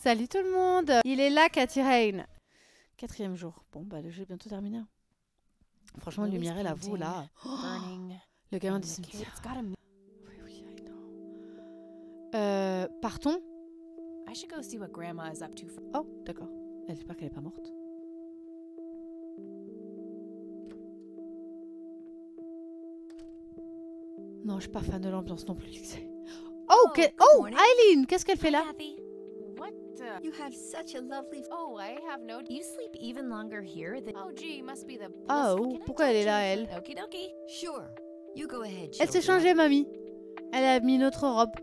Salut tout le monde. Il est là, Cathy Rain. 4e jour. Bon, bah le jeu est bientôt terminé. Franchement, lumière et la vous là. Oh, le gamin du cimetière. Oui, oui, I know. Partons. Oh, d'accord. Elle espère qu'elle est pas morte. Non, je suis pas fan de l'ambiance non plus. Oh, oh, Eileen, qu'est-ce qu'elle fait là? You have such a lovely. Oh, I have no. You sleep even longer here than. Oh, gee, must be the. Oh, pourquoi elle est là, elle? Okie dokie. Sure. You go ahead. Elle s'est changée, mamie. Elle a mis une autre robe.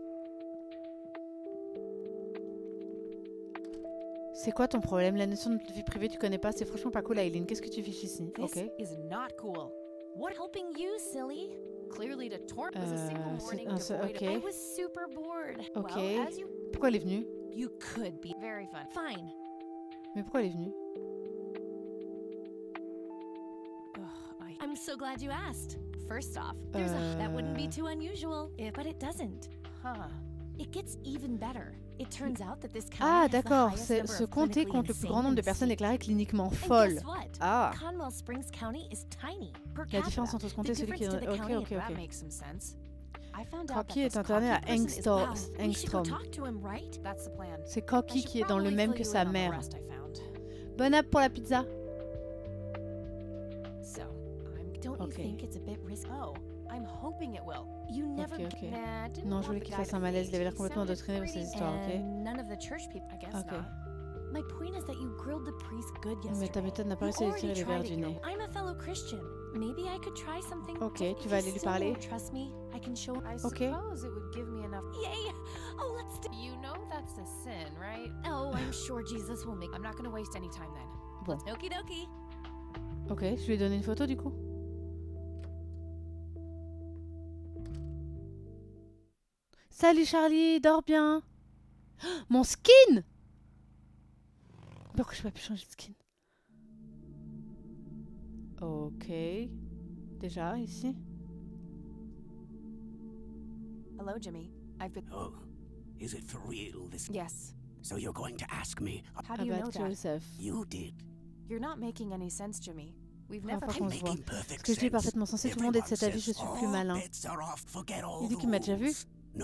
C'est quoi ton problème? La notion de vie privée, tu connais pas? C'est franchement pas cool, Eileen. Qu'est-ce que tu fiches ici? Ok. Is not cool. What helping you, silly? Clearly, the torrent was a single morning devoid of. I was super bored. Ok. Well, as you... Pourquoi elle est venue? You could be very fun. Fine. Mais pourquoi elle est venue? I'm so glad you asked. First off, there's that wouldn't be too unusual, but it doesn't. Huh. It gets even better. It turns out that this Ah, d'accord. C'est se compter contre le plus grand nombre de personnes déclarées cliniquement folles. Ah. Conwell Springs County is tiny. La différence entre se compter et celui qui est... Ok. Cocky est interné à Engstrom. C'est Cocky qui est dans le même que sa mère. Bon app pour la pizza. Ok. Non, je voulais qu'il fasse un malaise. Il avait l'air complètement endoctriné pour ces histoires, ok? Ok. Mais ta méthode n'a pas réussi à lui tirer les verres du nez. Ok, tu vas aller lui parler. Ok. Bon. Ok, je lui ai donné une photo du coup. Salut Charlie, dors bien. Mon skin! Pourquoi je n'ai pas pu changer de skin? Ok. Déjà, ici. Hello, Jimmy. I've been... Oh, is it for real this... Yes. So you're going to ask me... How do you know that? Joseph. You did. You're not making any sense, Jimmy. We've Première never... fois qu'on se voit. Ce que je dis est parfaitement sensé. Tout le monde est de cet avis, je suis plus malin. Il dit qu'il m'a déjà vu.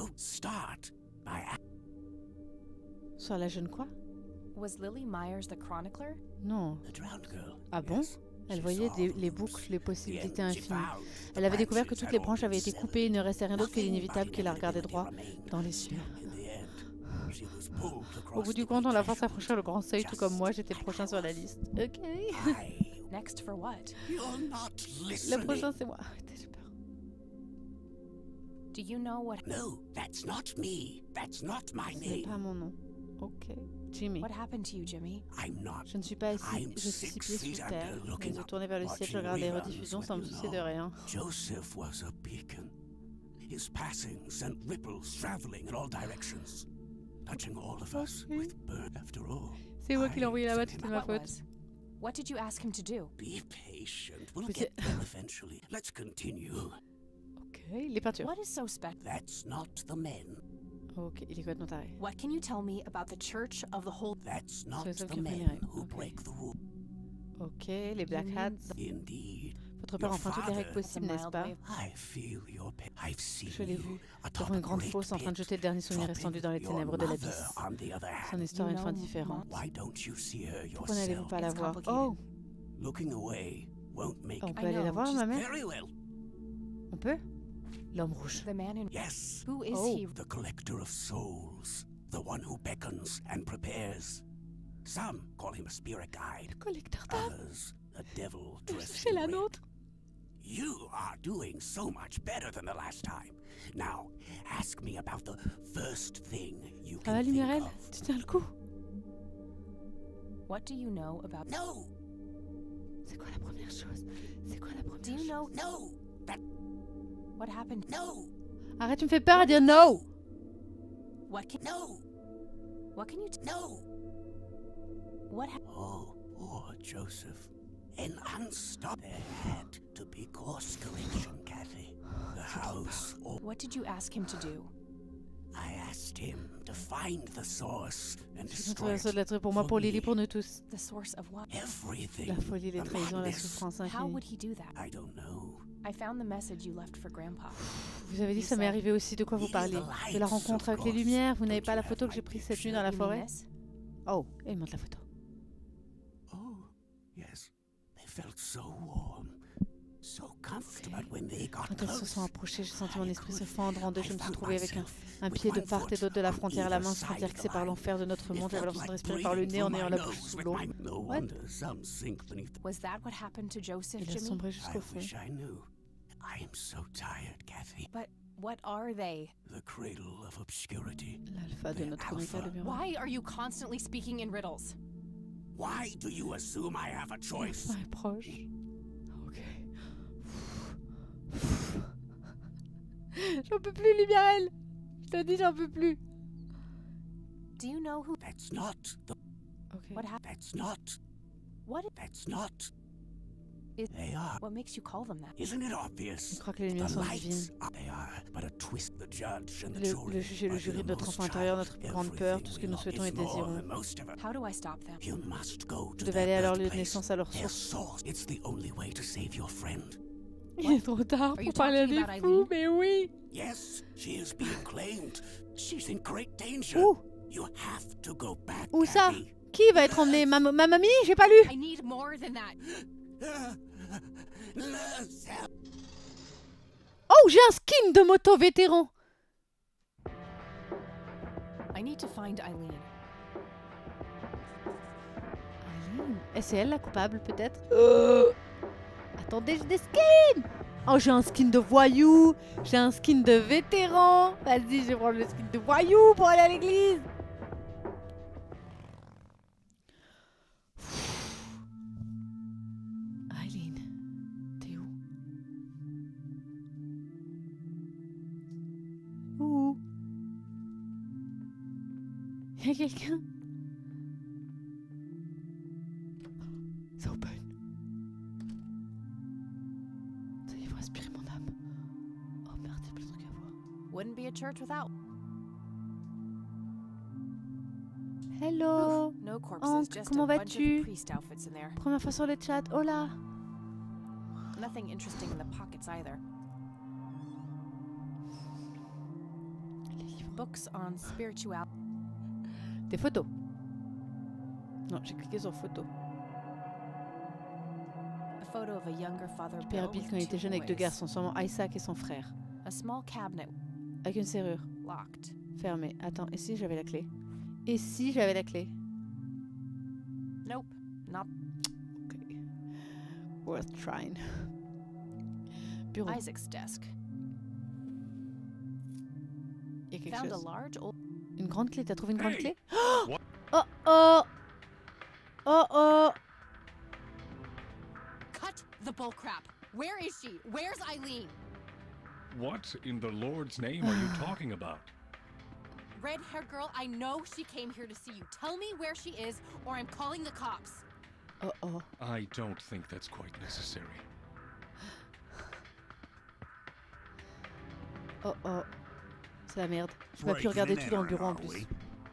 Sur la jeune quoi? Was Lily Myers the chronicler? Non. Ah bon? Elle voyait les boucles, les possibilités infinies. Elle avait découvert que toutes les branches avaient été coupées et il ne restait rien d'autre que l'inévitable qui la regardait droit dans les yeux. Au bout du compte, on la force à franchir le grand seuil, tout comme moi, j'étais prochain sur la liste. Ok. Next for what? Le prochain, c'est moi. J'ai peur. Do you know what? No, that's not me. That's not my name. C'est pas mon nom. Ok. Jimmy. What happened to you, Jimmy? I'm not. Je ne suis pas ici, je suis 6 pieds sous terre. Les yeux tournés vers le ciel, je regarde les rediffusions sans me soucier de rien. Joseph was a beacon. His passing sent ripples traveling in all directions, touching all of us with burn after all. C'est moi qui l'ai envoyé là-bas, c'était ma faute. What did you ask him to do? Be patient. We'll get there eventually. Let's continue. Ok, les peintures. What is so special? That's not the men. Ok, il est complètement taré. What can you tell me about the Church of the Whole? That's not the men who break the rule. Ok, les Black Hats. Indeed. Votre père enfreint toutes les règles possibles, n'est-ce pas? Je l'ai vu, devant une grande fosse en train de jeter le dernier souvenir ressendu dans les ténèbres de l'abysse. Son histoire a une fin différente. Pourquoi n'allez-vous pas la voir? Oh! On peut aller la voir, ma mère? On peut? L'homme rouge. Yes. Who is he? The collector of souls, the one who beckons and prepares. Some call him a spirit guide. Le collecteur d'âmes. Others, a devil dressed C'est la nôtre. You are doing so much better than the last time. Now, ask me about the first thing you Ça va, can think Lumérel? of. Tu tiens le coup? What do you know about? No. C'est quoi la première chose? C'est quoi la première Do you chose? know? No. That. What happened? No. Arrête, tu me fais peur à dire no! What can? No. What can you? No. What? Oh, poor Joseph. An unstopped. There had to be course correction, Kathy. The house. What did you ask him to do? I asked him to find the source and J'ai destroy trouvé la it. seule lettre pour moi, pour Lily, pour nous tous. The source of what? Everything. La folie, les The trahisons, la madness. souffrance How infinie. would he do that? I don't know. I found the message you left for Grandpa. Vous avez dit que ça m'est arrivé aussi, de quoi vous parlez? De la rencontre avec les lumières? Vous n'avez pas la photo que j'ai prise cette nuit dans la You mean forêt? this? Oh, et il montre la photo. Oh, yes. They felt so warm, so comfortable when they got Quand elles se close. sont approchées, j'ai senti mon esprit se fendre en deux. Je me suis trouvée avec un pied de part et d'autre de la frontière à la main, frontière qui sépare l'enfer de notre monde. J'avais l'impression de respirer par le nez en ayant la bouche sous l'eau. No What? wonder some sink beneath the... Was that what happened to Joseph, Il a Jimmy? sombré I jusqu'au fond. wish I knew. I am so tired, Kathy. But what are they? The cradle of obscurity. L'alpha de notre méta de miroir. Why are you constantly speaking in riddles? Why do you assume I have a choice? La fin est proche. Ok. J'en peux plus, Lumiarelle. Je te dis, j'en peux plus. Do you know who? That's not the... Ok. What happened? That's not... What? That's not... Is- They are... What makes you call them that? Isn't it Je obvious? crois que les The lumières sont lights divines. are... They are but a twist. The judge and the Le jury. juge et le are jury de the notre most enfant intérieur, child. notre plus grande peur, tout ce que nous Everything souhaitons et we love is more désirons. than most of it. How do I stop them? You must go to Vous devez their aller à leur lieu de birthplace, naissance, à leur their source. source. It's the only way to save your friend. Il est trop tard Are you pour parler à talking des about fous, Eileen? mais oui. Yes, she is being claimed. She's in great danger. Où? You have to go back, Où ça? Kathy. Qui va être emmené? Ma mamie? J'ai pas lu. I need more than that. Oh, j'ai un skin de moto vétéran. I need to find Eileen. Et c'est elle la coupable, peut-être? Attendez, j'ai des skins. Oh, j'ai un skin de voyou. J'ai un skin de vétéran. Vas-y, je vais prendre le skin de voyou pour aller à l'église. Eileen, t'es où? Où? Y'a quelqu'un? C'est open. Ça y est, faut respirer mon âme. Oh merde, y'a plein de trucs à voir. Wouldn't be a church without. Hello. Oof, no corpses, Hank, just comment a bunch vas-tu? of priest outfits in there. Première fois sur le chat. Hola. Nothing interesting in the pockets either. Les livres. Books on spirituality. Des photos. Non, j'ai cliqué sur photo. A photo of a younger father Père Bill Bill with quand il était two jeune avec deux boys. garçons, sûrement Isaac et son frère. A small cabinet Avec une serrure. locked. Fermée. Attends, et si j'avais la clé? Et si j'avais la clé? Nope, not Ok. Worth trying. Bureau. Isaac's desk. Il y a quelque Found a chose. large old. Une grande clé, t'as trouvé une grande Hey! clé? What? Oh oh! Oh oh! Cut the bullcrap. Where is she? Where's Eileen? What in the Lord's name are you talking about? Red-haired girl, I know she came here to see you. Tell me where she is, or I'm calling the cops. Oh oh! I don't think that's quite necessary. Oh oh! C'est la merde. Je peux plus regarder tout dans le bureau en plus.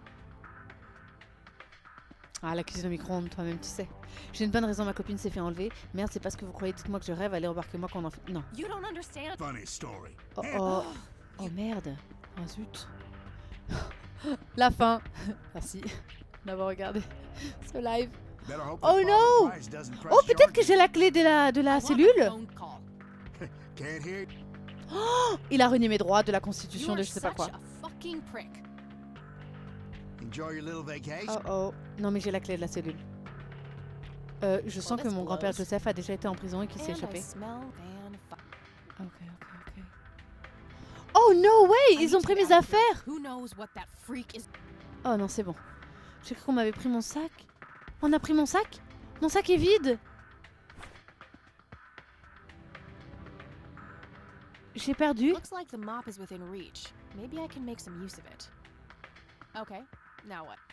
Ah, la cuisine au micro-ondes, toi-même, tu sais. J'ai une bonne raison, ma copine s'est fait enlever. Merde, c'est parce que vous croyez, dites-moi que je rêve, allez, embarquez-moi qu'on en fait. Non. You don't understand. Funny story. Oh oh! Oh merde! Oh zut! La fin! Merci d'avoir regardé ce live. Oh non! Oh, peut-être que j'ai la clé de la I want a cellule? phone call. Can't hear. Il a renié mes droits de la You constitution are de je sais pas such quoi. a fucking prick. Enjoy your little vacation. Oh oh! Non, mais j'ai la clé de la cellule. Je sens que this mon grand-père blows. Joseph a déjà été en prison et qu'il s'est And I échappé. smell Van Fu- Ok, ok, ok. Oh no way! I Ils need ont to pris get mes out of here. affaires! Who knows what that freak is? Oh non, c'est bon. J'ai cru qu'on m'avait pris mon sac. On a pris mon sac? Mon sac est vide! J'ai perdu. Looks like the mop is within reach. Maybe I can make some use of it. Okay, now what?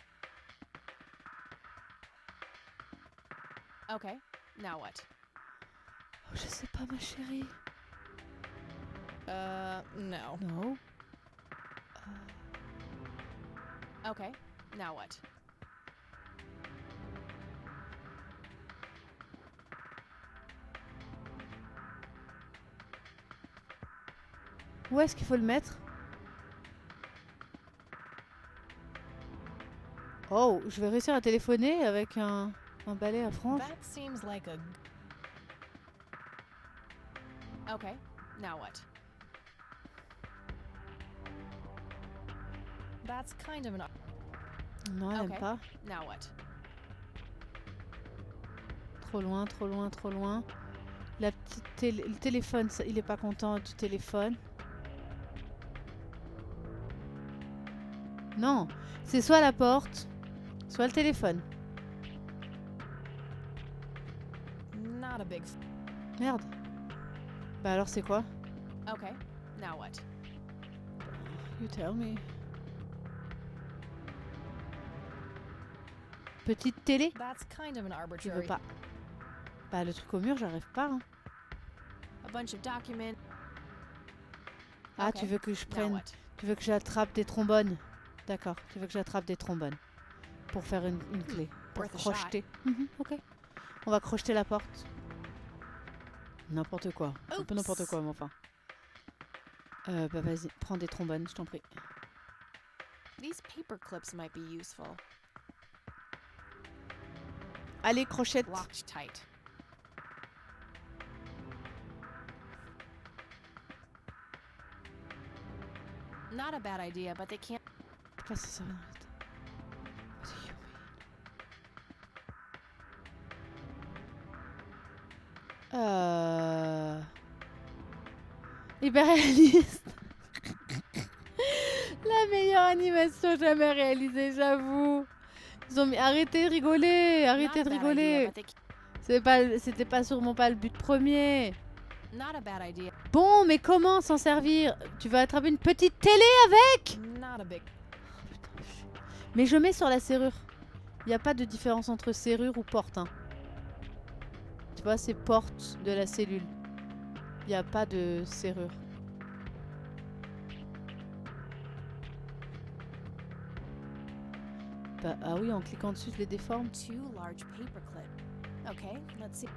Okay, now what? Oh, je sais pas, ma chérie. No. Non. Okay, now what? Où est-ce qu'il faut le mettre? Oh, je vais réussir à téléphoner avec un balai à franges. That seems like a... Okay, now what? That's kind of an... Non, elle aime Okay, pas. now what? Trop loin, trop loin, trop loin. La petite le téléphone, ça, il est pas content du téléphone. Non, c'est soit la porte, soit le téléphone. Not a big... Merde. Bah alors c'est quoi? Okay, now what? You tell me. Petite télé? That's kind of an Je veux arbitrary... pas. Bah le truc au mur, j'arrive pas. Hein. A bunch of documents... Ah, Okay, tu veux que je now prenne... what? Tu veux que j'attrape des trombones? D'accord, tu veux que j'attrape des trombones. Pour faire une clé. Pour Worth a shot. crocheter. Ok. On va crocheter la porte. N'importe quoi. Un peu Oups. n'importe quoi, mais enfin. Bah vas-y, prends des trombones, je t'en prie. These paper clips might be useful. Allez, crochette. Locked tight. Not a bad idea, but they can't... Pourquoi ça sert à rien? What do you mean? Hyper réaliste. La meilleure animation jamais réalisée, j'avoue. Ils ont mis... Arrêtez de rigoler, arrêtez Not de a bad idea, rigoler. but they C'était pas sûrement pas le but premier. Not a bad idea. Bon, mais comment s'en servir? Tu vas attraper une petite télé avec? Not a big... Mais je mets sur la serrure. Il n'y a pas de différence entre serrure ou porte. Hein. Tu vois, c'est porte de la cellule. Il n'y a pas de serrure. Bah, ah oui, en cliquant dessus, je les déforme. Two large paper clips. Okay, let's see.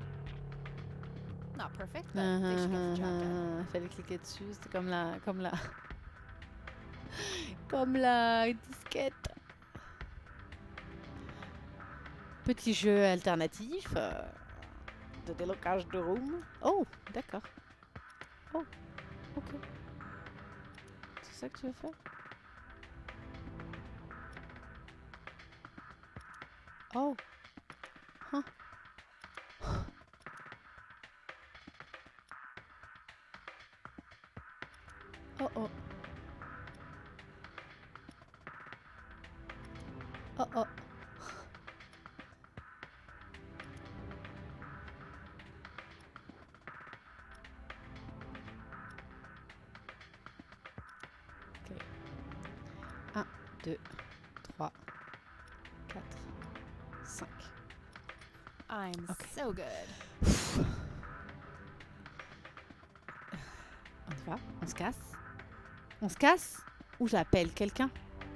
Not perfect, but they should get the job done. Il fallait cliquer dessus, c'était comme la... comme la disquette. Petit jeu alternatif de délocage de room. Oh, d'accord. Oh, ok. C'est ça que tu veux faire? Oh. Huh. Oh oh. Oh oh. Ok. 1, 2, 3, 4, 5. I'm Okay. so good. On y va? On se casse? On se casse? Ou j'appelle quelqu'un?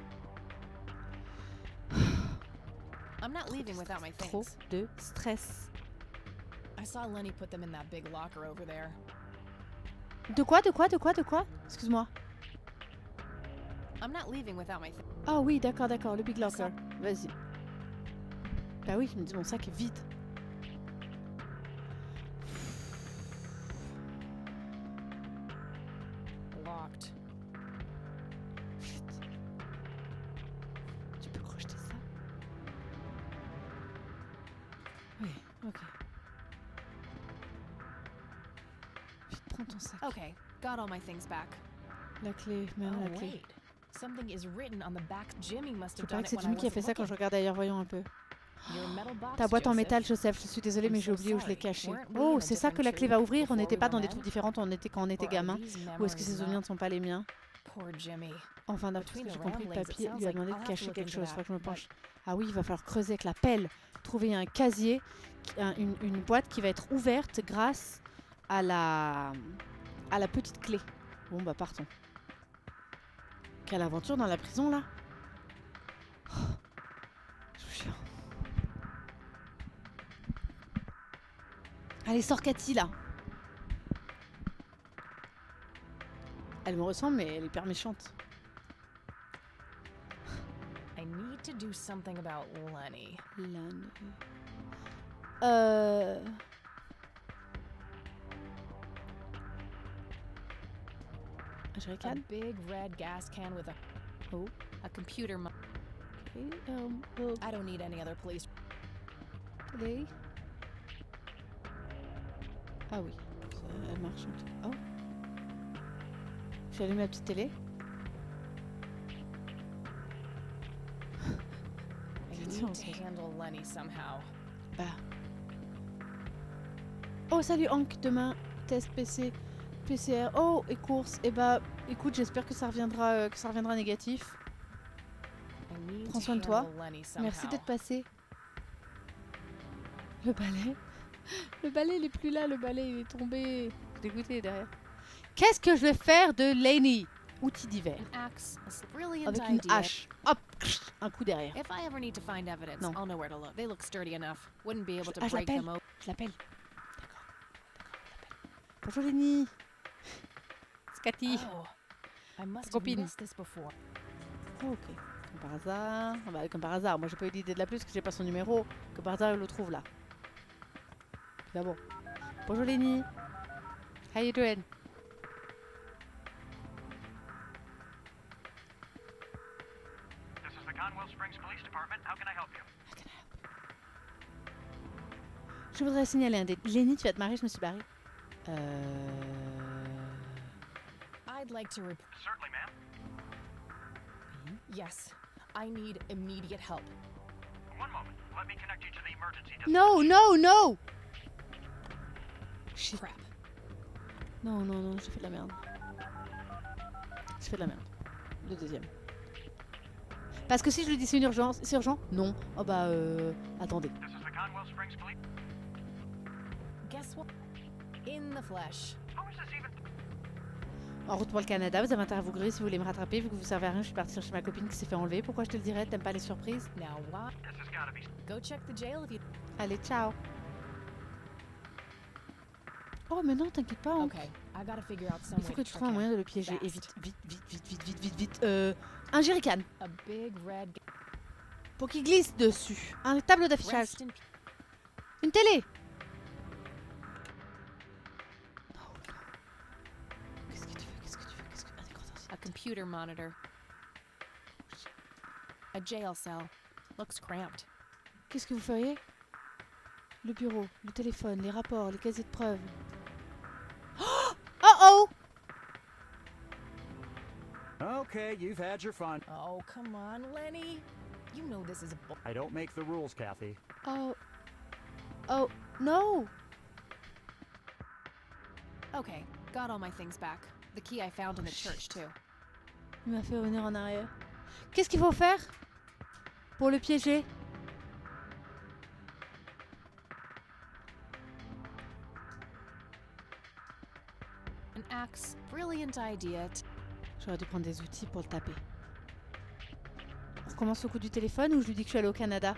I'm not leaving without my Trop things. de stress. I saw Lenny put them in that big locker over there. De quoi? Excuse-moi. I'm not leaving without my things. Ah oui, d'accord, le big locker. Vas-y. Bah oui, je me dis mon sac est vide. Locked. Chut. Tu peux crocheter ça? Oui, ok. Vite, prends ton sac. Okay, got all my things back. La clé, même Oh la clé. wait, something is written on the back. Jimmy must Je have parie done que it c'est when I Jimmy qui a wasn't fait ça quand je looking. regardais ailleurs, voyons un peu. Your metal box, Ta boîte en Joseph. métal, Joseph, je suis désolée, mais j'ai I'm so oublié où je l'ai sorry. cachée. Weren't we Oh, in a c'est ça que different la clé tree va ouvrir. On before n'était we pas were dans des men? trucs différents quand on était Or are gamin. these Ou est-ce que memories ces souvenirs not? ne sont pas les miens? Poor Jimmy. Enfin, d'après ce Between que j'ai the compris, le ramblings, it papier sounds lui a like demandé I'll de have cacher to look quelque into chose. that, Faut que je me but- penche. Ah oui, il va falloir creuser avec la pelle. Trouver un casier, une boîte qui va être ouverte grâce à la petite clé. Bon, bah partons. Quelle aventure dans la prison, là. Allez, sors Cathy, là. Elle me ressemble, mais elle est hyper méchante. I need to do something about Lenny. Lenny. Je A ricane. big red gas can with a computer. I don't need any other police. Télé. Ah oui, elle marche. Oh. J'ai allumé ma petite télé. I need to handle Lenny somehow. Bah. Oh salut Hank, demain test PC, PCR. Oh et course. Et bah écoute, j'espère que ça reviendra négatif. Prends soin de toi. Merci d'être passé. Le balai. Le balai il est plus là, le balai il est tombé. Dégoûté derrière. Qu'est-ce que je vais faire de Lenny? Outil d'hiver. Avec une hache. Hop, un coup derrière. If I ever need to find evidence, Non. I'll know where to look. They look sturdy enough. Wouldn't be able to Je break l'appelle. them open. Je l'appelle. D'accord. Bonjour Lenny. C'est Cathy. Oh, I must have Copine. missed this before. Oh, ok. Comme par hasard. Ah bah, comme par hasard. Moi, j'ai pas eu d'idée de l'appeler parce que j'ai pas son numéro. Comme par hasard, je le trouve là. D'abord. Bonjour Lenny. How you doing? This is the Conwell Springs Police Department. How can I help you? Je voudrais signaler un dé. Lenny, tu vas te marier, je me suis barrée. I'd like to report. Certainly, ma'am. Yes, I need immediate help. One moment. Let me connect you to the emergency desk. No, no, no! Shit. Crap. Non, non, non, j'ai fait de la merde. J'ai fait de la merde. Le deuxième. Parce que si je lui dis c'est une urgence, c'est urgent? Non. Oh bah attendez. This is the Conwell Springs Police. Guess what? In the flesh. How is this even? En route pour le Canada, vous avez intérêt à vous gréer si vous voulez me rattraper, vu que vous servez à rien, je suis partie chez ma copine qui s'est fait enlever. Pourquoi je te le dirais? T'aimes pas les surprises? Now what? This has gotta be. Go check the jail if you. Allez, ciao. Oh mais non, t'inquiète pas. Hank. Okay, I gotta figure out some Il faut way que to tu trick trouves un him. moyen de le piéger. Et Fast. vite, vite, vite, vite, vite, vite, vite, vite. Un jerrycan. A big red. Pour qu'il glisse dessus. Un tableau d'affichage. Rest in Une télé. Non, non. Qu'est-ce que tu veux? Qu'est-ce que tu veux? Qu'est-ce que... Un écran a computer monitor. A jail cell. Looks cramped. Qu'est-ce que vous feriez? Le bureau, le téléphone, les rapports, les casiers de preuves. Oh oh! Okay, you've had your fun. Oh, come on, Lenny. You know this is a I don't make the rules, Kathy. Oh. Oh, no! Okay, got all my things back. The key I found in the church, too. Il m'a fait revenir en arrière. Qu'est-ce qu'il faut faire pour le piéger? An axe. Brilliant idea. J'aurais dû prendre des outils pour le taper. On recommence au coup du téléphone ou je lui dis que je suis allée au Canada?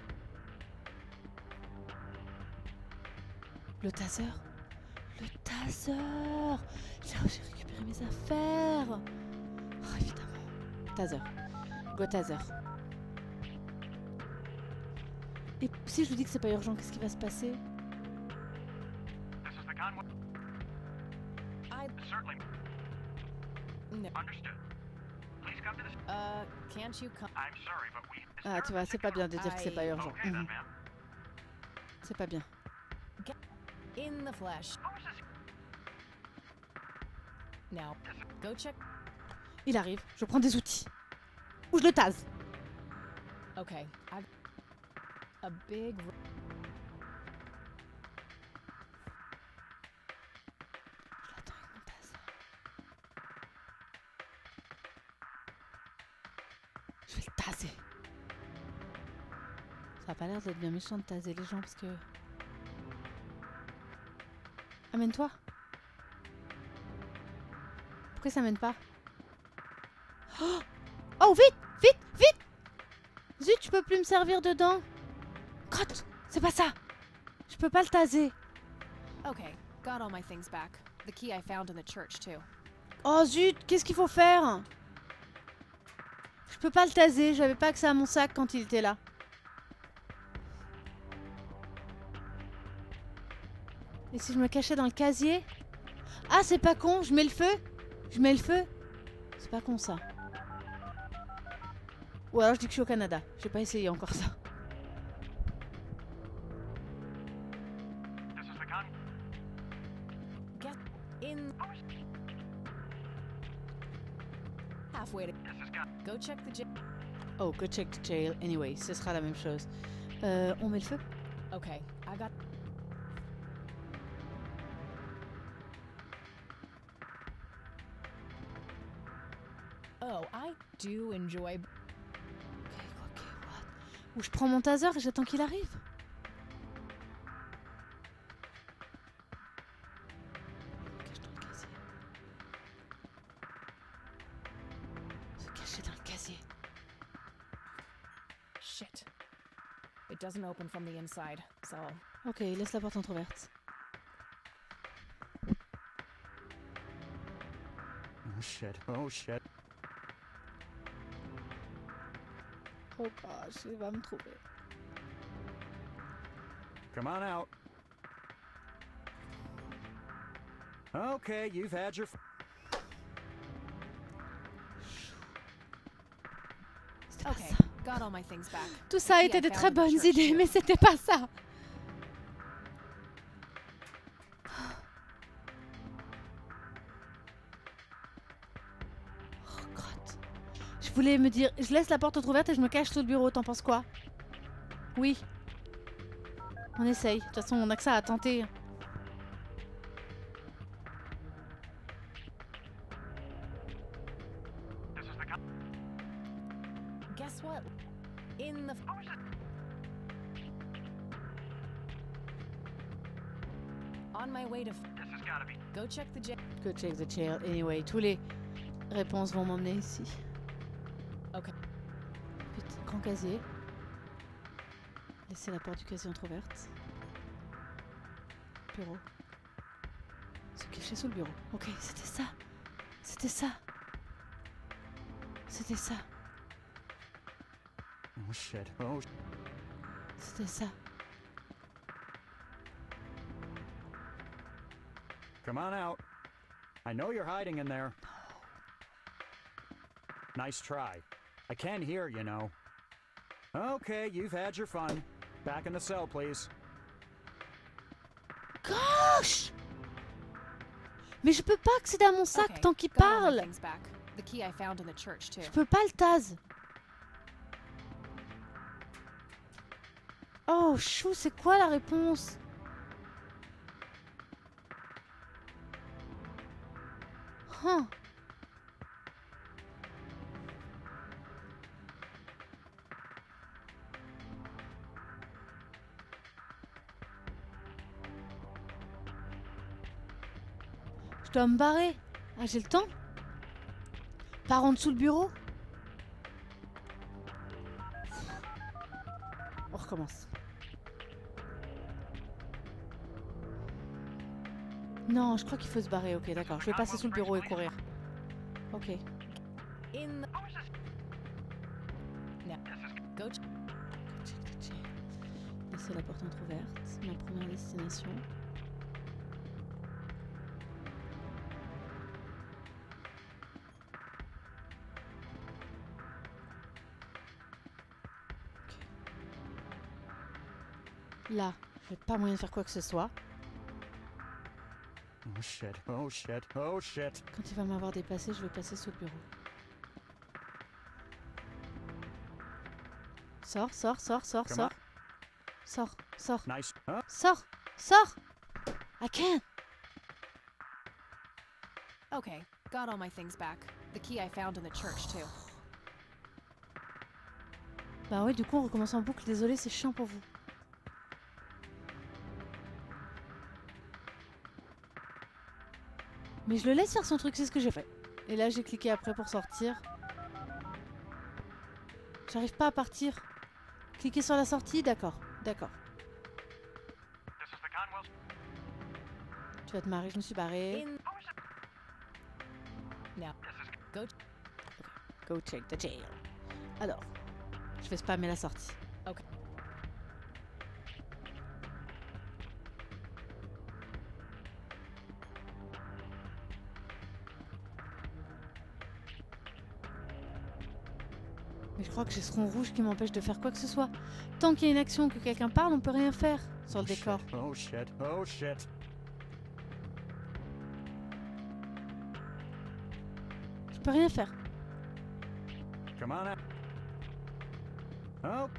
Le taser? Le taser! J'ai récupéré mes affaires! Oh, évidemment. Taser. Go taser. Et si je lui dis que c'est pas urgent, qu'est-ce qui va se passer? This is the Conwell. Certainly. No. Understood. Please come to this. Can't you come? I'm sorry, but we. Ah, tu vois, c'est pas bien de dire que c'est pas urgent. Okay, then, Mhm. ma'am. C'est pas bien. In the flesh. How is this? Now, go check. Il arrive, je prends des outils. Ou je le tase. Okay, a big. Je l'attends avec mon taser. Je vais le taser. Ça a pas l'air d'être bien méchant de taser les gens parce que... Amène-toi. Pourquoi ça mène pas? Oh, oh, vite, vite, vite! Zut, je peux plus me servir dedans. Crotte, c'est pas ça. Je peux pas le taser. Okay, got all my things back. The key I found in the church, too. Oh zut, qu'est-ce qu'il faut faire? Je peux pas le taser, j'avais pas accès à mon sac quand il était là. Et si je me cachais dans le casier? Ah, c'est pas con, je mets le feu? Je mets le feu? C'est pas con ça. Ou alors je dis que je suis au Canada. J'ai pas essayé encore ça. This is the con. Get in. Halfway to. This is con. Go check the jail. Oh, go check the jail. Anyway, ce sera la même chose. On met le feu? Okay, I got. Oh, I do enjoy. Ok, what? Ou je prends mon taser et j'attends qu'il arrive? Se cacher dans le casier. Shit. It doesn't open from the inside, so. Ok, laisse la porte entrouverte. Oh shit, oh shit. Oh gosh, il va me trouver. Come on out. Okay, you've had your C'était pas Okay, ça. got all my things back. Tout ça a Yeah, été I de found très the bonnes church, idées, too. mais c'était pas ça. Oh, crotte. Je voulais me dire, je laisse la porte entrouverte et je me cache sous le bureau, t'en penses quoi? Oui. On essaye, de toute façon on a que ça à tenter. This is the con. Guess what? In the. On my way to. This has gotta be. Go check the jail. Go check the jail. Anyway, tous les réponses vont m'emmener ici. Ok. Putain, grand casier. Laissez la porte du casier entrouverte. Bureau. Se cacher sous le bureau. Ok, c'était ça. C'était ça. C'était ça. Oh shit, oh C'était ça. Come on out. I know you're hiding in there. Nice try. I can hear, you know. Okay, you've had your fun. Back in the cell, please. Gosh! Mais je peux pas accéder à mon sac Okay, tant qu'il got all my parle. things back. The key I found in the church, too. Je peux pas le tase. Oh, chou, c'est quoi la réponse? Huh. Je dois me barrer. Ah, j'ai le temps? Par en dessous le bureau? On recommence. Non, je crois qu'il faut se barrer. Ok, d'accord. Je vais passer sous le bureau et courir. Ok. In the. Now, go check. Laissez la porte entrouverte. Ma première destination. Là, j'ai pas moyen de faire quoi que ce soit. Oh shit, oh shit, oh shit. Quand il va m'avoir dépassé, je vais passer sous le bureau. Sors, sors, sors, sors, Come sors. Sors, sors, Nice. Huh? sors, sors. I can't. Okay, got all my things back. The key I found in the church, too. Bah ouais, du coup on recommence en boucle. Désolé, c'est chiant pour vous. Mais je le laisse faire son truc, c'est ce que j'ai fait. Et là j'ai cliqué après pour sortir. J'arrive pas à partir. Cliquez sur la sortie, d'accord, d'accord. This is the Conwell. Tu vas te marrer, je me suis barrée. Now, go. Go check the jail. Alors, je vais spammer la sortie. Okay. Mais je crois que j'ai ce rond rouge qui m'empêche de faire quoi que ce soit. Tant qu'il y a une action que quelqu'un parle, on peut rien faire sur le décor. Oh shit, oh shit. Je peux rien faire. Come on out. Oh.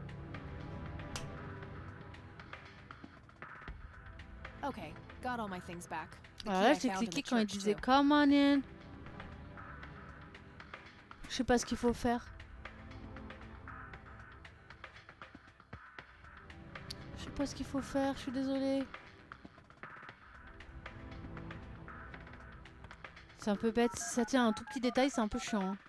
Okay, got all my things back. The Alors key là, I j'ai found in cliqué the quand il church, disait too. come on in. Je sais pas ce qu'il faut faire. Je sais pas ce qu'il faut faire, je suis désolée. C'est un peu bête, si ça tient à un tout petit détail, c'est un peu chiant. Hein.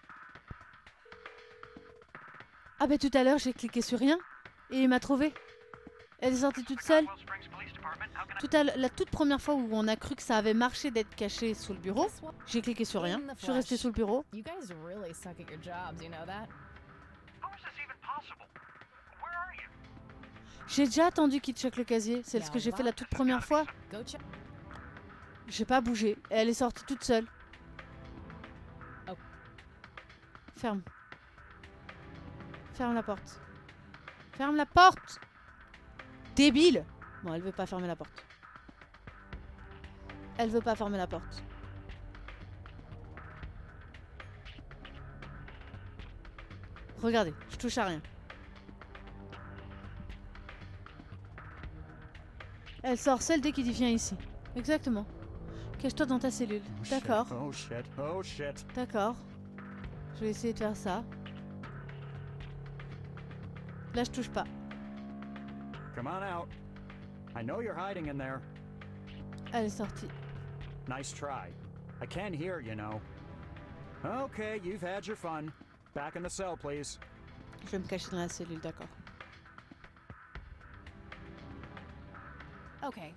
Ah bah tout à l'heure, j'ai cliqué sur rien et il m'a trouvé. Elle est sortie toute seule. Conwell Springs Police Department, how can I... Tout à la toute première fois où on a cru que ça avait marché d'être caché sous le bureau, Guess what? j'ai cliqué sur rien. In the Je suis restée flesh. sous le bureau. You guys really suck at your jobs, you know that? How is this even possible? Where are you? J'ai déjà attendu qu'il check le casier. C'est ce que j'ai fait la toute première fois. Go check. J'ai pas bougé. Elle est sortie toute seule. Oh. Ferme. Ferme la porte. Ferme la porte! Débile! Bon, elle veut pas fermer la porte. Elle veut pas fermer la porte. Regardez, je touche à rien. Elle sort seule dès qu'il dit viens ici. Exactement. Cache-toi dans ta cellule. Oh, shit, D'accord. oh shit, oh shit. D'accord. Je vais essayer de faire ça. Là, je touche pas. Come on out. I know you're hiding in there. Elle est sortie. Nice try. I can hear, you know. Okay, you've had your fun. Back in the cell, please. Je vais me cacher dans la cellule, d'accord. Okay.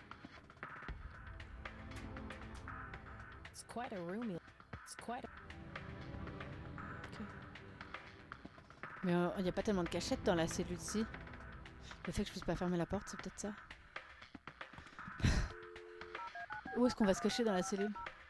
It's quite a room. It's quite a... Mais il n'y a pas tellement de cachettes dans la cellule-ci. Le fait que je puisse pas fermer la porte, c'est peut-être ça. Où est-ce qu'on va se cacher dans la cellule?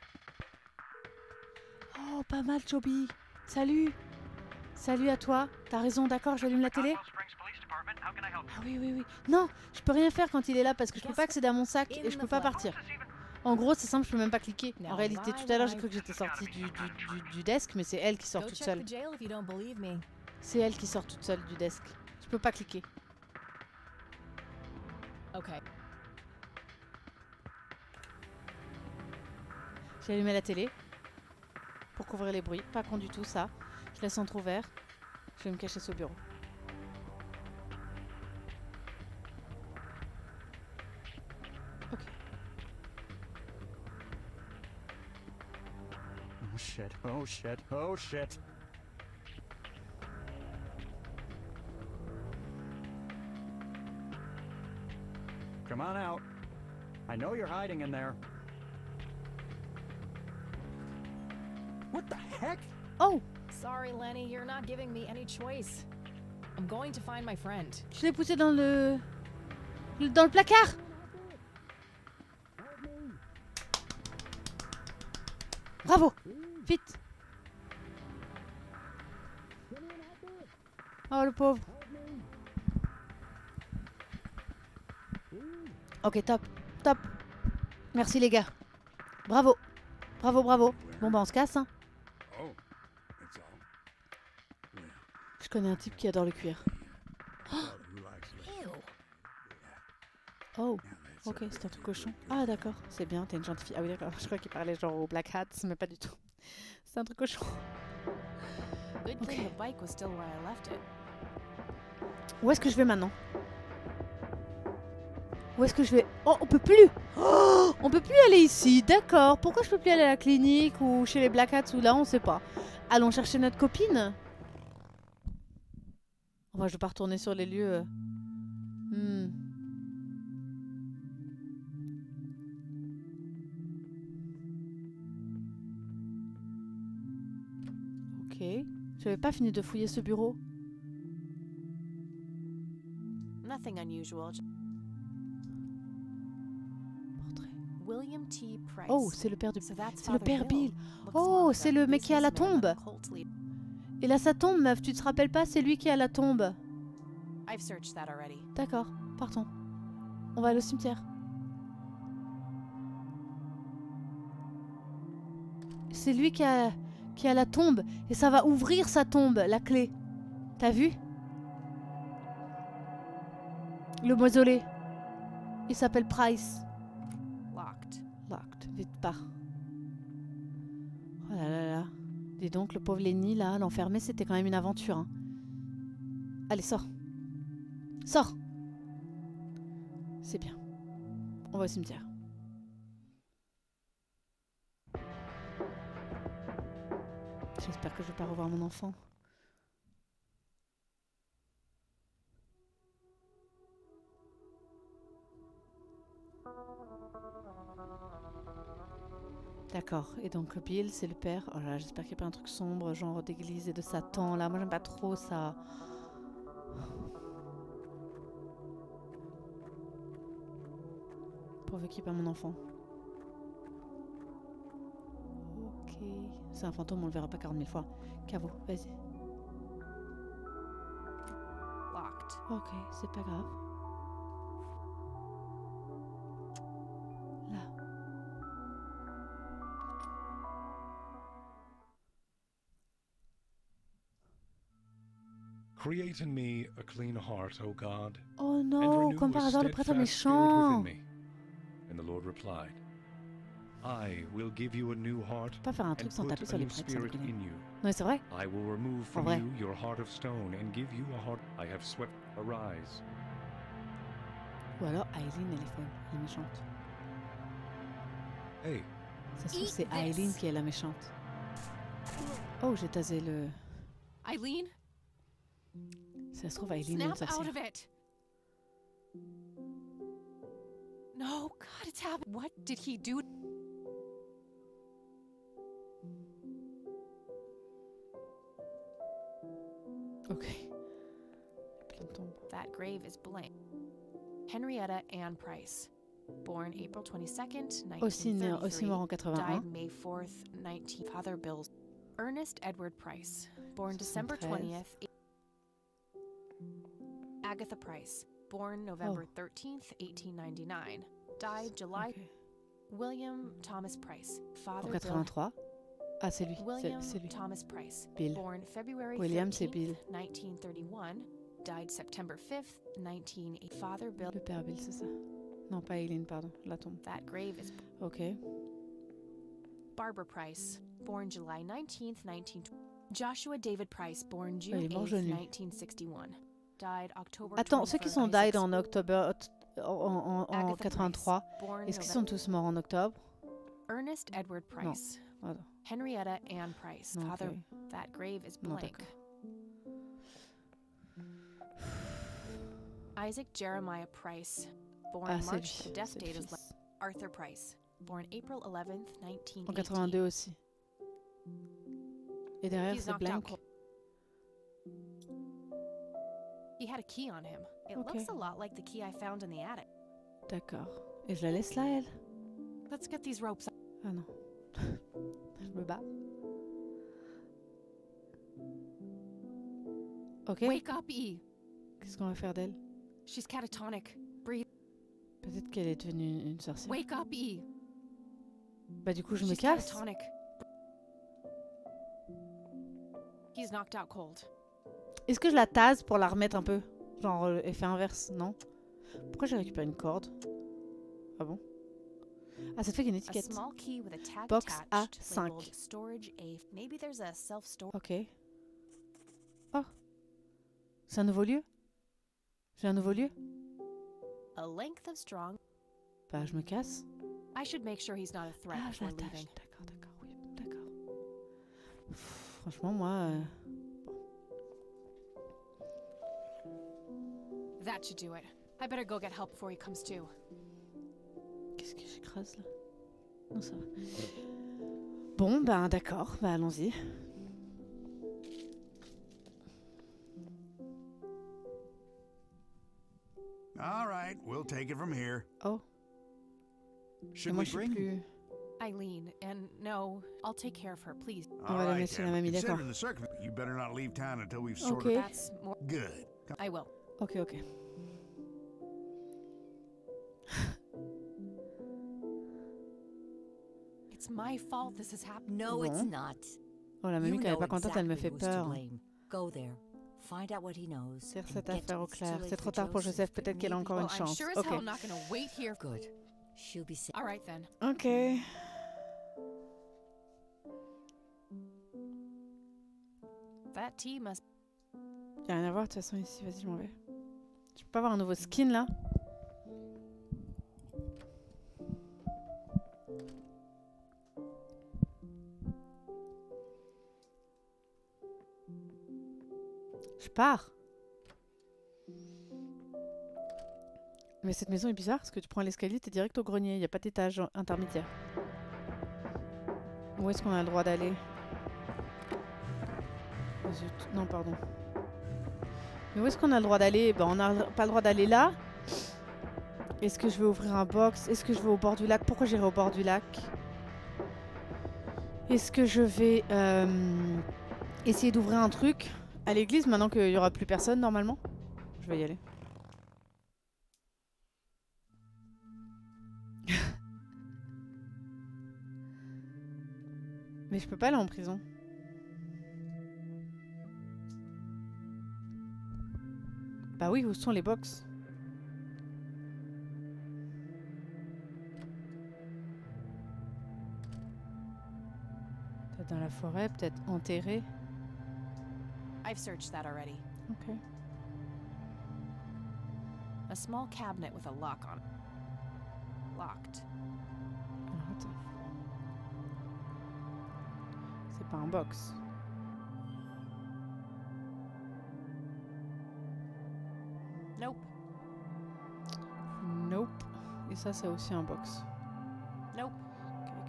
Oh, pas mal, Joby. Salut. Salut à toi. T'as raison, d'accord, j'allume la télé. Conwell Springs Police Department, how can I help Ah oui, oui, oui. Non, je peux rien faire quand il est là parce que je peux pas accéder à mon sac et je peux pas partir. you? This even... En gros, c'est simple, je peux même pas cliquer. Now, En réalité, tout à l'heure, j'ai cru que j'étais sortie du desk, mais c'est elle qui sort Go toute check seule. the jail if you don't believe me. C'est elle qui sort toute seule du desk. Je peux pas cliquer. Okay. J'ai allumé la télé pour couvrir les bruits. Pas con du tout, ça. Je laisse entrouvert. Je vais me cacher sous le bureau. Ok. Oh shit, oh shit, oh shit. Come on out. I know you're hiding in there. What the heck? Oh! Sorry, Lenny, you're not giving me any choice. I'm going to find my friend. Je l'ai poussé dans le... Dans le placard! Bravo! Vite! Oh, le pauvre. Ok, top. Top. Merci, les gars. Bravo. Bravo, bravo. Bon, bah, on se casse, hein. Oh, that's all. Well, Je connais un type qui adore le cuir. who likes lettuce? Oh, Now that's ok, c'est un truc cochon. Ah, d'accord, c'est bien, t'es une gentille fille. Ah oui, d'accord, je crois qu'il parlait genre aux Black Hats, mais pas du tout. C'est un truc cochon. Good Okay. thing the bike was still where I left it. Où est-ce que je vais maintenant? Où est-ce que je vais? Oh, on peut plus! Oh, on peut plus aller ici, d'accord. Pourquoi je peux plus aller à la clinique ou chez les Black Hats ou là, on sait pas. Allons chercher notre copine. Enfin, je vais pas retourner sur les lieux. Ok. J'avais pas fini de fouiller ce bureau. Nothing unusual. Portrait. William T. Price. Oh, c'est le père de... So that's C'est le Father père Bill. Looks Oh, more like c'est a le mec qui est à la businessman than a tombe. cult leader. Il a sa tombe, meuf. Tu te rappelles pas, c'est lui qui est à la tombe. I've searched that already. D'accord, partons. On va aller au cimetière. C'est lui qui a la tombe. Et ça va ouvrir sa tombe, la clé. T'as vu? Le mausolée. Il s'appelle Price. Locked. Locked. Vite, pars. Oh là là là. Dis donc, le pauvre Lenny, là, l'enfermer, c'était quand même une aventure. Hein. Allez, sors. Sors. C'est bien. On va au cimetière. J'espère que je vais pas revoir mon enfant. D'accord, et donc Bill, c'est le père. Oh là, j'espère qu'il n'y a pas un truc sombre, genre d'église et de Satan, là. Moi, j'aime pas trop ça. Pourvu qu'il n'y ait pas mon enfant. Ok. C'est un fantôme, on le verra pas 40 000 fois. Caveau, vas-y. Locked. Ok, c'est pas grave. Là. Create in me a clean heart, O God, Oh and non, renew comme par a hasard, le prêtre steadfast spirit méchant. within me. And the Lord replied, I will give you a new heart Pas faire un and truc sans put taper a sur les new prêtres, ça me spirit connaît. in you. Non, c'est vrai. I will remove from vrai. you your heart of stone and give you a heart I have swept. Arise. Ou alors Aileen, elle est folle, elle est méchante. Hey, Ça se trouve, Eat c'est this. Aileen qui est la méchante. Oh, j'ai tasé le... Eileen, Ça se trouve, Aileen est une snap out sorcière. of it. No, God, it's happened. What did he do? Ok. Plein de tombes. That grave is blank. Henrietta Ann Price, born April 22nd, Aussi 1933, mort en 81. died May 4th, 19. Father Bill's. Ernest Edward Price, born December 73. 20th. Agatha Price, born November 13th, 1899, died July. Ok. William Thomas Price, En Father 83. Ah, c'est lui. William C'est lui. Thomas Price, Bill. born February William, c'est 13th, Bill. 1931, died September 5th, 1980. Father Bill. Le père Bill, c'est ça. Non, pas Aileen, pardon. La tombe. That grave is Ok. Barbara Price, born July 19th, 1920. Joshua David Price, born June il est mort 8th, jeune, lui. 1961, died October. Attends, ceux qui sont 21st, died en octobre... en Agatha 83, Price, born est-ce qu'ils November. sont tous morts en octobre? Ernest Edward Price, Attends. Henrietta Ann Price, Non, Father. ok. That grave is Non, blank. d'accord. Isaac Jeremiah Price, born Ah, c'est March. lui. The death C'est le date is fils. Arthur Price, born April 11th, En 1980. 82 aussi. Et derrière, He's c'est knocked out blank. cold. He had a key on him. It Okay. looks a lot like the key I found in the attic. D'accord. Et je la laisse là, elle? Let's get these ropes. Ah non. Je me bats. Ok. Wake up, E. Qu'est-ce qu'on va faire d'elle? She's catatonic. Breathe. Peut-être qu'elle est devenue une sorcière. Wake up, E. Bah du coup, je me She's casse. catatonic. He's knocked out cold. Est-ce que je la tase pour la remettre un peu? Genre effet inverse, non? Pourquoi j'ai récupéré une corde? Ah bon? Ah, ça te fait qu'une A étiquette. small key with a tag Box attached A5. labeled storage A. Maybe there's a self-storage. Ok. Oh. C'est un nouveau lieu? J'ai un nouveau lieu? A length of strong. Bah je me casse. I should make sure he's not a threat Ah, je before l'attache. leaving. D'accord, d'accord, oui, d'accord. Pff, franchement, moi... That should do it. I better go get help before he comes to. Qu'est-ce que j'écrase là? Non, ça va. Bon, ben d'accord, bah allons-y. We'll take it from here. Oh. Et Should moi, we je suis bring? plus... Eileen, and no, I'll take care of her, please. On va la mettre chez la mamie, d'accord. Considering the circumstances, you better not leave town until we've Ok. sorted. That's more. Good. I will. Ok, ok. It's my fault this has happened. No, it's Bon. not. Oh, la mamie, You quand elle est know pas contente, elle me fait exactly who's to peur. blame. Go there. Find out what he knows. Tire and cette get affaire au it's too clair. late C'est trop tard pour Joseph. but Peut-être qu'elle a maybe- encore Well, une I'm chance. sure as Ok. hell not gonna wait here. Good. She'll be safe. All right then. Ok. That tea must. Y'a rien à voir de toute façon ici. Vas-y, je m'en vais. Je peux pas avoir un nouveau skin là? Je pars. Mais cette maison est bizarre parce que tu prends l'escalier, t'es direct au grenier. Il n'y a pas d'étage intermédiaire. Où est-ce qu'on a le droit d'aller? Oh, zut. Non, pardon. Mais où est-ce qu'on a le droit d'aller? Ben, on n'a pas le droit d'aller là. Est-ce que je vais ouvrir un box? Est-ce que je vais au bord du lac? Pourquoi j'irai au bord du lac? Est-ce que je vais essayer d'ouvrir un truc à l'église maintenant qu'il n'y aura plus personne normalement? Je vais y aller. Mais je peux pas aller en prison. Bah oui, où sont les box? Peut-être dans la forêt, peut-être enterré. I've searched that already. Ok. A small cabinet with a lock on it. Locked. Alors attends. C'est pas un box. Nope. Nope. Et ça, c'est aussi un box. Nope. Ok.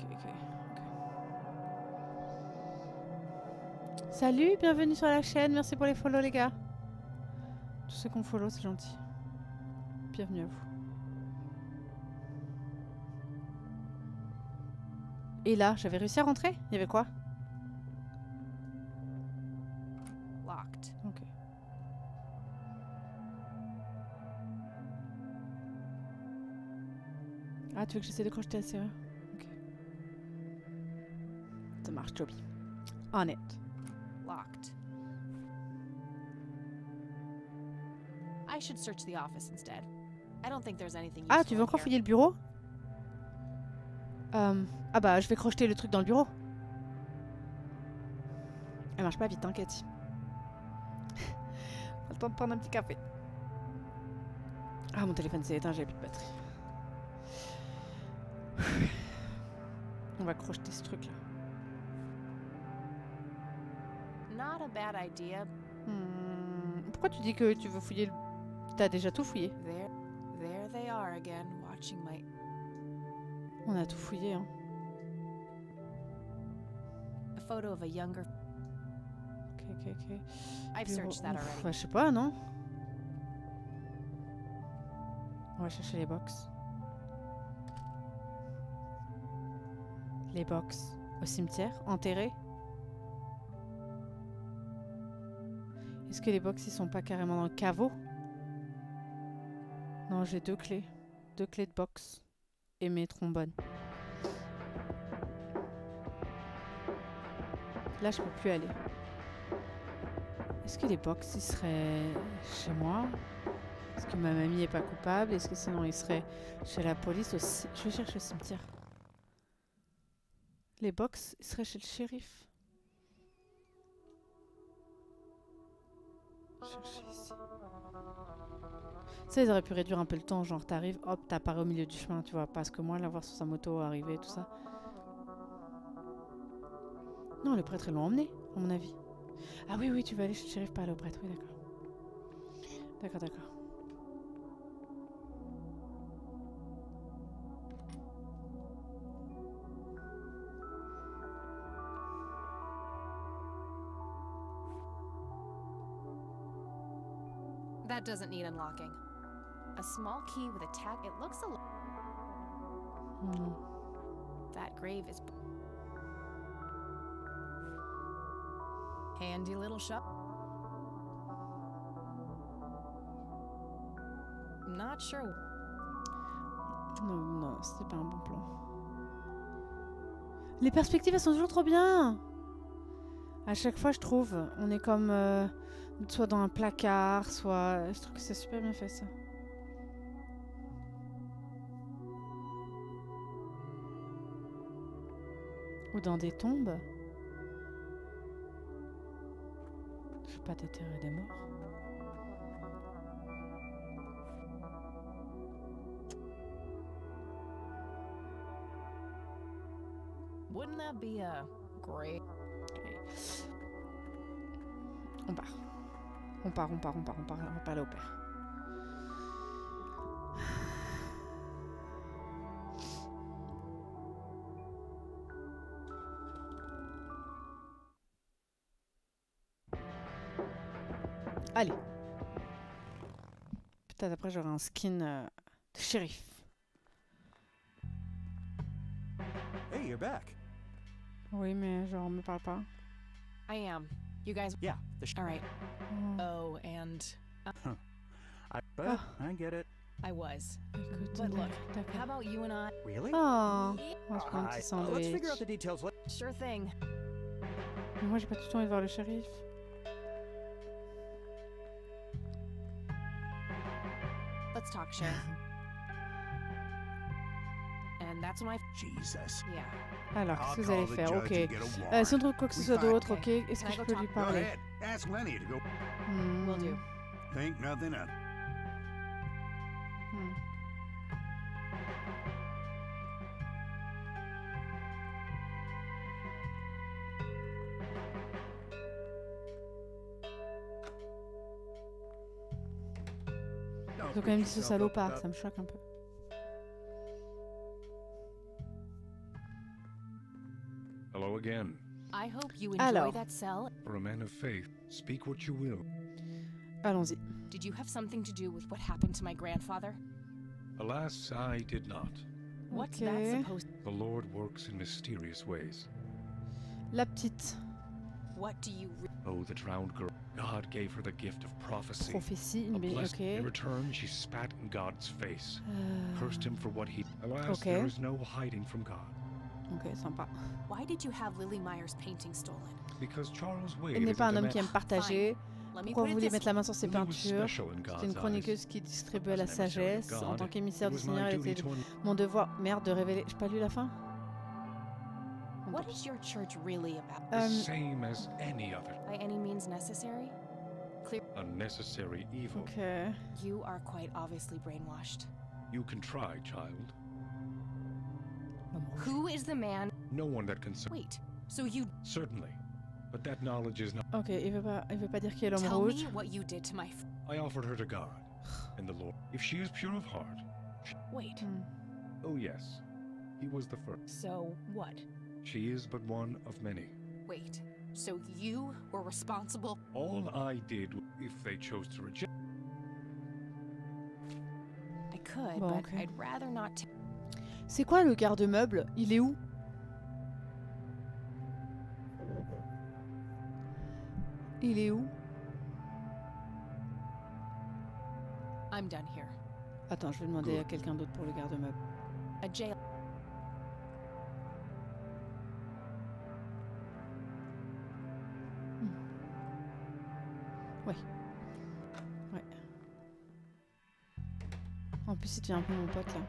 Salut, bienvenue sur la chaîne. Merci pour les follow, les gars. Tous ceux qu'on follow, c'est gentil. Bienvenue à vous. Et là, j'avais réussi à rentrer? Il y avait quoi? Locked. Ok. Ah, tu veux que j'essaie de crocheter la serrure? Ok. Ça marche, Joby. On it. Locked. I should search the office instead. I don't think there's anything Ah, useful tu veux in encore here. fouiller le bureau? Ah bah, je vais crocheter le truc dans le bureau. Elle marche pas vite, hein, Cathy. On a le temps de prendre un petit café. Ah, mon téléphone s'est éteint, j'ai plus de batterie. On va crocheter ce truc-là. Not a bad idea. Pourquoi tu dis que tu veux fouiller le... T'as déjà tout fouillé. There they are again, watching my. On a tout fouillé, hein. A photo of a younger. Ok. I've Bureau. searched that Ouf, already. bah, je sais pas, non? On va chercher les box. Les box. Au cimetière, enterrés. Est-ce que les box, ils sont pas carrément dans le caveau? Non, j'ai 2 clés. 2 clés de box. Et mes trombones. Là, je peux plus aller. Est-ce que les box, ils seraient chez moi? Est-ce que ma mamie est pas coupable? Est-ce que sinon, ils seraient chez la police aussi? Je vais chercher au cimetière. Les box, ils seraient chez le shérif. Chercher ici. Ça, ils auraient pu réduire un peu le temps. Genre, t'arrives, hop, t'apparais au milieu du chemin, tu vois. Parce que moi, la voir sur sa moto arriver, tout ça. Non, le prêtre, ils l'ont emmené, à mon avis. Ah oui, tu vas aller chez le shérif parler au prêtre. Oui, d'accord. D'accord. That doesn't need unlocking. A small key with a tag. It looks a That grave is handy little shop. Not sure. Non, c'était pas un bon plan. Les perspectives, elles sont toujours trop bien. À chaque fois, je trouve, on est comme soit dans un placard, soit... Je trouve que c'est super bien fait, ça. Ou dans des tombes. Je veux pas déterrer des morts. Wouldn't that be a great... On part. On va aller au père. Allez. Peut-être après j'aurai un skin de shérif. Hey, you're back. Oui, mais genre, on me parle pas. I am. You guys... Yeah, All right. Oh. Oh, and... I get it. I was. Écoute, But look, d'accord. how about you and I... Really? Oh, on va se prendre un petit Let's sandwich. figure out the details later. Sure thing. Mais moi, j'ai pas tout le temps envie de voir le shérif. Let's talk, Sheriff. And that's when I... Jesus. Yeah. Alors, I'll qu'est-ce que vous call allez the faire? judge Ok. and get a warrant. Si on trouve quoi que ce soit d'autre, ok. Okay. Est-ce Can que I je go peux talk- lui Go parler? ahead. Ask Lenny to go. Will do. Think nothing of. Ils ont quand même dit ce salopard, ça me choque un peu. Hello again. I hope you enjoy Alors. that cell. For a man of faith, speak what you will. Allons-y. Did you have something to do with what happened to my grandfather? Alas, I did not. What's Ok. that supposed... The Lord works in mysterious ways. La petite What do you... Oh, the drowned girl. God gave her the gift of prophecy. prophétie, A une blessing. In ok. return, she spat in God's face, cursed him for what he... Alas, Okay. there is no hiding from God. Ok, sympa. Why did you have Lily Meyer's painting stolen? Because Charles Wade Elle n'est is pas a un homme demand- qui aime partager. Let me Pourquoi put vous it voulez this mettre la main sur ses Lily was peintures? special in God's C'est une eyes. chroniqueuse qui distribuait As la an emissary of sagesse. God, En tant qu'émissaire it du was Seigneur, my elle duty était to- mon devoir, merde, de révéler. J'ai pas lu la fin? What is your church really about? The same as any other. By any means necessary? A necessary evil. Ok. You are quite obviously brainwashed. You can try, child. Who is the man... No one that can... Wait, so you... Certainly. But that knowledge is not... Ok, il veut pas dire qui est l'homme Tell rouge. me what you did to my... I offered her to God and the Lord. If she is pure of heart... Wait, Oh, yes. He was the first. so what? She is but one of many. Wait, so you were responsible... All I did, if they chose to reject... I could, Bon, but ok. I'd rather not... C'est quoi le garde-meuble? Il est où? Il est où? I'm done here. Attends, je vais demander Good. à quelqu'un d'autre pour le garde-meuble. A jail... Ouais. Ouais. En plus, il devient un peu mon pote là.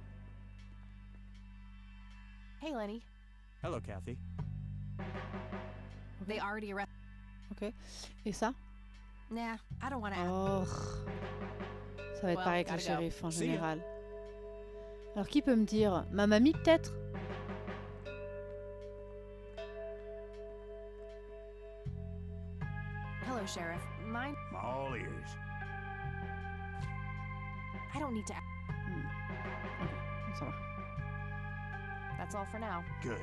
Hey, Lenny. Hello, Kathy. They already arrested... Ok. Et ça? Nah, I don't want to... Oh. Ça va être Well, pareil avec le gotta go. shérif en See ya. général. Alors qui peut me dire? Ma mamie peut-être? Hello, Sheriff. Mine... I'm all ears. I don't need to... Ok, ça va. That's all for now. Good.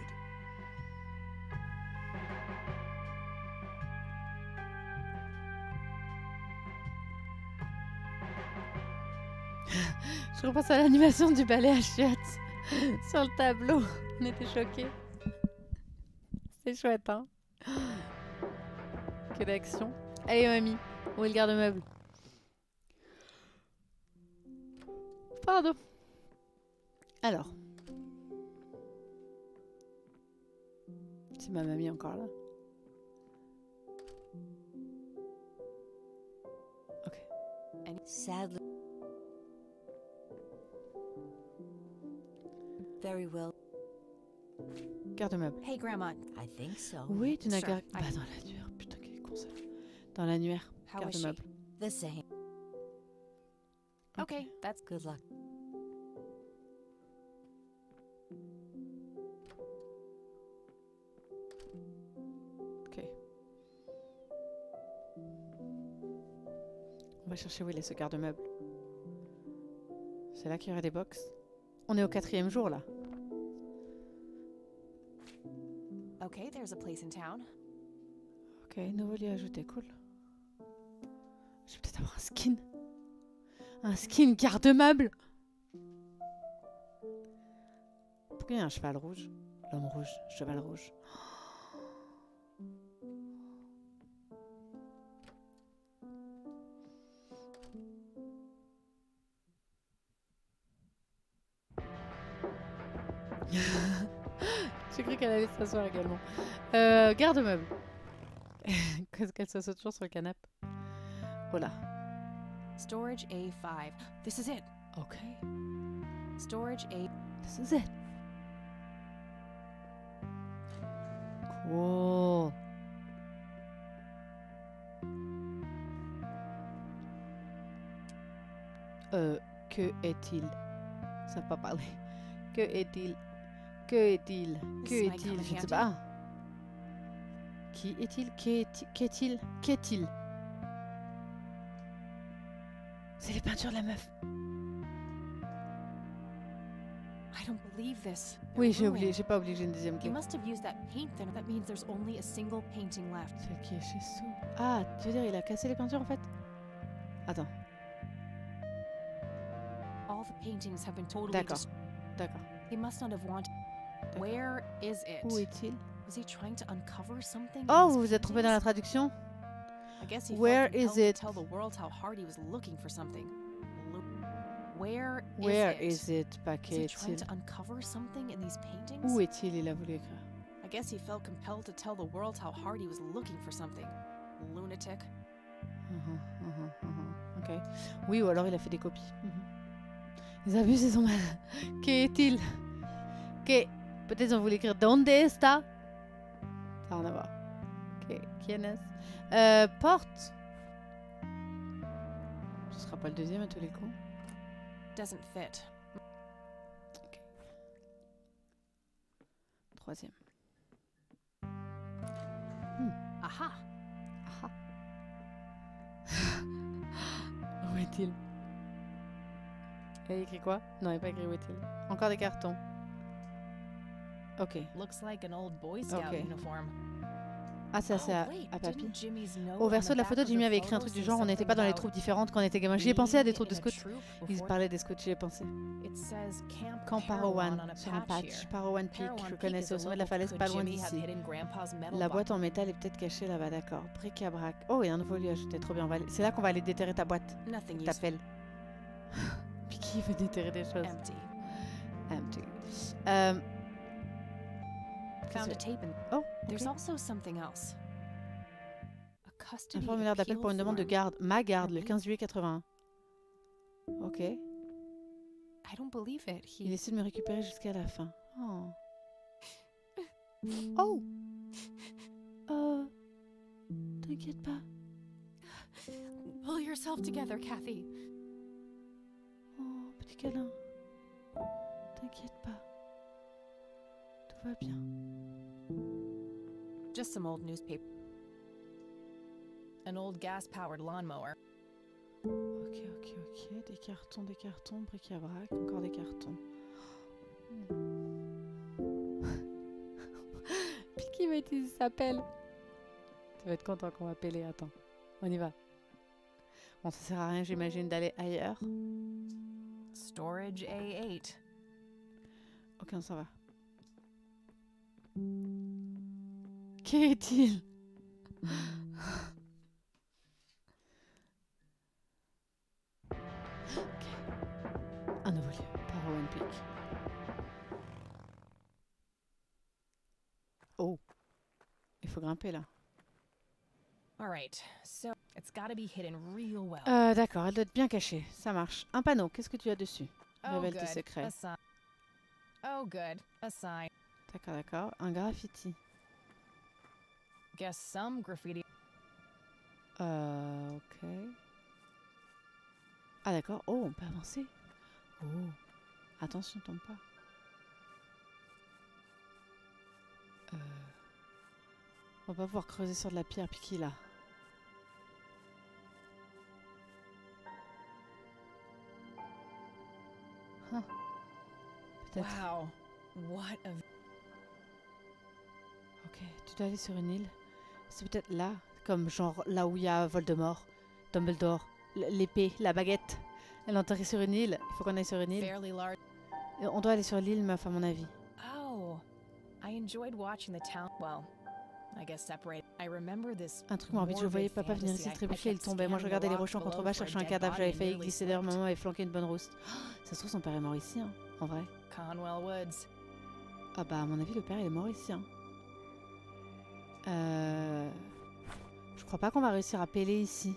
Je repense à l'animation du balai à chiottes sur le tableau. On était choqués. C'est chouette, hein? Quelle action. Allez, mamie. Où est le garde-meuble? Pardon. Alors. C'est ma mamie encore là. Ok. Sadly. Very well. Garde-meuble. Hey, Grandma. I think so. Oui, tu n'as Sure, qu'à... I- Bah dans l'annuaire. Putain, quel con ça. Dans l'annuaire. How is she? Garde-meuble. The same. Okay, that's Good luck. Ok. On va chercher où il est ce garde-meuble. C'est là qu'il y aurait des box. On est au 4e jour là. okay. There's a place in town. Ok, nouveau lieu ajouté, cool. Je vais peut-être avoir un skin. Un skin garde-meuble. Pourquoi il y a un cheval rouge? L'homme rouge, cheval rouge. J'ai cru qu'elle allait s'asseoir également. Garde-meuble. Qu'elle s'assoit toujours sur le canapé. Voilà. Storage A5. This is it. Ok. Storage A. This is it. Cool. Que est-il? Ça va pas parler. Que est-il? Que est-il? Que This might est-il? come in Je ne sais handy. pas. Qui est-il? Qu'est-il? Qu'est-il? C'est les peintures de la meuf. I don't believe this. They're Oui, j'ai ruined. oublié. J'ai pas oublié que j'ai une deuxième He clé. must have used that paint thinner. That means there's only a single painting left. Celle qui est chez Sue. Ah, tu veux dire, il a cassé les peintures en fait? Attends. All the paintings have been totally D'accord. destroyed. D'accord. He must not have wanted. D'accord. Where is it? Où est-il? Was he trying to uncover something? in Oh, these vous vous êtes trompé dans la paintings? traduction? I guess he Where felt is compelled it? to tell the world how hard he was looking for something. Where Where is is it? Pas Was he trying qu'est-il? to uncover something in these paintings? Où est-il? Il a voulu écrire. I guess he felt compelled to tell the world how hard he was looking for something. Lunatic. Ok. Oui, ou alors il a fait des copies. Les abus, ils sont mal. Qu'est-il? Que... Peut-être ils ont voulu écrire Donde está? Ça n'a rien à voir. Quién es? Porte. Ce sera pas le deuxième à tous les coups. Doesn't fit. Troisième. Aha! Ah. Où est-il? Il a écrit quoi? Non, il n'a pas écrit où est-il. Encore des cartons. Ok. Looks like an old Boy Scout Okay. uniform. Ah, ça c'est Oh, wait, à papy. didn't Jimmy's note Au on verso the de la back photo, of the Jimmy avait écrit un photo truc du say genre on n'était something pas dans les about troupes différentes quand on était gamin. J'y ai pensé à des being troupes de in a scouts. troop Il before- parlait des scouts, j'y ai pensé. It says Camp Parowan on a sur un patch patch. here. Parowan Peak, Parowan je Peak connaissais is au a sommet de la local. falaise, Could pas loin Jimmy have d'ici. hidden Grandpa's metal La box? boîte en métal est peut-être cachée là-bas, d'accord. Bric-à-brac. Oh, il y a un nouveau lieu ajouté, trop bien. C'est là qu'on va aller déterrer ta boîte. Nothing useful. T'appelles. Puis qui veut déterrer des choses? Empty. Empty. Found a tape and Oh, there's ok. also something else. A Un custody formulaire d'appel pour une demande de appeal garde. Ma garde, le Oui. 15 juillet 81. Ok. form. I don't believe it. Il He essaie de me récupérer jusqu'à la fin. Oh. Oh. T'inquiète pas. Pull yourself together, Kathy. Oh, petit câlin. T'inquiète pas. Tout va bien. Just some old newspaper. An old gas-powered lawnmower. Ok. Des cartons, bric-à-brac, encore des cartons. Puis qui va utiliser sa pelle? Tu vas être content qu'on va appeler. Attends, on y va. Bon, ça sert à rien, j'imagine, d'aller ailleurs. Storage A8. Ok, on s'en va. Qu'est-il? Ok. Un nouveau lieu par Owen Peak. Oh. Il faut grimper là. All right, so it's gotta be hidden real well. D'accord, elle doit être bien cachée. Ça marche. Un panneau, qu'est-ce que tu as dessus? Révèle tes secrets. A sign. Oh, good. A sign. D'accord, d'accord. Un graffiti. Guess some graffiti. Ok. Ah d'accord. Oh, on peut avancer. Oh. Attention, tombe pas. On va pas pouvoir creuser sur de la pierre, puis qui là? Huh. Peut-être. Wow. What a... Ok, tu dois aller sur une île. C'est peut-être là, comme genre là où il y a Voldemort, Dumbledore, l'épée, la baguette. Elle est enterrée sur une île. Il faut qu'on aille sur une île. fairly large. Et on doit aller sur l'île, meuf, à mon avis. Oh, I enjoyed watching the town. Well, I guess separate. I remember this. Un truc morbide, je voyais papa venir ici trébucher, il tombait. Moi je regardais les rochers en contrebas, cherchant un cadavre, j'avais failli glisser derrière maman et flanquer une bonne rouste. Ça se trouve, son père est mort ici, hein, en vrai. Conwell Woods. Ah bah à mon avis, le père il est mort ici. Hein. Je crois pas qu'on va réussir à péler ici.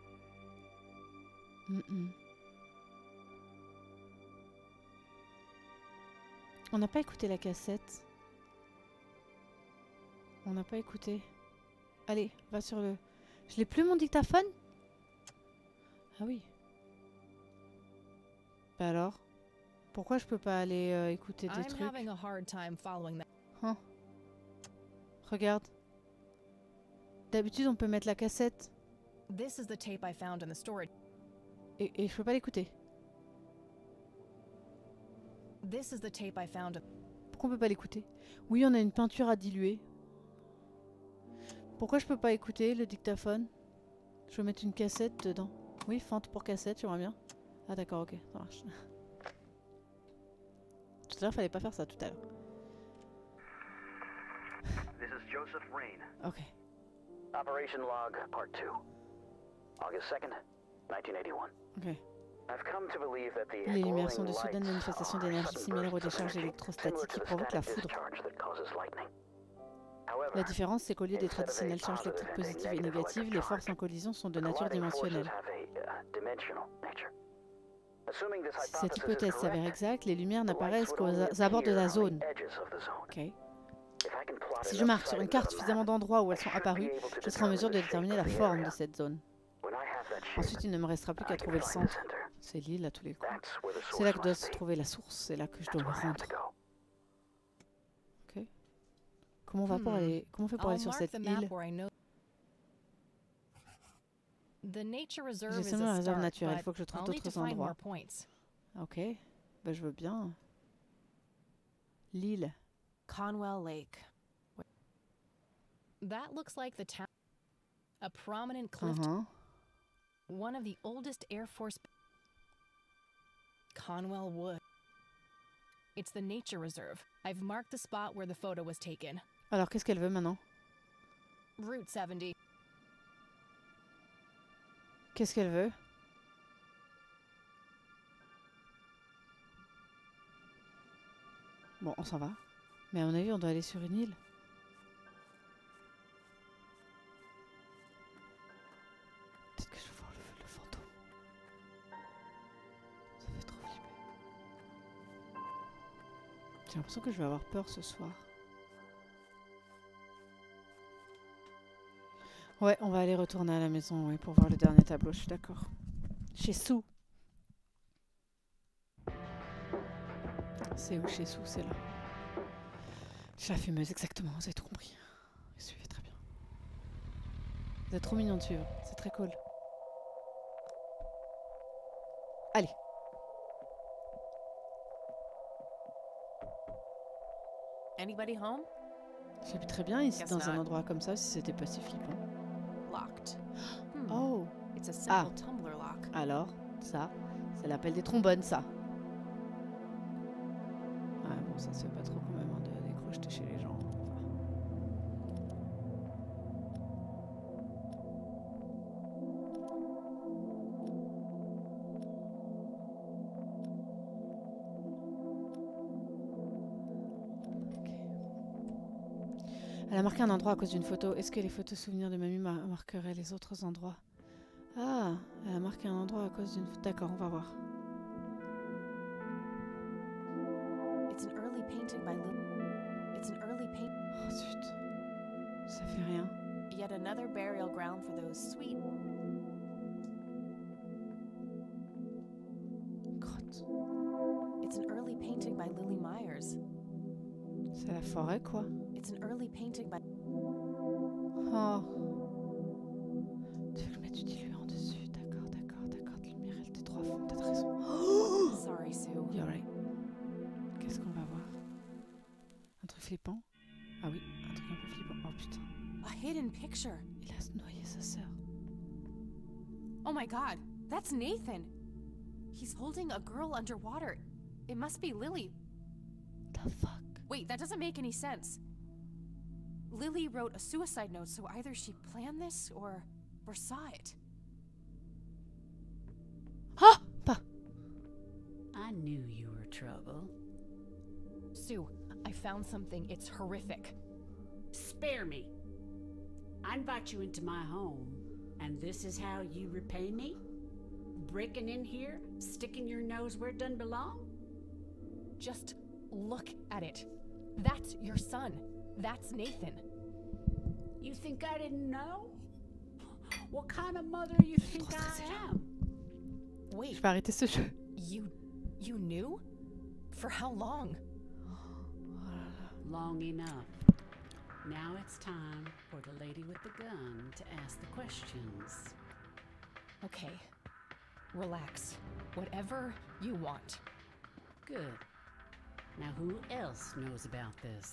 On n'a pas écouté la cassette. On n'a pas écouté. Allez, va sur le... Je l'ai plus mon dictaphone? Ah oui. Bah alors? Pourquoi je peux pas aller écouter des trucs? Hein? Regarde. D'habitude, on peut mettre la cassette. This is the tape I found in the storage. Et je peux pas l'écouter. This is the tape I found. Pourquoi on peut pas l'écouter? Oui, on a une peinture à diluer. Pourquoi je peux pas écouter le dictaphone? Je vais mettre une cassette dedans. Oui, fente pour cassette, j'aimerais bien. Ah d'accord, ok, ça marche. Tout à l'heure, fallait pas faire ça tout à l'heure. This is Joseph Rain. Ok. Operation Log, Part 2. August 2nd, 1981. Ok. I've come to believe that the Les lumières sont de glowing soudaines lights manifestations are d'énergie sudden similaires aux bursts of décharges energy électrostatiques qui similar to the provoquent la static foudre. discharge that causes lightning. However, La différence, c'est qu'au lieu des traditionnelles charges électriques positives et négatives, les forces en collision sont de nature colliding forces dimensionnelle. have a dimensional nature. Assuming this Si cette hypothesis is hypothèse s'avère correct, exacte, les lumières the n'apparaissent lights would only qu'aux abords de appear la on the zone. edges of the zone. Ok. If I can plot Si je enough marque sur une sightings carte on the suffisamment map, d'endroits où elles I sont should be apparues, able to je serai en mesure de determine the déterminer shape la of the forme area. de cette zone. When I have that shape, Ensuite, il ne me restera plus qu'à I trouver can le find the centre. center. C'est l'île à tous les coups. That's where the C'est là source que doit must se be. trouver la source, c'est là que je That's dois me where I have to rendre. go. Ok. Comment on va pour aller... Comment on fait pour aller sur cette île? J'ai seulement la réserve naturelle, il faut que je trouve d'autres endroits. Ok, bah je veux bien. L'île. Conwell Lake. That looks like the town. A prominent cliff. One of the oldest Air Force. Conwell Wood. It's the nature reserve. I've marked the spot where the photo was taken. Alors, qu'est-ce qu'elle veut maintenant? Route 70. Qu'est-ce qu'elle veut? Bon, on s'en va. Mais à mon avis, on doit aller sur une île. Peut-être que je vais voir le fantôme. Ça fait trop flipper. J'ai l'impression que je vais avoir peur ce soir. Ouais, on va aller retourner à la maison pour voir le dernier tableau, je suis d'accord. Chez Sue. C'est où chez Sue? C'est là. Chez la fumeuse, exactement, vous avez tout compris. Vous suivez très bien. Vous êtes trop mignons de suivre, c'est très cool. Allez. Anybody home? J'habite très bien ici dans un endroit comme ça si c'était pas si flippant. Locked. Oh. It's a simple tumbler lock. Alors, ça, c'est l'appel des trombones, ça. ça se fait pas trop quand même hein, de décrocher chez les gens. Elle a marqué un endroit à cause d'une photo. Est-ce que les photos souvenirs de mamie marqueraient les autres endroits? Ah, elle a marqué un endroit à cause d'une photo. D'accord, on va voir. It's an early painting by It's an early paint. Oh zut. Ça fait rien. Yet another burial ground for those sweet. Grotte. It's an early painting by Lily Myers. C'est la forêt, quoi. It's an early painting by. Oh. Tu veux le mettre du diluant dessus? D'accord, d'accord, d'accord. De lumière, elle était 3 fois. T'as raison. Oh Sorry, Sue. You're right. Qu'est-ce qu'on va voir? Un truc flippant? Ah oui, un truc un peu flippant. Oh putain. A hidden picture. Il a noyé sa sœur. Oh my god, that's Nathan. He's holding a girl underwater. It must be Lily. The fuck? Wait, that doesn't make any sense. Lily wrote a suicide note, so either she planned this or saw it. Ah! Pas. I knew you were trouble. Sue, I found something. It's horrific. Spare me. I invite you into my home, and this is how you repay me? Breaking in here, sticking your nose where it doesn't belong? Just look at it. That's your son. That's Nathan. You think I didn't know? What kind of mother you think I am? Wait. Je vais arrêter ce jeu. You knew? For how long? Long enough. Now it's time for the lady with the gun to ask the questions. Okay. Relax. Whatever you want. Good. Now who else knows about this?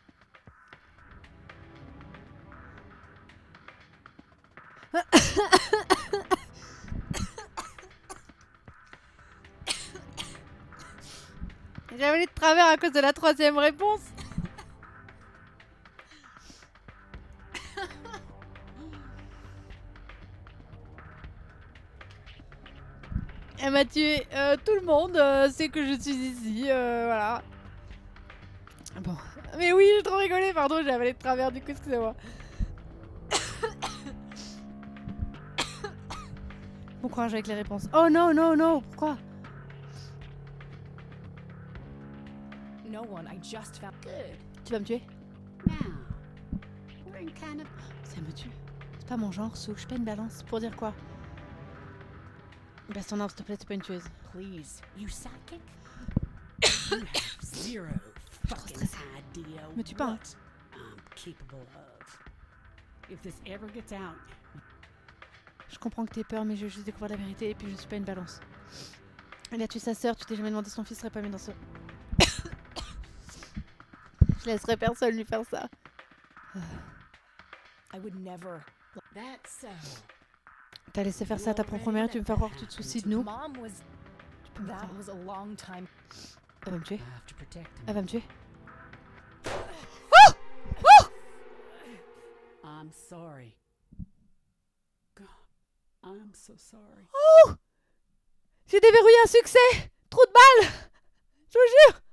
J'avais de travers à cause de la troisième réponse. Elle m'a tué. Tout le monde sait que je suis ici. Voilà. Bon. Mais oui, j'ai trop rigolé. Pardon, j'ai avalé de travers du coup, excusez-moi. Bon courage avec les réponses. Oh non, non, non. Pourquoi? No one, I just found. Good. Tu vas me tuer? Now, we're in kind of. Ça me tue. C'est pas mon genre, Sue. Je suis pas une balance. Pour dire quoi? Baisse ton arme, s'il te plaît, t'es pas une tueuse. Please, you psychic? You have zero fucking idea Me tue pas, hein. what I'm capable of. If this ever gets out. Je comprends que t'aies peur, mais je veux juste découvrir la vérité et puis je suis pas une balance. Elle a tué sa sœur, tu t'es jamais demandé si son fils serait pas mis dans ce... Je laisserai personne lui faire ça. I would never. That's so. T'as laissé faire ça à ta propre mère et tu me fais croire que tu te soucies de nous? Mom was. Tu peux me That croire. was a long time. Elle va me tuer. I have to protect him. Elle va me tuer. I'm sorry. God, I'm so sorry. Oh! J'ai déverrouillé un succès! Trop de balles! Je vous jure!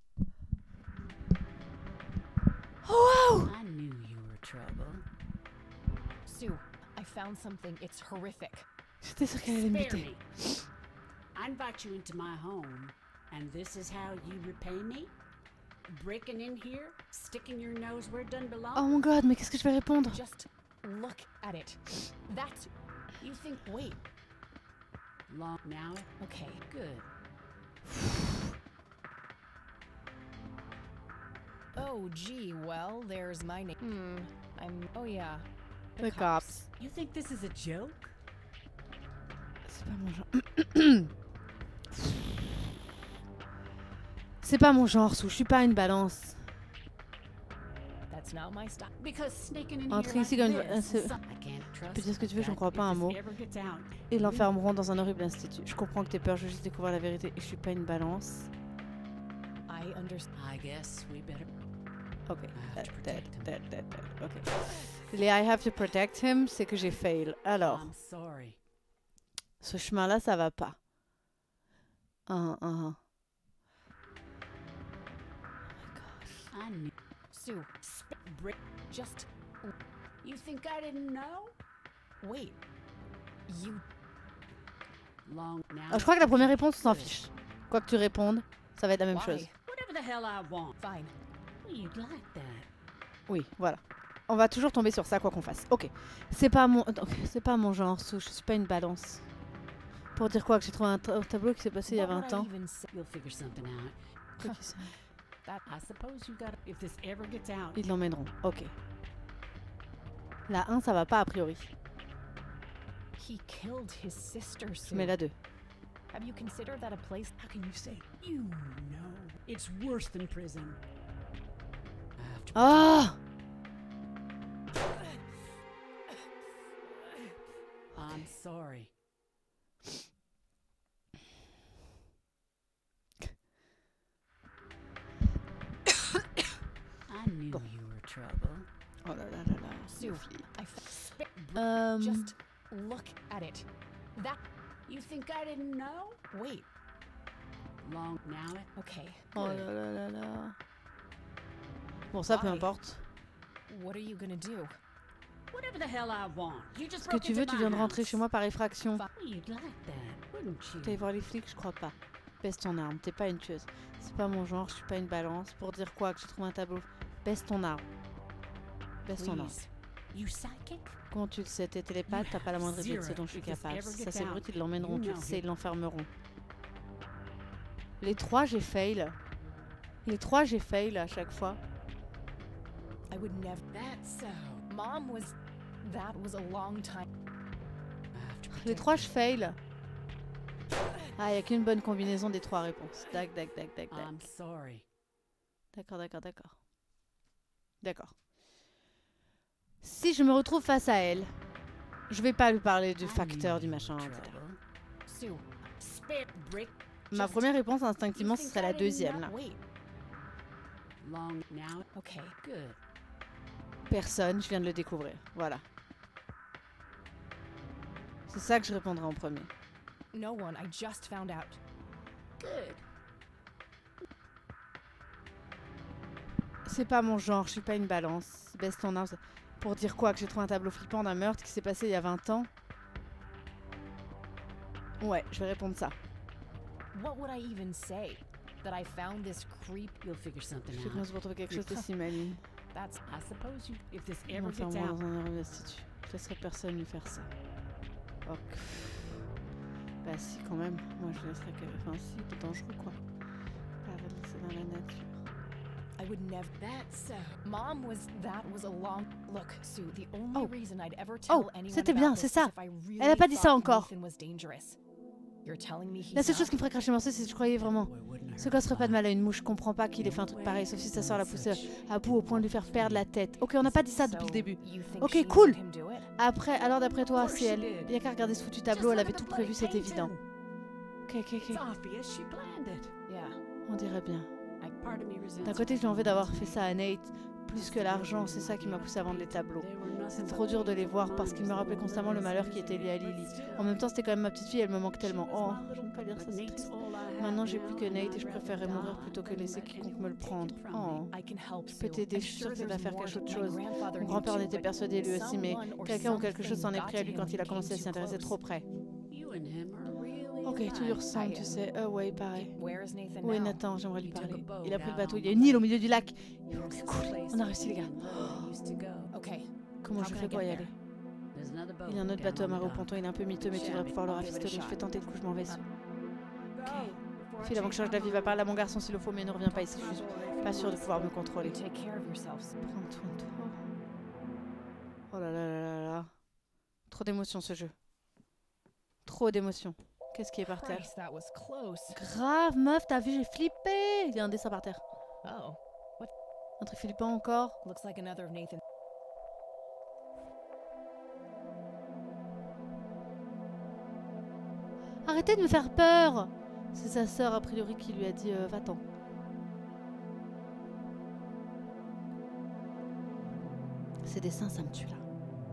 Oh wow! I knew you were trouble. Sue, I found something. It's horrific. J'étais sûre qu'elle allait me Spare buter. me. I invite you into my home, and this is how you repay me? Breaking in here, sticking your nose where it doesn't belong? Oh mon god, mais qu'est-ce que je vais répondre? Just look at it. That's. You think, wait. Long now? Okay. Good. Oh, gee, well, there's my name. Oh, yeah. The cops. You think this is a joke? C'est pas mon genre. C'est pas mon genre, Sue. Je suis pas une balance. That's not my style. Because sneaking in Entrer here ici like comme this, ce- I can't trust peux dire ce que tu veux, that j'en crois pas if un this mot. ever gets out, Ils l'enfermeront dans un horrible institut. Je comprends que t'aies peur, je veux juste découvrir la vérité. Et je suis pas une balance. I I understand. I guess we better. Ok. Ok. Les I have to protect him, c'est que j'ai fail. Alors, I'm sorry. ce chemin-là, ça va pas. I knew. Sue, Brick. just You think I didn't know? wait. You Long now. Je crois que la première réponse, on s'en fiche. Quoi que tu répondes, ça va être la même why? chose. Whatever the hell I want. Fine. Well, you'd like that. Oui, voilà. On va toujours tomber sur ça, quoi qu'on fasse. Ok. C'est pas mon genre, Sue. Je suis pas une balance. Pour dire quoi, que j'ai trouvé un tableau qui s'est passé il y a What would 20 I ans. Even say, you'll figure something out. Quoi qu'il soit. I suppose you got. If this ever gets out. Ils l'emmèneront. Ok. La 1, ça va pas a priori. He killed his sister, Je Sue. mets la 2. Have you considered that a place? How can you say? You know, it's worse than prison. I have to. Ah! I'm sorry. I knew you were trouble. Oh là là là là. Sue, just look at it. That. You think I didn't know? Wait. Long now. Okay. Oh là là là là. Bon, ça peu Why? importe. What are you gonna do? Whatever the hell I want. You just Ce que broke tu into veux, tu my viens de rentrer house. chez moi par effraction. Well, you'd like that, wouldn't you? T'allais voir les flics, je crois pas. Baisse ton arme, t'es pas une tueuse. C'est pas mon genre, je suis pas une balance. Pour dire quoi, que j'ai trouvé un tableau. Baisse ton arme. Baisse ton arme. Please. You psychic? Comment tu le sais? T'es télépathe, t'as pas la moindre idée de ce dont je suis capable. Si ça c'est brut, ils l'emmèneront, tu le sais, ils l'enfermeront. Les 3, j'ai fail. Les 3, j'ai fail à chaque fois. I would never. That's so. Mom was. That was a long time. I have to Les protect. 3, je fail. Ah, il n'y a qu'une bonne combinaison des 3 réponses. Dac. I'm sorry. D'accord. D'accord. Si je me retrouve face à elle, je vais pas lui parler du I facteur, knew du you machin, were etc. trouble. Sue, Spit brick. Ma Just première réponse, instinctivement, ce serait la deuxième, là. wait. long now. Okay. Good. Personne, je viens de le découvrir. Voilà. C'est ça que je répondrai en premier. No one. I just found out. Good. C'est pas mon genre, je suis pas une balance. Baisse ton arme. Pour dire quoi? Que j'ai trouvé un tableau flippant d'un meurtre qui s'est passé il y a 20 ans? Ouais, je vais répondre ça. What would I even say? That I found this creep? You'll figure something Je fais out. comment pour trouver quelque chose de si maligne. That's. I suppose you. If this Ils ever gets m'enfermeront out. dans un arrêt d'institut. Je laisserai personne lui faire ça. Ok. Bah si, quand même. Moi, je laisserai que... Enfin, si, c'est dangereux, quoi. Paralysé dans la nature. I would never. That's so. Mom was. That was a long. Look, Sue. The only Oh. reason I'd ever tell anyone c'était about bien, this c'est is ça. if I really Elle a pas dit ça thought encore. Nathan was dangerous. You're telling me he's La seule not? chose qui me ferait cracher mon morceau, c'est si je croyais vraiment. Boy, wouldn't hurt Ce gosse ferait pas de fly. mal à une mouche. Je comprends pas qu'il ait fait un truc pareil, sauf si sa soeur l'a poussé à bout au point de lui faire perdre la tête. Ok, on n'a pas dit ça depuis le So, début. you think Ok, she cool. let him do it? Après, alors d'après toi, Of course c'est she elle. did. Il y a qu'à regarder ce foutu tableau, elle avait tout prévu, c'est évident. Ok. It's obvious she planned it. Yeah. On dirait bien. Part of me resents. D'un côté, j'ai envie d'avoir fait ça à Nate, plus que l'argent, c'est ça qui m'a poussé à vendre les tableaux. C'est trop dur de les voir parce qu'il me rappelait constamment le malheur qui était lié à Lily. En même temps, c'était quand même ma petite fille, elle me manque tellement. Oh, je ne veux pas dire ça, c'est triste. Maintenant, j'ai plus que Nate et je préférerais mourir plutôt que laisser quiconque me le prendre. Oh. I can help Je peux Sue. t'aider, I'm je suis sure sûre que ça va there's faire more quelque chose de that my chose. grandfather Mon knew grand-père en too, était but persuadé lui aussi, mais someone or quelqu'un ou quelque chose s'en est something pris à lui got quand to il a him commencé à and s'y intéresser came too trop près. You and him are really Ok, tu lui ressembles, tu sais. Ouais, pareil. Where is Nathan Oui, now? Nathan, j'aimerais lui He took a parler. boat Il a pris le out bateau, on il y a the une île au lake. milieu du lac. It's a Cool, place on a réussi les gars. they used to go. Okay. Comment How je can fais I pour get y there? aller? There's another boat Il y a un autre down bateau on the amarré au dock. ponton, il est un peu miteux, mais tu devrais pouvoir le rafistoler. Je fais tenter le coup, je m'en vais. File avant que je change d'avis, va par là mon garçon s'il le faut, mais ne reviens pas ici, je suis pas sûre de pouvoir me contrôler. You take care of yourselves. Prends soin de toi. Oh là là là là là. Trop d'émotions ce jeu. Trop d'émotions. Qu'est-ce qui est par terre? Christ, that was close. Grave meuf, t'as vu, j'ai flippé. Il y a un dessin par terre. Oh, Un truc flippant encore. looks like another of Nathan. Arrêtez de me faire peur. C'est sa sœur a priori qui lui a dit va-t'en. Ces dessins, ça me tue là.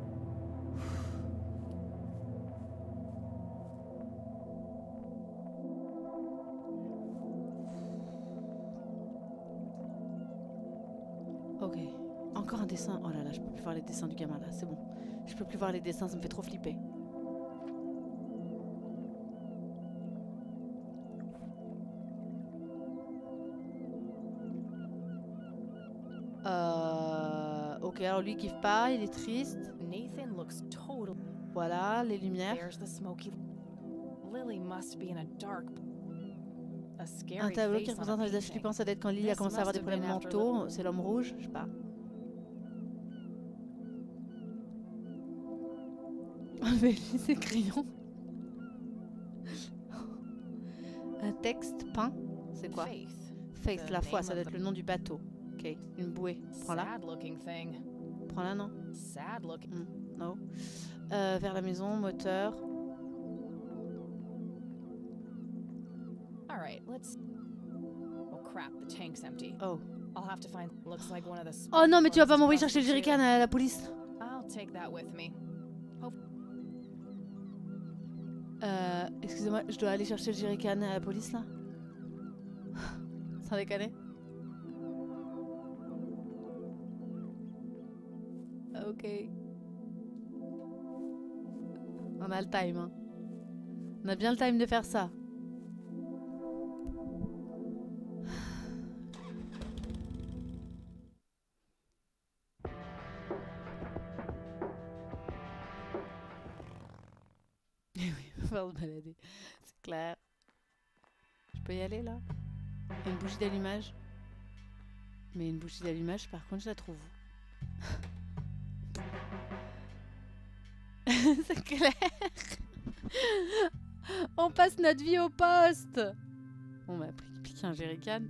Ok. Encore un dessin. Oh là là, je peux plus voir les dessins du gamin là, c'est bon. Je peux plus voir les dessins, ça me fait trop flipper. Ok, alors lui il kiffe pas, il est triste. Nathan looks total. Voilà, les lumières. There's the smoky. Lily must be in a dark. A scary Un tableau qui face on a représente un visage painting. flippant, ça doit être quand Lily a This commencé à avoir must des have been problèmes after mentaux. C'est l'homme rouge, je sais pas. Enlevez ses crayons. Un texte peint, c'est quoi? Faith, The la foi, name ça doit of être the- le nom du bateau. Ok, une bouée. Prends-la. Sad looking thing. Prends-la, non? Sad looking. Non. Vers la maison, moteur. All right, let's. Oh crap, the tank's empty. Oh. I'll have to find. Looks like one of the. Oh non, mais tu vas pas spark m'envoyer plugs chercher le busted jerrycan too. à la police. I'll take that with me. Excusez-moi, je dois aller chercher le jerrycan à la police là? Sans déconner? Ok. On a le time, hein. On a bien le time de faire ça. Eh oui, il va falloir se balader. C'est clair. Je peux y aller là? Il y a une bougie d'allumage. Mais une bougie d'allumage, par contre, je la trouve où? C'est clair. On passe notre vie au poste. On m'a piqué un jerrycan.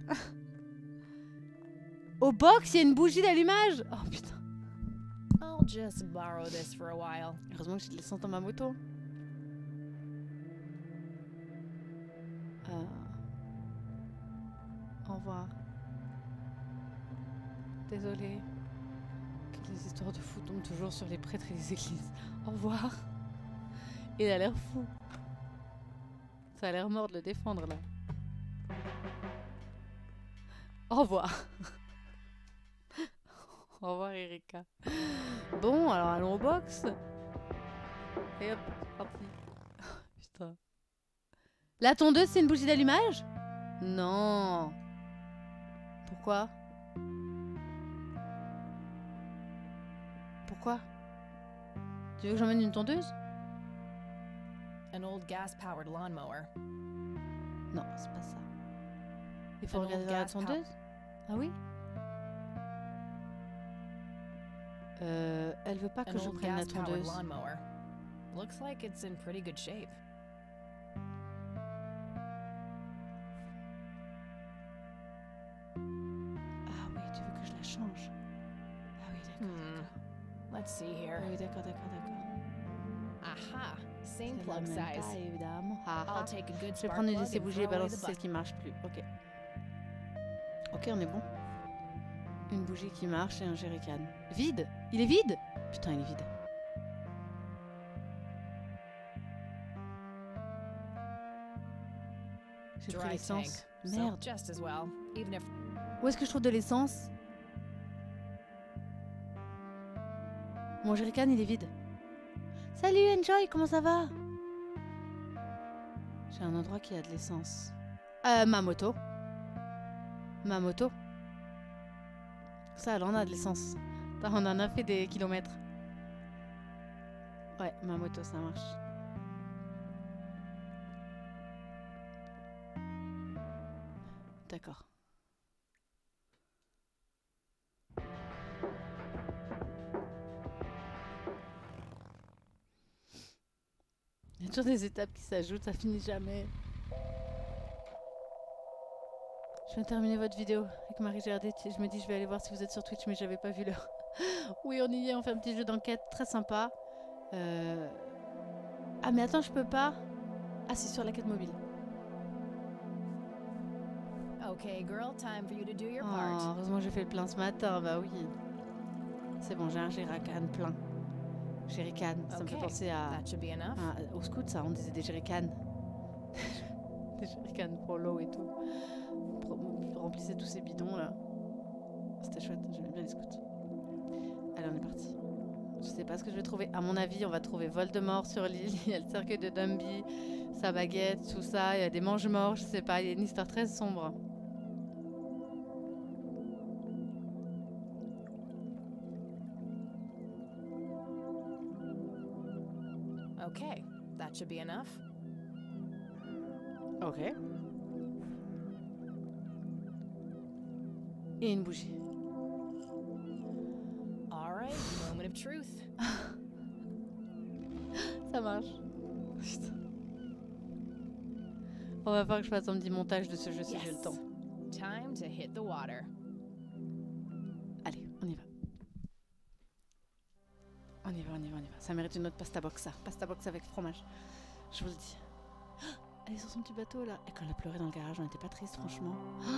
Au box, il y a une bougie d'allumage. Oh putain. I'll just borrow this for a while. Heureusement que j'ai de l'essence dans ma moto. Au revoir. Désolée. Que les histoires de fous tombent toujours sur les prêtres et les églises. Au revoir. Il a l'air fou. Ça a l'air mort de le défendre là. Au revoir. Au revoir Erika. Bon, alors allons au box. Et hop, c'est parti. Putain. La tondeuse, c'est une bougie d'allumage? Non. Pourquoi? Pourquoi? Tu veux que j'emmène une tondeuse? An old gas-powered lawnmower. Non, c'est pas ça. Il faut An regarder old dans la gas tondeuse? Ah oui? Elle veut pas que An je old prenne la gas-powered tondeuse. lawnmower. Looks like it's in pretty good shape. Ah oui, tu veux que je la change? Ah oui, d'accord. Let's see here. Ah oui, d'accord. Aha, same C'est la plug même size. taille, évidemment. Ah, ah. I'll take a good Je vais spark prendre une de plug ces and bougies et throw away balancer the celle qui marche plus. Ok. Ok, on est bon. Une bougie qui marche et un jerrycan. Vide? Il est vide? Putain, il est vide. J'ai pris Dry l'essence. tank. Merde. So just as well, even if Où est-ce que je trouve de l'essence? Mon jerrycan, il est vide. Salut Enjoy, comment ça va? J'ai un endroit qui a de l'essence. Ma moto. Ma moto. Ça, elle en a de l'essence. On en a fait des kilomètres. Ouais, ma moto, ça marche. D'accord. Il y a toujours des étapes qui s'ajoutent, ça finit jamais. Je viens de terminer votre vidéo avec Marie Gerdet. Je me dis je vais aller voir si vous êtes sur Twitch, mais j'avais pas vu l'heure. Oui, on y est, on fait un petit jeu d'enquête très sympa. Ah mais attends, je peux pas. Ah, c'est sur la quête mobile. Okay, girl, time for you to do your Oh, part. heureusement j'ai fait le plein ce matin, bah oui. C'est bon, j'ai un jerrycan plein. Jerrycan, ça me fait penser au scout, ça, on disait des jerrycans. Des jerrycans pour l'eau et tout. On remplissait tous ces bidons là. C'était chouette, j'aimais bien les scouts. Allez, on est parti. Je sais pas ce que je vais trouver. À mon avis, on va trouver Voldemort sur l'île. Il y a le cercueil de Dumby, sa baguette, tout ça. Il y a des mange-morts, je sais pas. Il y a une histoire très sombre. Okay, that should be enough. Ok. Et une bougie. All right, moment of truth. Ça marche. Putain. On va falloir que je fasse un petit montage de ce jeu si j'ai le temps. Time to hit the water. Allez, on y va. On y va, on y va, on y va. Ça mérite une autre pasta box, ça. Pasta box avec fromage. Je vous le dis. Elle est sur son petit bateau, là. Et quand elle a pleuré dans le garage, on n'était pas triste, franchement.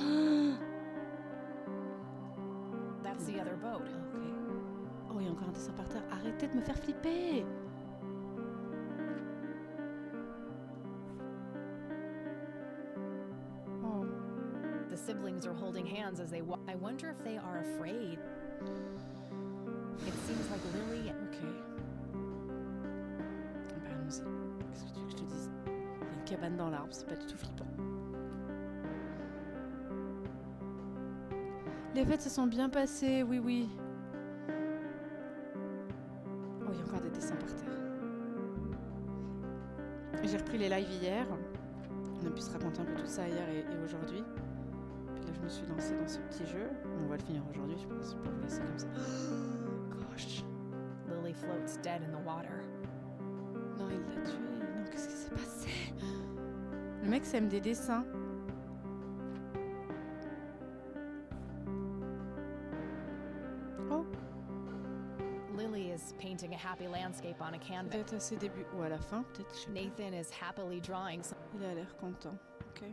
That's the other boat. Ok. Oh, il y a encore un dessin par terre. Arrêtez de me faire flipper. Oh. The siblings are holding hands as they walk. I wonder if they are afraid. It seems like Lily... Ok. Bah, allons-y. Qu'est-ce que tu veux que je te dise? Il y a une cabane dans l'arbre, c'est pas du tout flippant. Les fêtes se sont bien passées, oui, oui. Oh, il y a encore des dessins par terre. J'ai repris les lives hier. On a pu se raconter un peu tout ça hier et aujourd'hui. Puis là, je me suis lancée dans ce petit jeu. On va le finir aujourd'hui, je pense. Je peux pas vous laisser comme ça. Gosh. Lily floats dead in the water. Non, il l'a tué. Non, qu'est-ce qui s'est passé? Le mec sème des dessins. Oh. Lily is painting a happy landscape on a canvas. Peut-être à ses débuts ou à la fin, peut-être. Je sais pas. Nathan is happily drawing some... Il a l'air content. Ok.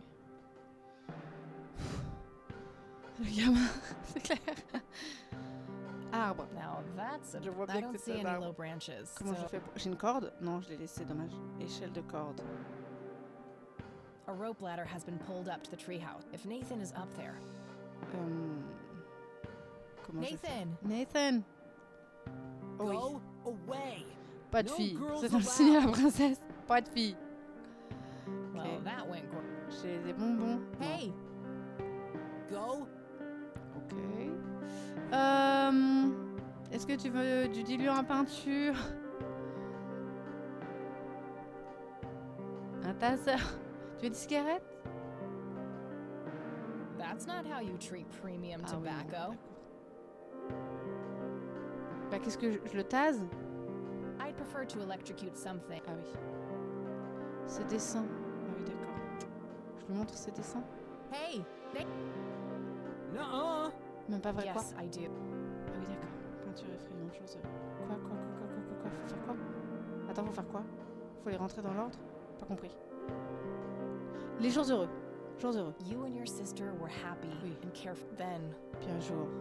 Le gamin, c'est clair. Arbre. Now that's a... Je vois I bien don't que see c'est any un arbre. low branches. Comment so je fais pour... J'ai une corde? Non, je l'ai laissé, dommage. Échelle de corde. a rope ladder has been pulled up to the treehouse. If Nathan is up there... Comment je fais? Nathan! Nathan! Oh oui. Go away. Pas de No fille. girls C'est dans le allowed. signe à la princesse. Pas de fille. Well, Okay. that went great. J'ai des bonbons. Hey! Go. Ok. Est-ce que tu veux du diluant à peinture? Un tasseur? Tu veux des cigarettes? That's not how you treat premium Ah oui, non, tobacco. d'accord. Bah qu'est-ce que je le tase? I'd prefer to electrocute something. Ah oui. Ce dessin. Ah oui, d'accord. Je lui montre ce dessin? Hey! Nuh-uh. Même pas vrai quoi? Yes, I do. Ah oui, d'accord. Peinture effrayante, chose. Quoi? Faut faire quoi? Attends, faut faire quoi? Faut les rentrer dans l'ordre? Pas compris. Les jours heureux. Jours heureux. You and your sister were happy Oui. and careful then. Puis un jour,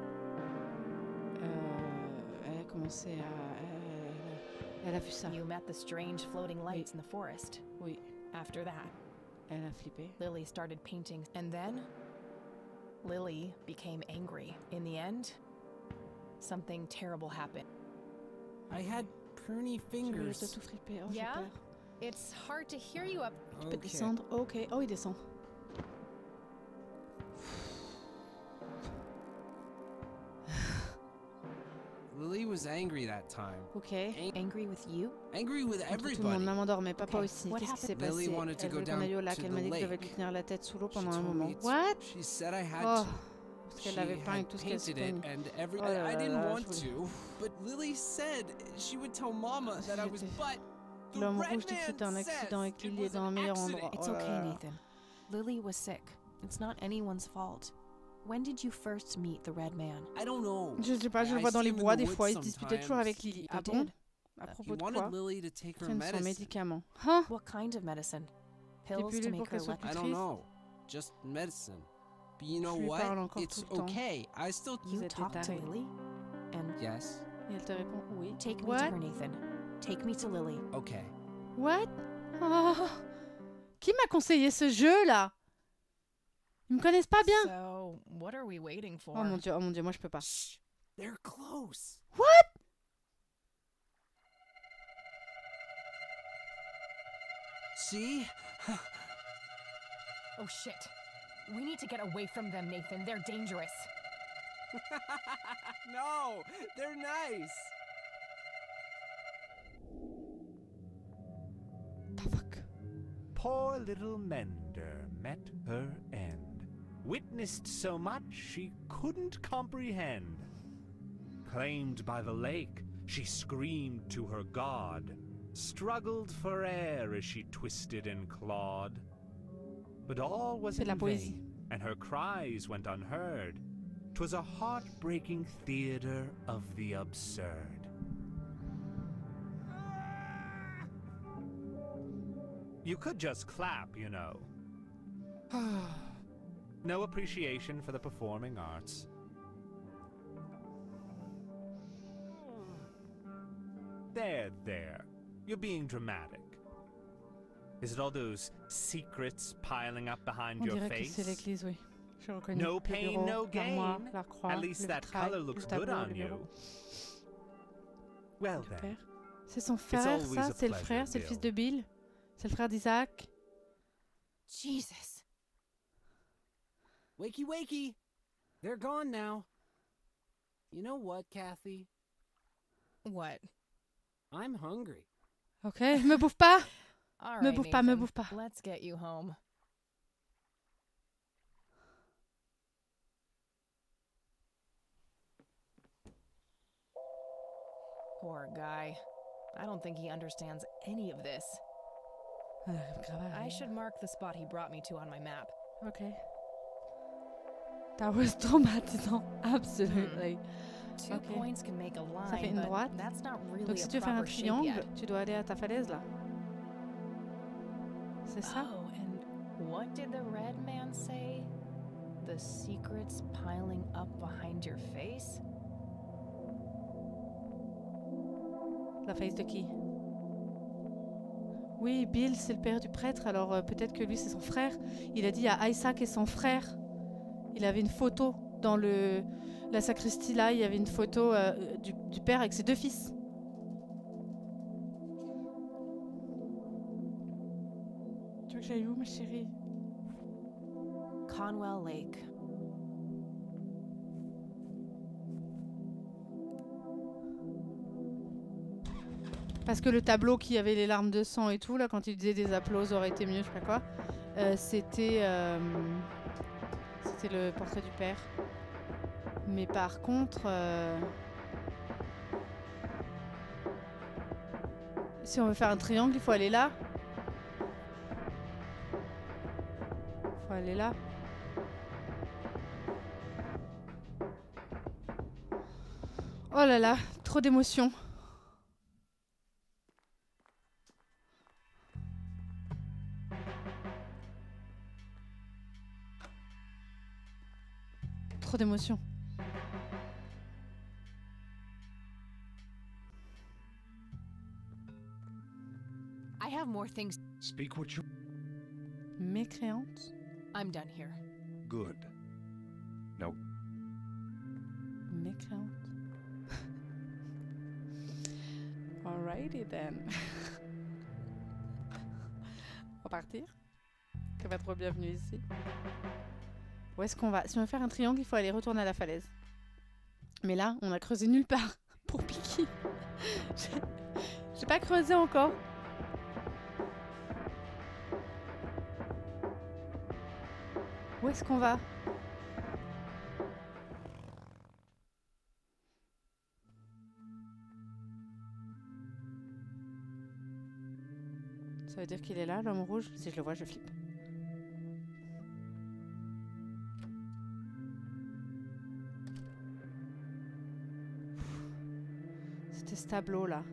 elle a commencé à... Elle a vu ça. You met the strange floating lights in the forest. Oui. After that, Elle a flippé. Lily started painting, and then Lily became angry. In the end, something terrible happened. I had pruny T'as fingers. tout flippé. Oh, j'ai Yeah? peur. It's hard to hear you up. Tu peux Okay. descendre. Ok. Oh, il descend. Lily was angry that time. Ok. Angry with you? Angry with Contre tout le monde. everybody. Maman dormait, papa Okay, aussi. what Qu'est-ce qui s'est happened? Lily passé? wanted to Elle go voulait qu'on aille au down lac. to Elle m'a the dit que je devais lui lake. tenir la tête sous l'eau She pendant un told moment. me it's- What? She said I had Oh. to. Parce qu'elle She l'avait peint had avec tout ce qu'elle se painted it, peignait. and every. Oh là I là didn't là, want je voulais- to, but Lily said she would tell Mama that I was. J'étais- But the L'homme red rouge dit que c'était un man accident et says qu'il it est was dans un an meilleur accident. endroit. It's Oh là okay, là. Nathan. Lily was sick. It's not anyone's fault. When did you first meet the red man? I don't know. Je sais pas, je le I vois dans see les him in bois the des woods fois. Il se disputait toujours avec sometimes. Lily. They Ah bon? did. À He propos de wanted quoi? Lily to take her Prenne son medicine. médicament. Hein? What kind of medicine? Des Pills to pilules pour make her qu'elle soit let... plus I don't triste? know. Just medicine. But you know Je lui what? parle encore It's tout le temps. okay. I still. Vous You êtes talked to tarés. Lily? And Yes. Et elle te répond oui. take me What? to her, Nathan. Take me to Lily. Okay. What? Oh. Qui m'a conseillé ce jeu là? Ils me connaissent pas bien. So, what are we waiting for? Oh mon dieu, moi je peux pas. Shh. They're close. What? See? Oh shit. We need to get away from them, Nathan. They're dangerous. No, they're nice. The fuck? Poor little Mender met her end. Witnessed so much she couldn't comprehend. Claimed by the lake, she screamed to her god. Struggled for air as she twisted and clawed. But all was C'est la in poésie. vain, and her cries went unheard. 'Twas a heartbreaking theater of the absurd. You could just clap, you know. No appreciation for the performing arts. There. You're being dramatic. Is it all those secrets piling up behind On your dirait que face? c'est l'église, oui. J'ai reconnu. No Le pain, bureau, no gain. l'armoire, la croix, At least le that vitrail, color le looks tableau, good on le bureau. you. Well Le then, père. C'est son frère, always ça? a C'est le pleasure, frère? C'est le fils Bill. de Bill? C'est le frère d'Isaac? Jesus. Wakey, wakey. They're gone now. You know what, Kathy? What? I'm hungry. Ok, me bouffe pas! All Me right, bouffe pas, me Nathan. bouffe pas. Let's get you home. Poor guy. I don't think he understands any of this. I should mark the spot he brought me to on my map. Ok. That was traumatisant. Absolutely. 2 Ok. points can make a line, Ça fait une but droite. that's not really Donc si a tu veux faire un proper shape triangle, yet. tu dois aller à ta falaise là. C'est ça? Oh, and what did the red man say? The secrets piling up behind your face? La face de qui? Oui, Bill, c'est le père du prêtre, alors peut-être que lui, c'est son frère. Il a dit à Isaac et son frère. Il avait une photo dans la sacristie, là, il y avait une photo du père avec ses 2 fils. Tu veux que j'aille où, ma chérie? Conwell Lake. Parce que le tableau qui avait les larmes de sang et tout, là, quand il disait des applauses aurait été mieux, je sais pas quoi, c'était le portrait du père. Mais par contre, si on veut faire un triangle, il faut aller là. Il faut aller là. Oh là là, trop d'émotions. Trop d'émotions. I have more things. Speak what you... Mécréante. I'm done here. Good. Now, Mécréante. Alrighty then. On va partir. Que pas trop bienvenue ici. Où est-ce qu'on va? Si on veut faire un triangle, il faut aller retourner à la falaise. Mais là, on a creusé nulle part pour Piki. J'ai pas creusé encore. Où est-ce qu'on va? Ça veut dire qu'il est là, l'homme rouge? Si je le vois, je flippe. C'était ce tableau là.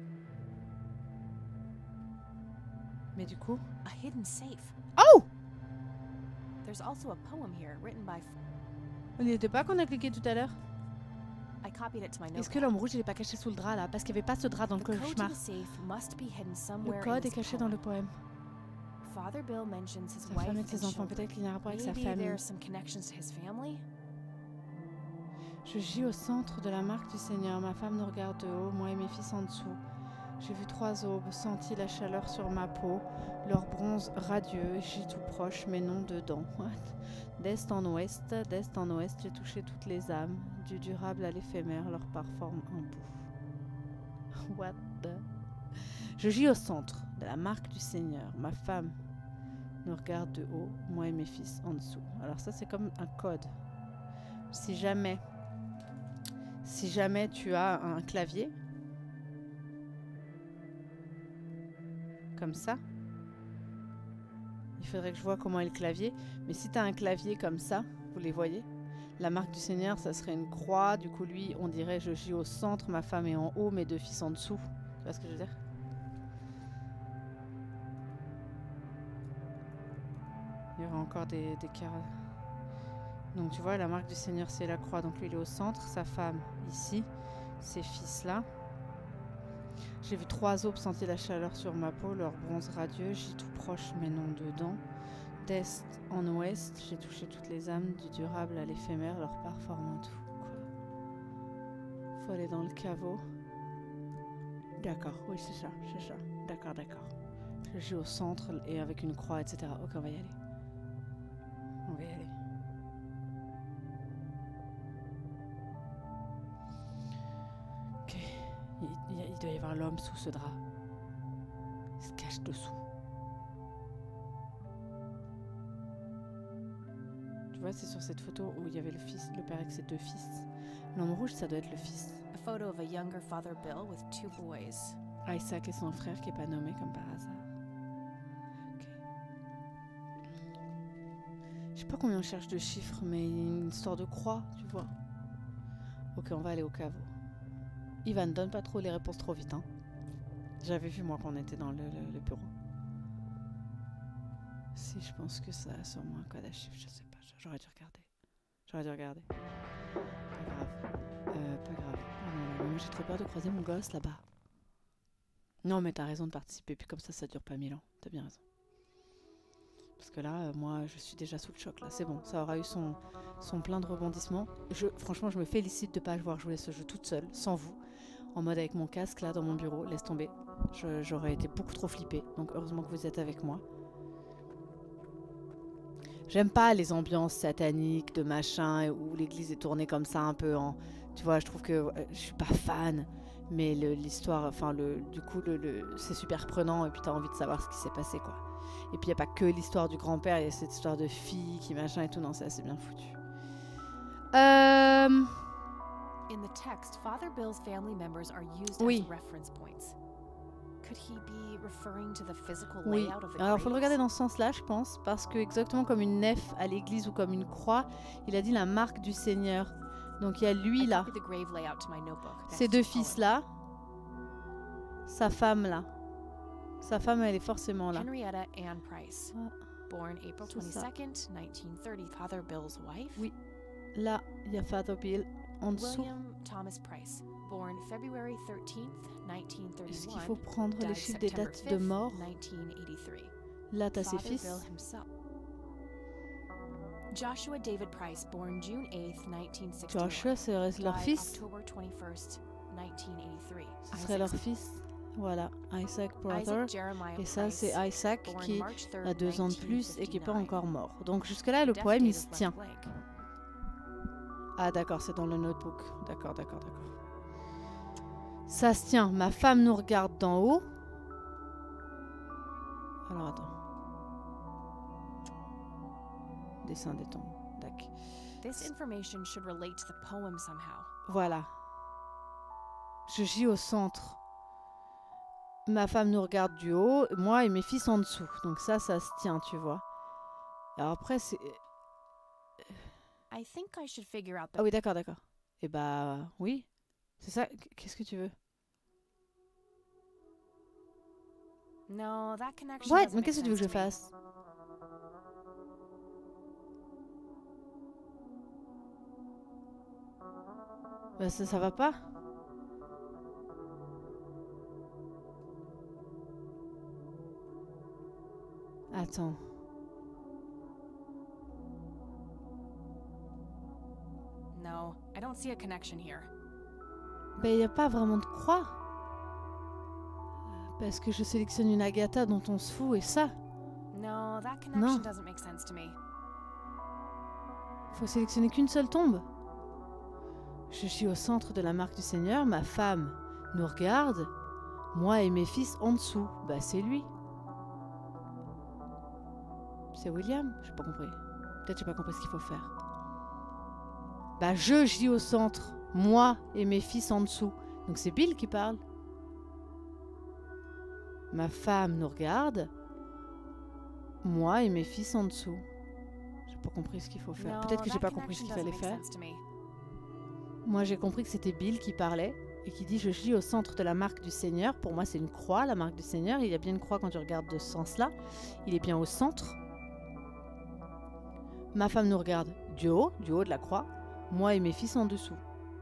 Mais du coup... A hidden safe. Oh! There's also a poem here written by... On n'y était pas qu'on a cliqué tout à l'heure? I copied it to my notebook. Est-ce que l'homme rouge il est pas caché sous le drap là? Parce qu'il n'y avait pas ce drap dans le cauchemar. Le code est caché dans le poème. Father Bill mentions his Sa wife femme et and ses enfants, children. peut-être qu'il y a un rapport avec sa Maybe famille. there's some connections to his family. Je gis au centre de la marque du Seigneur. Ma femme nous regarde de haut, moi et mes fils en dessous. J'ai vu 3 aubes, senti la chaleur sur ma peau, leur bronze radieux, j'y tout proche, mais non dedans. What? D'est en ouest, j'ai touché toutes les âmes, du durable à l'éphémère, leur parforme un bout. What the... Je gis au centre de la marque du Seigneur. Ma femme nous regarde de haut, moi et mes fils en dessous. Alors ça, c'est comme un code. Si jamais tu as un clavier, comme ça, il faudrait que je vois comment est le clavier, mais si tu as un clavier comme ça, vous les voyez, la marque du Seigneur, ça serait une croix, du coup lui, on dirait je gis au centre, ma femme est en haut, mes 2 fils en dessous. Tu vois ce que je veux dire? Il y aura encore des carats. Donc tu vois, la marque du Seigneur, c'est la croix. Donc lui, il est au centre. Sa femme, ici. Ses fils, là. J'ai vu 3 aubes, senti la chaleur sur ma peau, leur bronze radieux. J'y tout proche, mais non dedans. D'est en ouest, j'ai touché toutes les âmes, du durable à l'éphémère, leur part forme un tout. Quoi. Faut aller dans le caveau. D'accord, oui, c'est ça. D'accord. Je gis au centre et avec une croix, etc. Ok, on va y aller. Ok. Il doit y avoir l'homme sous ce drap. Il se cache dessous. Tu vois, c'est sur cette photo où il y avait le père avec ses 2 fils. L'homme rouge, ça doit être le fils. A photo of a younger Father Bill with 2 boys. Isaac et son frère qui n'est pas nommé comme par hasard. Je sais pas combien on cherche de chiffres, mais une histoire de croix, tu vois. Ok, on va aller au caveau. Ivan, donne pas trop les réponses trop vite, hein. J'avais vu moi qu'on était dans le bureau. Si, je pense que ça a sûrement un code à chiffres, je sais pas. J'aurais dû regarder. Pas grave. Oh non, j'ai trop peur de croiser mon gosse là-bas. Non, mais t'as raison de participer, puis comme ça dure pas 1000 ans. T'as bien raison. Parce que là, moi, je suis déjà sous le choc. Là, c'est bon. Ça aura eu son plein de rebondissements. Franchement, je me félicite de ne pas avoir joué ce jeu toute seule, sans vous, en mode avec mon casque là dans mon bureau. Laisse tomber. J'aurais été beaucoup trop flippée. Donc, heureusement que vous êtes avec moi. J'aime pas les ambiances sataniques de machin où l'église est tournée comme ça un peu en... Tu vois, je trouve que je suis pas fan. Mais l'histoire, enfin, du coup, c'est super prenant et puis t'as envie de savoir ce qui s'est passé, quoi. Et puis il n'y a pas que l'histoire du grand-père, il y a cette histoire de fille qui machin et tout. Non, c'est assez bien foutu. In the text, Father Bill's family members are used as reference points. Could he be referring to the physical layout of the Alors, faut le graves? regarder dans ce sens-là, je pense, parce que exactement comme une nef à l'église ou comme une croix, il a dit la marque du Seigneur. Donc il y a lui là, ses 2 fils là, sa femme là. Sa femme, elle est forcément là. Henrietta Ann Price, born April 22nd, 1930, Father Bill's wife. Oui, là, il y a Father Bill en dessous. William Thomas Price, born February 13th, 1931. Est-ce qu'il faut prendre les chiffres des dates de mort? 1983. Là, t'as ses fils. Joshua David Price, born June 8th, 1961. Joshua, c'est leur fils. October 21st, 1983. Ce serait leur fils. Voilà, Isaac Brother. Et ça, c'est Isaac qui a 2 ans de plus et qui n'est pas encore mort. Donc jusque-là, le poème, il se tient. Ah d'accord, c'est dans le notebook. D'accord. Ça se tient. Ma femme nous regarde d'en haut. Alors attends. Dessin des tombes. D'accord. Voilà. Je gis au centre. Ma femme nous regarde du haut, moi et mes fils en dessous. Donc ça se tient, tu vois. Alors après, c'est... Ah oui, d'accord. Et bah, oui. C'est ça. Qu'est-ce que tu veux? Ouais, mais qu'est-ce que tu veux que je fasse? Bah ça va pas. Attends. No, I don't see a connection here. Ben y a pas vraiment de croix. Parce que je sélectionne une Agatha dont on se fout et ça. No, that connection doesn't make sense to me. Faut sélectionner qu'une seule tombe. Je suis au centre de la marque du Seigneur, ma femme nous regarde, moi et mes fils en dessous. Bah c'est lui. C'est William? J'ai pas compris. Peut-être j'ai pas compris ce qu'il faut faire. Bah je gis au centre, moi et mes fils en dessous. Donc c'est Bill qui parle. Ma femme nous regarde, moi et mes fils en dessous. J'ai pas compris ce qu'il faut faire. Peut-être que j'ai pas compris ce qu'il fallait faire. Moi j'ai compris que c'était Bill qui parlait et qui dit je gis au centre de la marque du Seigneur. Pour moi c'est une croix, la marque du Seigneur. Il y a bien une croix quand tu regardes de ce sens-là. Il est bien au centre. Ma femme nous regarde du haut de la croix. Moi et mes fils en dessous.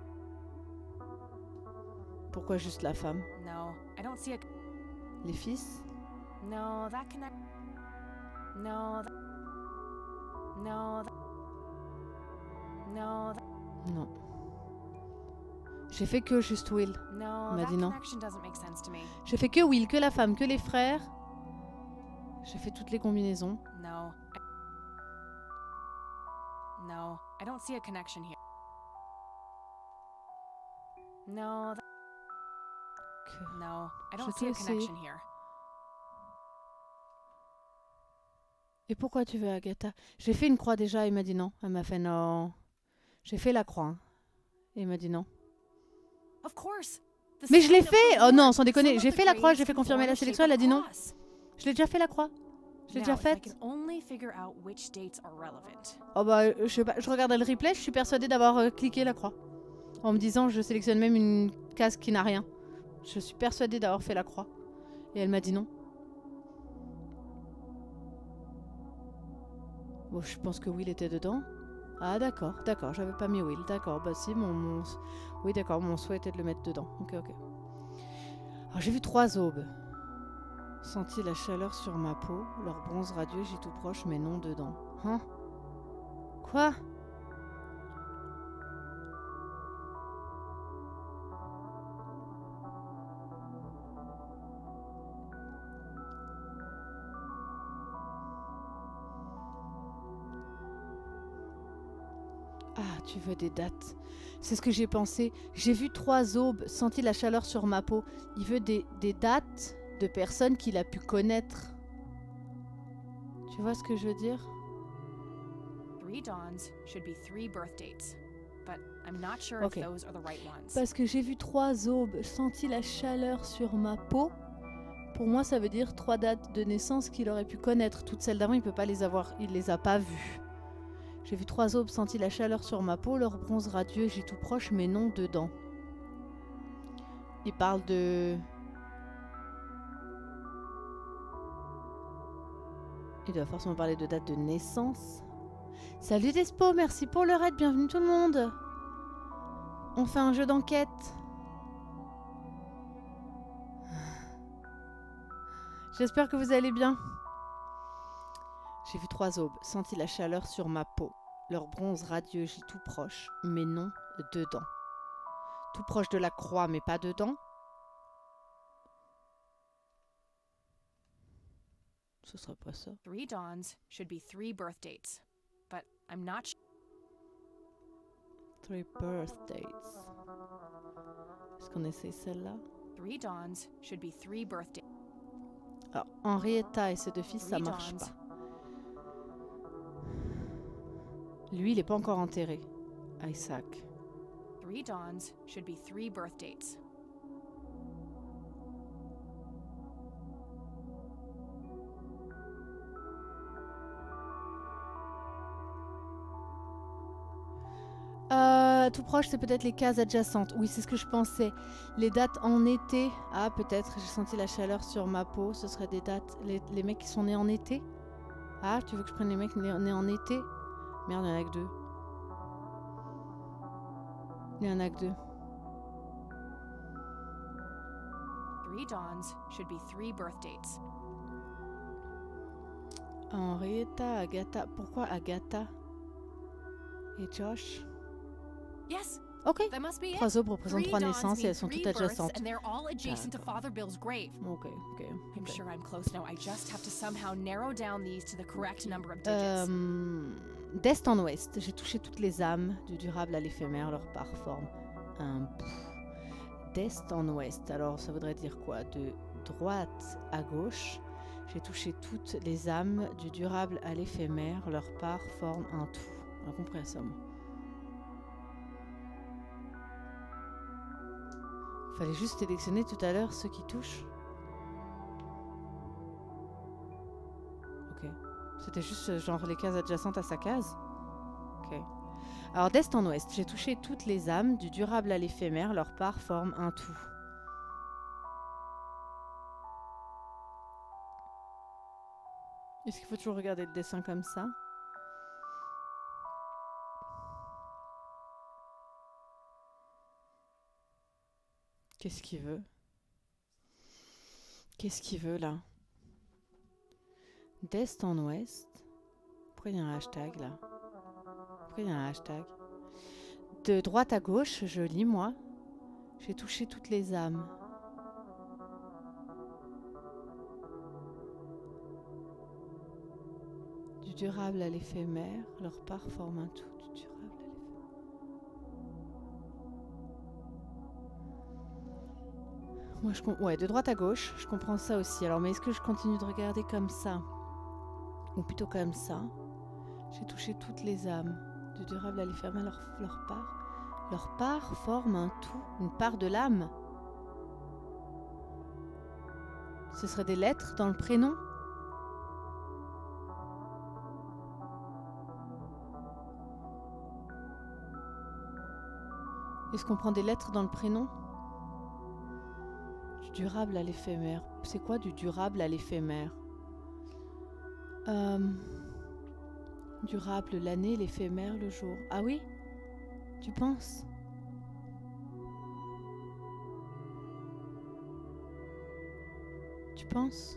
Pourquoi juste la femme? No, I don't see a... Les fils? No, that connect... No, that... No, that... No, that... Non. J'ai fait que juste Will. No, Il m'a that dit non. connection doesn't make sense to me. J'ai fait que Will, que la femme, que les frères. J'ai fait toutes les combinaisons. No. No, I don't see a connection here. No, that... No, I don't see a connection here. Et pourquoi tu veux Agatha? J'ai fait une croix déjà, il m'a dit non. Elle m'a fait non. J'ai fait la croix. Hein. Et il m'a dit non. Of course. Mais je l'ai fait! Oh non, sans déconner. J'ai fait la croix, j'ai fait confirmer la sélection, elle a dit non. Je l'ai déjà fait la croix. Je l'ai déjà faite. Oh bah, je sais pas, je regardais le replay, je suis persuadée d'avoir cliqué la croix. En me disant, je sélectionne même une case qui n'a rien. Je suis persuadée d'avoir fait la croix. Et elle m'a dit non. Bon, je pense que Will était dedans. Ah d'accord, d'accord, j'avais pas mis Will. D'accord, bah si, oui d'accord, mon souhait était de le mettre dedans. Ok, ok. Alors j'ai vu 3 aubes. Senti la chaleur sur ma peau, leur bronze radieux, j'y tout proche, mais non dedans. Hein? Quoi? Ah, tu veux des dates. C'est ce que j'ai pensé. J'ai vu 3 aubes, senti la chaleur sur ma peau. Il veut des dates de personnes qu'il a pu connaître. Tu vois ce que je veux dire? 3 dawns should be 3 birth dates, but I'm not sure if those are the right ones. Parce que j'ai vu 3 aubes, senti la chaleur sur ma peau. Pour moi, ça veut dire 3 dates de naissance qu'il aurait pu connaître. Toutes celles d'avant, il peut pas les avoir, il les a pas vues. J'ai vu 3 aubes, senti la chaleur sur ma peau, leur bronze radieux, j'ai tout proche, mais non dedans. Il parle de... Il doit forcément parler de date de naissance. Salut Despo, merci pour le raid, bienvenue tout le monde. On fait un jeu d'enquête. J'espère que vous allez bien. J'ai vu 3 aubes, senti la chaleur sur ma peau. Leur bronze radieux, j'y tout proche, mais non dedans. Tout proche de la croix, mais pas dedans. Ce serait pas ça. 3 dawns should be 3 birth dates, but I'm not sure. 3 birth dates. Est-ce qu'on essaie celle-là? 3 dawns should be 3 birth dates. Alors, Henrietta et ses 2 fils, ça marche pas. Lui, il n'est pas encore enterré. Isaac. 3 dawns should be 3 birth dates. Tout proche, c'est peut-être les cases adjacentes. Oui, c'est ce que je pensais. Les dates en été. Ah, peut-être, j'ai senti la chaleur sur ma peau. Ce serait des dates... Les mecs qui sont nés en été. Ah, tu veux que je prenne les mecs nés en été? Merde, il y en a que 2. Il y en a que 2. 3 dawns should be 3 birth dates. Henrietta, Agatha. Pourquoi Agatha et Josh? Yes. Ok. That must be it. 3 aubes représentent 3 dawns naissances et mean elles sont 3 toutes births, adjacentes. and they're all adjacent to Father Bill's grave. Ok. I'm sure I'm close now. I just have to somehow narrow down these to the correct number of digits. D'est en ouest, j'ai touché toutes les âmes, du durable à l'éphémère, leur part forme un bout. D'est en ouest, alors ça voudrait dire quoi? De droite à gauche, j'ai touché toutes les âmes, du durable à l'éphémère, leur part forme un tout. On a compris ça, moi. Fallait juste sélectionner tout à l'heure ceux qui touchent. Ok. C'était juste genre les cases adjacentes à sa case. Ok. Alors d'est en ouest, j'ai touché toutes les âmes, du durable à l'éphémère, leur part forme un tout. Est-ce qu'il faut toujours regarder le dessin comme ça? Qu'est-ce qu'il veut? Qu'est-ce qu'il veut là? D'est en ouest. Pourquoi il y a un hashtag là? Pourquoi il y a un hashtag? De droite à gauche, je lis moi. J'ai touché toutes les âmes. Du durable à l'éphémère, leur part forme un tout. Du durable à l'éphémère. Moi, ouais, de droite à gauche, je comprends ça aussi. Alors, mais est-ce que je continue de regarder comme ça? Ou plutôt comme ça? J'ai touché toutes les âmes. Du durable à l'éphémère, leur part. Leur part forme un tout, une part de l'âme. Ce serait des lettres dans le prénom? Est-ce qu'on prend des lettres dans le prénom? Du durable à l'éphémère. C'est quoi du durable à l'éphémère? Durable, l'année, l'éphémère, le jour. Ah oui? Tu penses? Tu penses?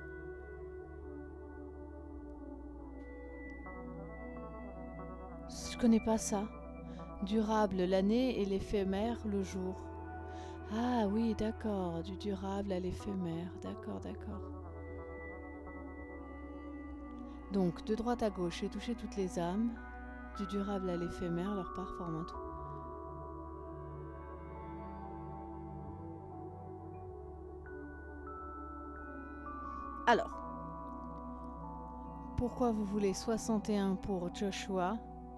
Je connais pas ça. Durable, l'année et l'éphémère, le jour. Ah oui, d'accord. Du durable à l'éphémère. D'accord, d'accord. Donc, de droite à gauche, j'ai touché toutes les âmes. Du durable à l'éphémère, leur part forme un tout. Alors, pourquoi vous voulez 61 pour Joshua,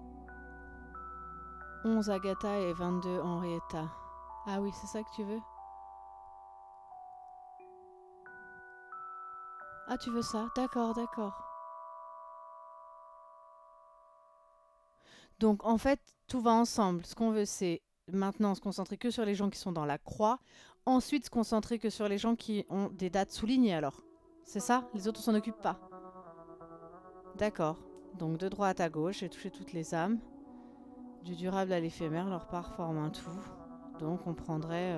11 Agatha et 22 Henrietta? Ah oui, c'est ça que tu veux? Ah, tu veux ça? D'accord, d'accord. Donc, en fait, tout va ensemble. Ce qu'on veut, c'est maintenant se concentrer que sur les gens qui sont dans la croix. Ensuite, se concentrer que sur les gens qui ont des dates soulignées, alors. C'est ça? Les autres, on s'en occupe pas. D'accord. Donc, de droite à gauche, j'ai touché toutes les âmes. Du durable à l'éphémère, leur part forme un tout. Donc, on prendrait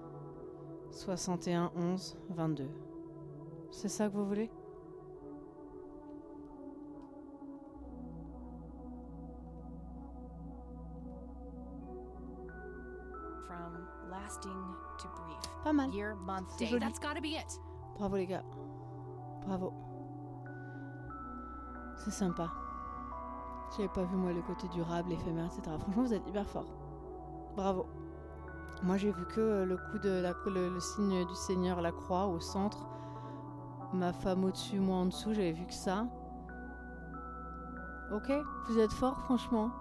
61, 11, 22. C'est ça que vous voulez? From lasting to brief. Pas mal. Year, month, C'est day. joli. That's gotta be it. Bravo les gars. Bravo. C'est sympa. J'avais pas vu moi le côté durable, éphémère, etc. Franchement, vous êtes hyper forts. Bravo. Moi, j'ai vu que le coup de le signe du Seigneur, la croix, au centre. Ma femme au-dessus, moi en dessous, j'avais vu que ça. Ok, vous êtes forts, franchement.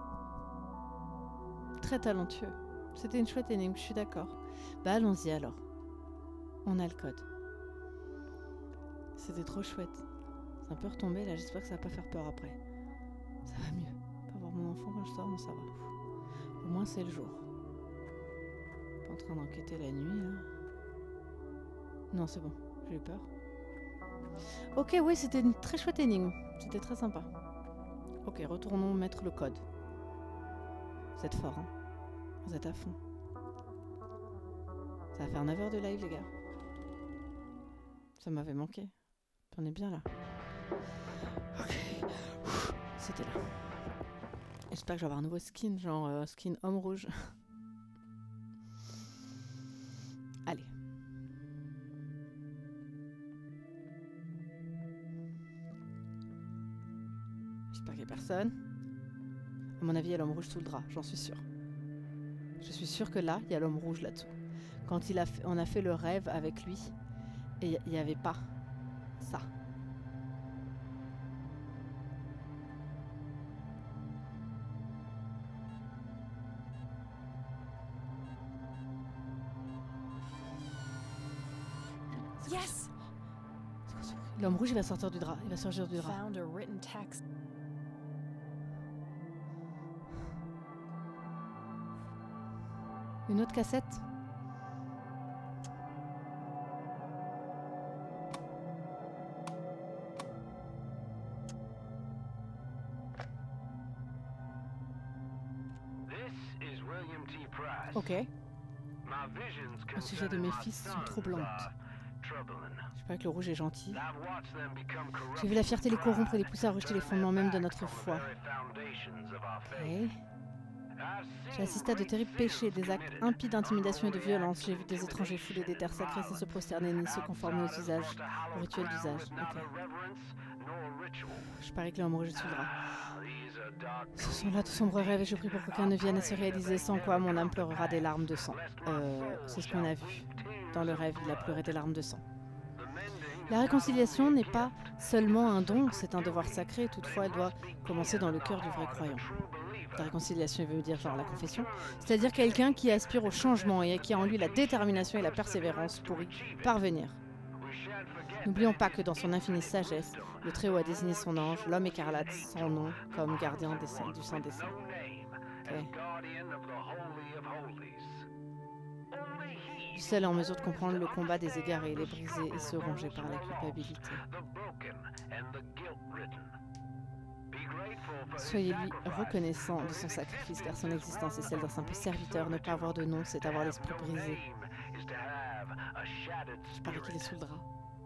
Très talentueux. C'était une chouette énigme, je suis d'accord. Bah, allons-y alors. On a le code. C'était trop chouette. C'est un peu retombé là, j'espère que ça va pas faire peur après. Ça va mieux. Pas voir mon enfant quand je sors, mais ça va. Au moins c'est le jour. Pas en train d'enquêter la nuit là. Non, c'est bon, j'ai eu peur. Ok, oui, c'était une très chouette énigme. C'était très sympa. Ok, retournons mettre le code. Vous êtes forts, hein? Vous êtes à fond. Ça va faire 9 heures de live, les gars. Ça m'avait manqué. On est bien là. Ok. C'était là. J'espère que je vais avoir un nouveau skin, genre skin homme rouge. Allez. J'espère qu'il n'y a personne. À mon avis, il y a l'homme rouge sous le drap, j'en suis sûre. Je suis sûre que là, il y a l'homme rouge là-dessous. Quand on a fait le rêve avec lui, et il n'y avait pas ça. Yes. L'homme rouge, il va sortir du drap. Il va sortir du drap. Found a written text. Une autre cassette. Ok. Au sujet de mes fils sont troublantes. Je sais pas que le rouge est gentil. J'ai vu la fierté les corrompre et les pousser à rejeter les fondements même de notre foi. Ok. J'ai assisté à de terribles péchés, des actes impies d'intimidation et de violence. J'ai vu des étrangers fouler des terres sacrées sans se prosterner ni se conformer aux usages, aux rituels d'usage. Okay. Je parie que l'homme rouge est sous le drap. Ce sont là de sombres rêves et je prie pour qu'aucun ne vienne à se réaliser, sans quoi mon âme pleurera des larmes de sang. C'est ce qu'on a vu. Dans le rêve, il a pleuré des larmes de sang. La réconciliation n'est pas seulement un don, c'est un devoir sacré. Toutefois, elle doit commencer dans le cœur du vrai croyant. La réconciliation veut dire genre la confession, c'est-à-dire quelqu'un qui aspire au changement et qui a en lui la détermination et la persévérance pour y parvenir. N'oublions pas que dans son infinie sagesse, le Très-Haut a désigné son ange, l'homme écarlate, son nom, comme gardien du Saint des Saints. Okay. Seul est en mesure de comprendre le combat des égarés, les brisés et se ronger par la culpabilité. Soyez-lui reconnaissant de son sacrifice, car son existence est celle d'un simple serviteur. Ne pas avoir de nom, c'est avoir l'esprit brisé. Je parie qu'il est sous le drap.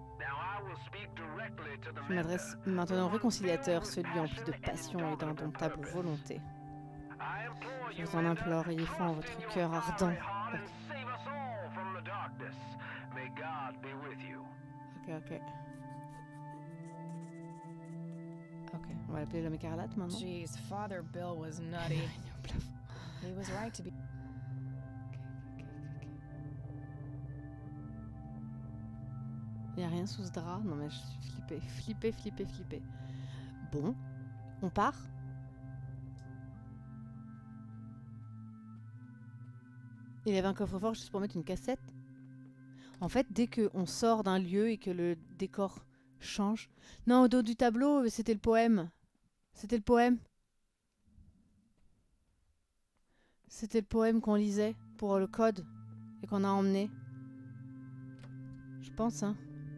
Je m'adresse maintenant au réconciliateur, celui empli de passion et d'indomptable volonté. Je vous en implore, ayez foi en votre cœur ardent. Ok. Ok, on va appeler l'homme écarlate maintenant. Jeez, Father Bill was nutty. He was right to be. Il n'y a rien sous ce drap. Non mais je suis flippée. Bon, on part. Il y avait un coffre-fort juste pour mettre une cassette. En fait, dès qu'on sort d'un lieu et que le décor change... Non, au dos du tableau, c'était le poème. C'était le poème qu'on lisait pour le code et qu'on a emmené. Je pense, hein.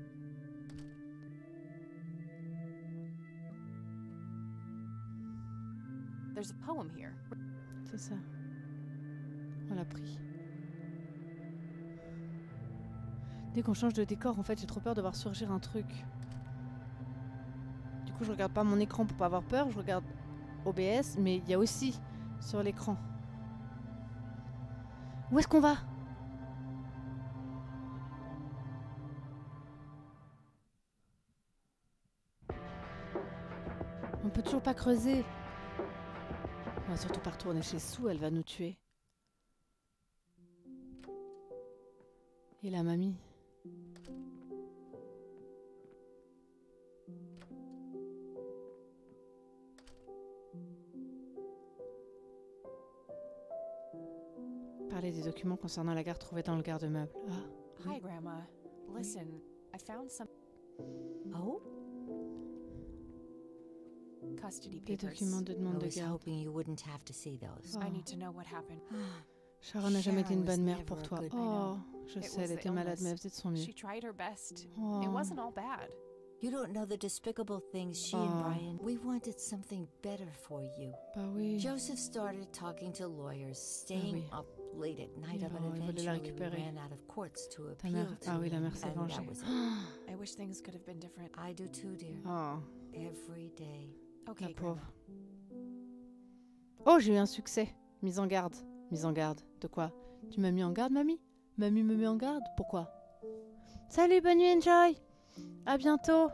There's a poem here. C'est ça. On l'a pris. Dès qu'on change de décor, en fait, j'ai trop peur de voir surgir un truc. Du coup, je regarde pas mon écran pour pas avoir peur, je regarde OBS, mais il y a aussi sur l'écran. Où est-ce qu'on va ? On peut toujours pas creuser. On va surtout pas retourner chez Sue, elle va nous tuer. Et la mamie. Parler des documents concernant la gare trouvés dans le garde-meuble. Ah. Hi, Grandma. Listen, I found some. Oh? Custody Des papers. documents de demande de I was garde. hoping you wouldn't have to see those. I need to know what happened. Sharon n'a jamais été une bonne mère Sharon pour was toi. never a Oh, good- je It sais, was elle the était malade, mais elle illness. faisait de son mieux. She tried her best. Oh. It wasn't all bad. You don't know the despicable things she Oh. and Brian. We wanted something better for you. Bah oui. Joseph started talking to lawyers, staying oui. up late at night of Oh, an il voulait la eventually we récupérer. ran out of courts to Ta appeal mère... to. Ah oui, la mère s'est and vengée. that was it. I wish things could have been different. I do too, dear. Oh, Every day. Okay, la Grandma. pauvre. Oh, j'ai eu un succès. Mise en garde. Mise en garde. De quoi? Tu m'as mis en garde, mamie? Mamie me met en garde? Pourquoi? Salut, bonne nuit, Enjoy! À bientôt!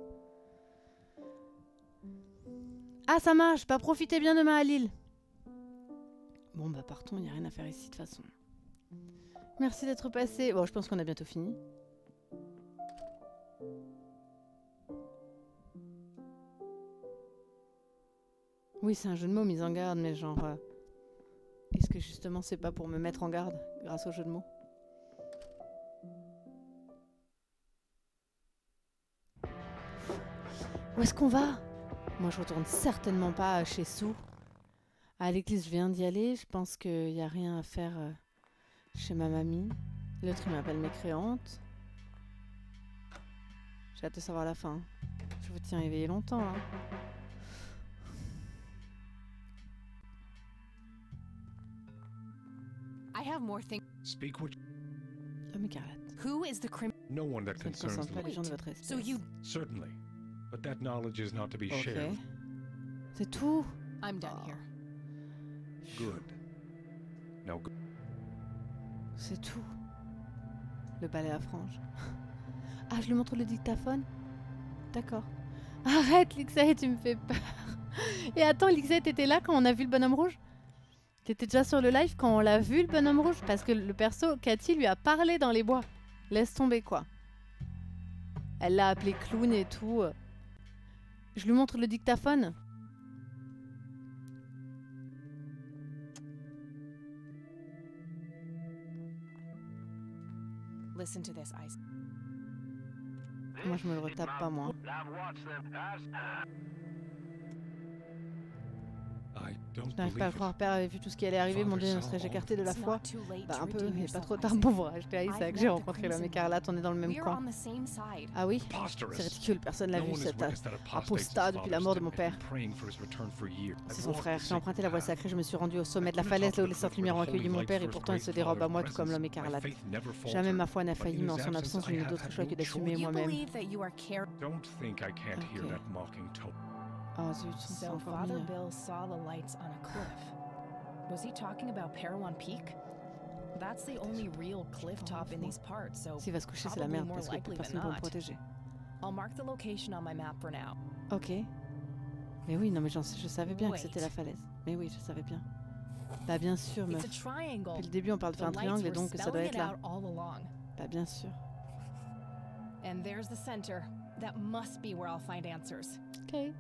Ah, ça marche! Bah, profitez bien demain à Lille! Bon, bah, partons, il n'y a rien à faire ici, de toute façon. Merci d'être passé. Bon, je pense qu'on a bientôt fini. Oui, c'est un jeu de mots, mise en garde, mais genre... est-ce que justement, c'est pas pour me mettre en garde, grâce au jeu de mots? Où est-ce qu'on va? Moi, je retourne certainement pas chez Sue. À l'église, je viens d'y aller. Je pense qu'il n'y a rien à faire chez ma mamie. L'autre, il m'appelle mécréante. J'ai hâte de savoir la fin. Je vous tiens éveillé longtemps, hein. I have more things. Speak what... L'homme écarlate. Who is the criminal? No one that Ça ne concerns concerne pas the... les gens de votre espèce. So you... Certainly. But that knowledge is not to be Ok. shared. C'est tout? I'm done here. Good. Now go. C'est tout. Le balai à franges. Ah, je lui montre le dictaphone? D'accord. Arrête, Lixay, tu me fais peur. Et attends, Lixay, t'étais là quand on a vu le bonhomme rouge? T'étais déjà sur le live quand on l'a vu, le bonhomme rouge? Parce que le perso, Cathy lui a parlé dans les bois. Laisse tomber, quoi. Elle l'a appelé clown et tout. Je lui montre le dictaphone? Listen to this, Ice. Moi, je me le retape pas, moi. I Je don't n'arrive pas à believe Père it. avait vu tout ce qui allait arriver, mon Dieu, serais-je écarté de la It's foi? not too late Bah to un peu, redeem mais pas yourself, trop tard Isaac. pour vous racheter à I've Isaac. met J'ai the rencontré l'homme Crimson écarlate, on est dans le même We're camp. on the same side. Ah oui? Preposterous. C'est ridicule, personne l'a No vu, one has cet witnessed that apostate apostat since depuis la father's mort de death. mon I've père. been praying for his return for years. C'est I've son walked frère. the J'ai emprunté la voie sacred path. sacrée, je me suis rendu au sommet de la I couldn't falaise, talk là où to les the saintes cliff lumières ont where the accueilli holy mon light père, et first pourtant il se breaks dérobe à Father's moi tout comme l'homme presence. My écarlate. faith never faltered. Jamais ma foi n'a But in failli, mais en his son absence, absence, je I n'ai have d'autre had choix no que d'assumer choice. You moi-même. believe that you are caring. Don't think I can't hear Okay. that mocking tone. Oh zut, c'est So encore Father mieux. Bill saw the lights on a cliff. Was he talking about Parowan Peak? That's the only real cliff top in these parts, so S'il va se coucher, c'est la probably merde, more parce que likely than personne ne peut me not. protéger. I'll mark the location on my map for now. Ok. Mais oui, non mais je savais bien que Wait. c'était la falaise. Mais oui, je savais bien. Bah bien sûr, It's meuf. a triangle. Depuis le début, on parle de faire un The lights triangle, et were donc ça doit spelling être it là. out all along. Bah bien sûr. And there's the center. That must be where I'll find answers. Ok.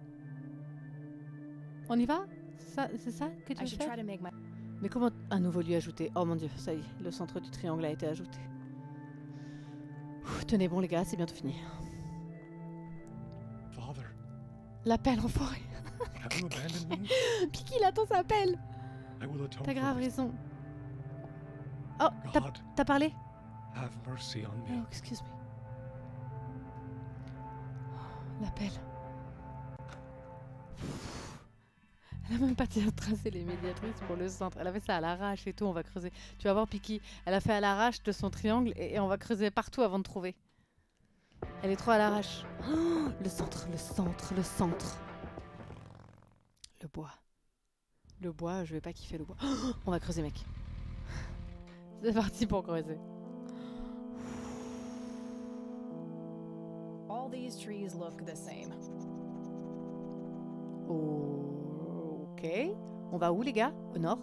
On y va? C'est ça que tu I veux should faire? try to make my... Mais comment un nouveau lieu ajouté? Oh mon dieu, ça y est, le centre du triangle a été ajouté. Ouh, tenez bon les gars, c'est bientôt fini. Father, L'appel en forêt. have you abandoned me? Piki, il attend sa appel. I will atone T'as for grave it. raison. Oh, God, t'as parlé? have mercy on Oh, me. excuse me. L'appel. Elle a même pas tracé les médiatrices pour le centre. Elle a fait ça à l'arrache et tout, on va creuser. Tu vas voir Piki, elle a fait à l'arrache de son triangle et on va creuser partout avant de trouver. Elle est trop à l'arrache. Oh, le centre, le centre, le centre. Le bois. Le bois, je vais pas kiffer le bois. Oh, on va creuser, mec. C'est parti pour creuser. All these trees look the same. Ok. On va où les gars? Au nord?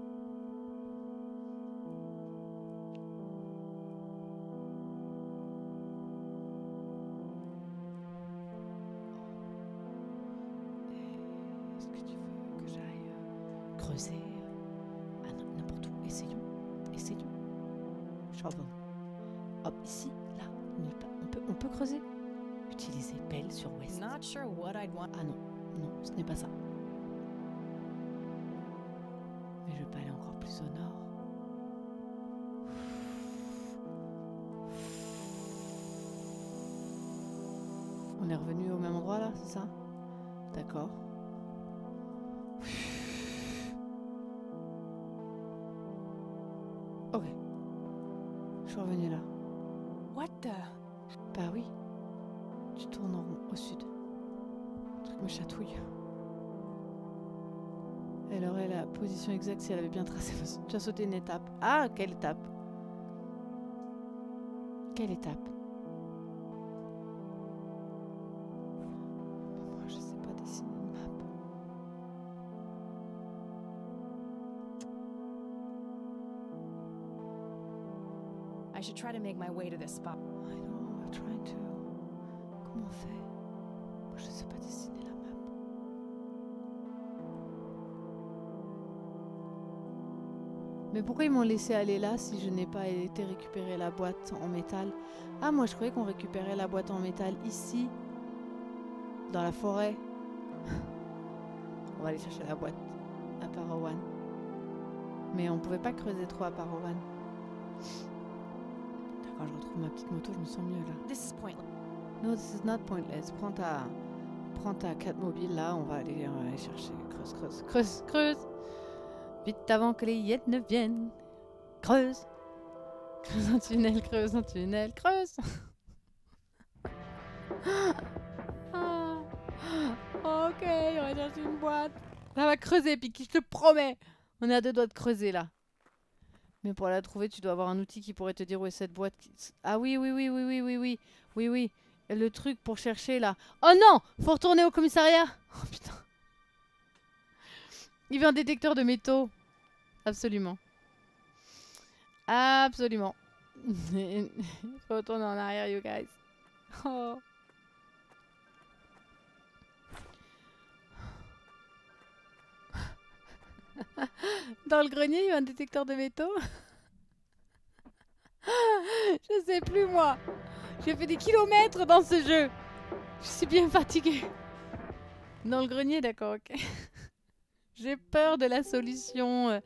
Est-ce que tu veux que j'aille creuser? Ah non, n'importe où. Essayons. Essayons. Shovel. Hop, ici, là, nulle part. On peut creuser. Utiliser pelle sur ouest. Not sure what I'd want. Ah non, non, ce n'est pas ça. Mais je vais pas aller encore plus au nord. On est revenu au même endroit là, c'est ça? D'accord. Je suis revenue là. What the? Bah oui. Tu tournes en rond, au sud. Le truc me chatouille. Elle aurait la position exacte si elle avait bien tracé. Tu as sauté une étape. Ah, quelle étape? Quelle étape? Moi, je sais pas dessiner une map. I should try to make my way to this spot. I know, I'm trying to. Comment on fait? Moi, je sais pas dessiner la map. Mais pourquoi ils m'ont laissé aller là si je n'ai pas été récupérer la boîte en métal? Ah, moi je croyais qu'on récupérait la boîte en métal ici, dans la forêt. On va aller chercher la boîte à Parowan. Mais on pouvait pas creuser trop à Parowan. Quand je retrouve ma petite moto, je me sens mieux là. This is pointless. No, this is not pointless. Prends ta Catmobile là, on va aller chercher. Creuse. Vite avant que les hyènes ne viennent. Creuse. Creuse un tunnel, creuse. Ah. Ok, on va chercher une boîte. Ça va creuser, Piki, je te promets. On est à 2 doigts de creuser là. Mais pour la trouver, tu dois avoir un outil qui pourrait te dire où est cette boîte. Ah oui. Oui. Le truc pour chercher là. Oh non! Faut retourner au commissariat. Oh putain. Il veut un détecteur de métaux. Absolument. Il faut retourner en arrière, you guys. Oh. Dans le grenier, il y a un détecteur de métaux. Je sais plus, moi. J'ai fait des kilomètres dans ce jeu. Je suis bien fatiguée. Dans le grenier, d'accord, ok. J'ai peur de la solution.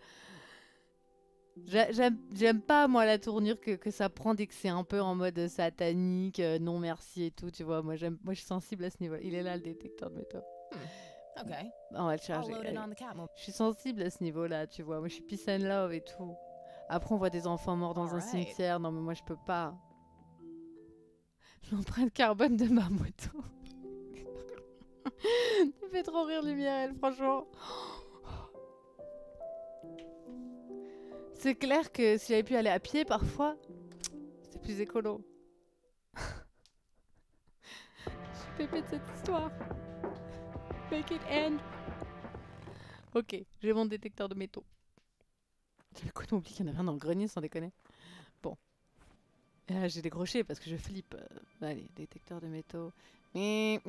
J'aime pas, moi, la tournure que ça prend dès que c'est un peu en mode satanique, non merci et tout, tu vois. Moi, je suis sensible à ce niveau. Il est là, le détecteur de métaux. Ok. On va le charger. Je suis sensible à ce niveau-là, tu vois. Moi, je suis peace and love et tout. Après, on voit des enfants morts dans un cimetière. Non, mais moi, je peux pas. L'empreinte carbone de ma moto. Tu fais trop rire, Lumière, franchement. C'est clair que si j'avais pu aller à pied, parfois, c'est plus écolo. Je suis pépée de cette histoire. Make it end. Ok, j'ai mon détecteur de métaux. J'avais quoi oublié qu'il y en avait un dans le grenier, sans déconner. Bon. Et là, j'ai décroché parce que je flippe. Allez, détecteur de métaux. Il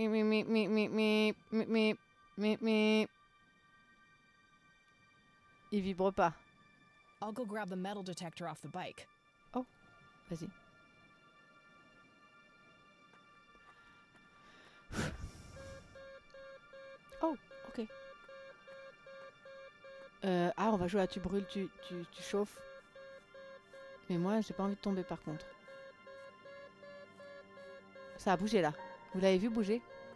vibre pas. I'll go grab the metal detector off the bike. Oh, vas-y. Oh, ok. Ah, on va jouer à tu brûles, tu chauffes. Mais moi, j'ai pas envie de tomber par contre. Ça a bougé là. Vous l'avez vu bouger?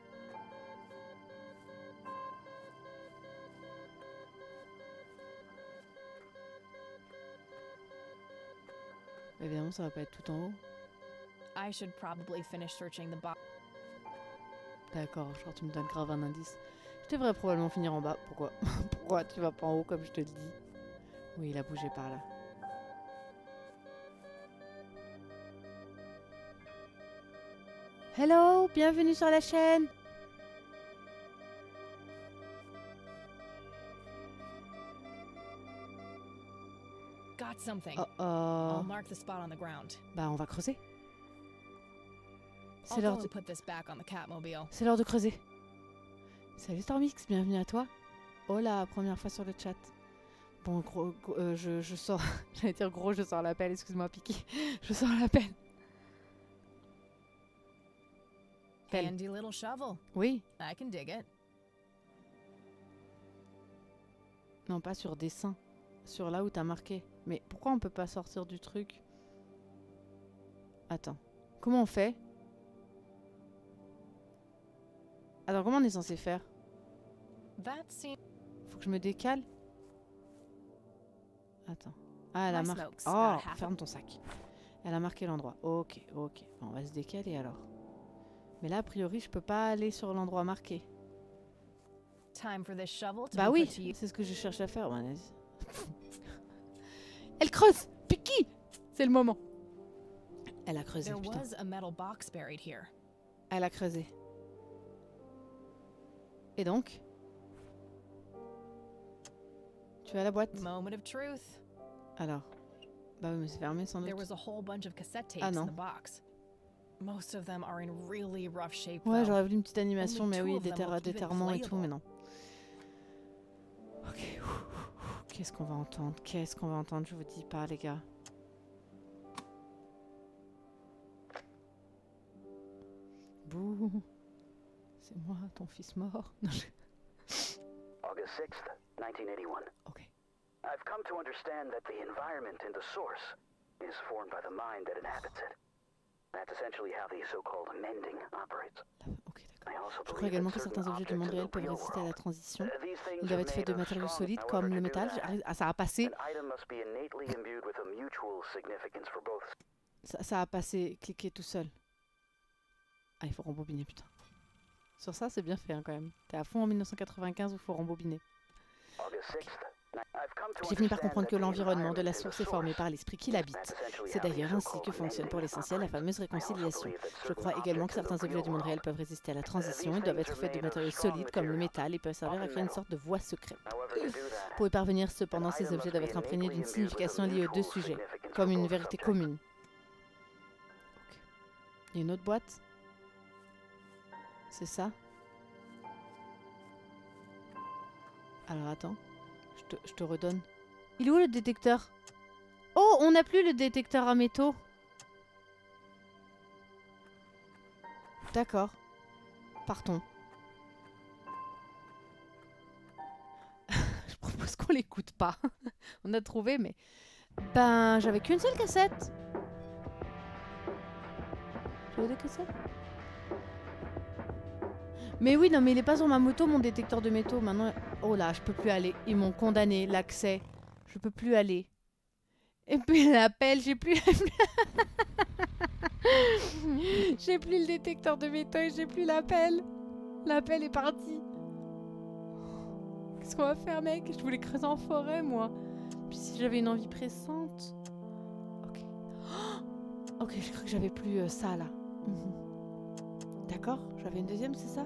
Évidemment, ça va pas être tout en haut. I should probably finish searching the box. D'accord, genre tu me donnes grave un indice. Je devrais probablement finir en bas. Pourquoi? Pourquoi tu vas pas en haut comme je te le dis? Oui, il a bougé par là. Hello, bienvenue sur la chaîne. Got something. Oh. I'll mark the spot on the ground. Bah, on va creuser. C'est l'heure de... put this back on the Catmobile. C'est l'heure de creuser. Salut Stormix, bienvenue à toi. Oh là, première fois sur le chat. Bon, gros, je sors... J'allais dire gros, je sors l'appel, excuse-moi Piki. Je sors l'appel. Handy little shovel. Oui. I can dig it. Non, pas sur dessin. Sur là où t'as marqué. Mais pourquoi on peut pas sortir du truc? Attends. Comment on fait? Attends, comment on est censé faire? Faut que je me décale? Attends. Ah, elle a marqué. Oh, ferme ton sac. Elle a marqué l'endroit. Ok, ok. Bon, on va se décaler alors. Mais là, a priori, je peux pas aller sur l'endroit marqué. Bah oui, c'est ce que je cherche à faire. Elle creuse. Picky. C'est le moment. Elle a creusé, putain. Elle a creusé. Et donc? Tu as la boîte? Alors? Bah oui, mais c'est fermé sans doute. Ah non. Ouais, j'aurais voulu une petite animation, mais oui, d'éterrement et tout, mais non. Ok. Qu'est-ce qu'on va entendre? Qu'est-ce qu'on va entendre? Je vous dis pas, les gars. Bouh. C'est moi, ton fils mort. Non, August 6th, 1981. Okay. I've come to understand that the environment in the source is formed by the mind that inhabits it. That's essentially how the so-called mending operates. Je crois également que certains objets du monde réel peuvent résister à la transition. Ils doivent être faits de matériaux solides comme le métal. Ah, ça a passé. Ça a passé, cliquer tout seul. Ah, il faut rembobiner, putain. Sur ça, c'est bien fait hein, quand même. T'es à fond en 1995 où il faut rembobiner. Okay. J'ai fini par comprendre que l'environnement de la source est formé par l'esprit qui l'habite. C'est d'ailleurs ainsi que fonctionne pour l'essentiel la fameuse réconciliation. Je crois également que certains objets du monde réel peuvent résister à la transition. Ils doivent être faits de matériaux solides comme le métal et peuvent servir à créer une sorte de voie secrète. Pour y parvenir, cependant, ces objets doivent être imprégnés d'une signification liée aux deux sujets, comme une vérité commune. Okay. Il y a une autre boîte? C'est ça? Alors attends. Je te redonne. Il est où le détecteur? Oh, on n'a plus le détecteur à métaux. D'accord. Partons. Je propose qu'on l'écoute pas. On a trouvé, mais... Ben, j'avais qu'une seule cassette. J'avais des cassettes? Mais oui, non, mais il est pas sur ma moto, mon détecteur de métaux. Maintenant, oh là, je peux plus aller. Ils m'ont condamné, l'accès. Je peux plus aller. Et puis l'appel, j'ai plus... j'ai plus le détecteur de métaux et j'ai plus l'appel. L'appel est parti. Qu'est-ce qu'on va faire, mec? Je voulais creuser en forêt, moi. Puis si j'avais une envie pressante... Ok. Oh, ok, j'ai cru que j'avais plus ça, là. D'accord, j'avais une deuxième, c'est ça?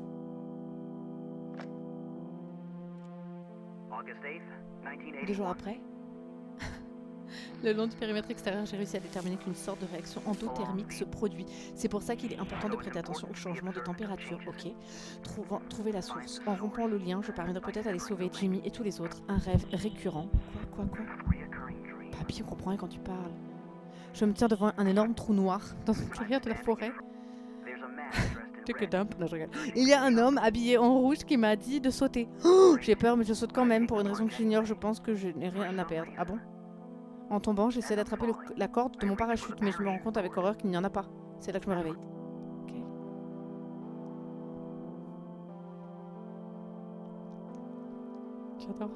Deux jours après, le long du périmètre extérieur, j'ai réussi à déterminer qu'une sorte de réaction endothermique se produit. C'est pour ça qu'il est important de prêter attention au changement de température, ok? Trouver la source. En rompant le lien, je parviendrai peut-être à les sauver, Jimmy et tous les autres. Un rêve récurrent. Quoi? Papy, on comprend rien quand tu parles. Je me tiens devant un énorme trou noir dans une clairière de la forêt. Non, je rigole. Il y a un homme habillé en rouge qui m'a dit de sauter. Oh, j'ai peur, mais je saute quand même. Pour une raison que j'ignore, je pense que je n'ai rien à perdre. Ah bon? En tombant, j'essaie d'attraper la corde de mon parachute, mais je me rends compte avec horreur qu'il n'y en a pas. C'est là que je me réveille. Ok. J'adore.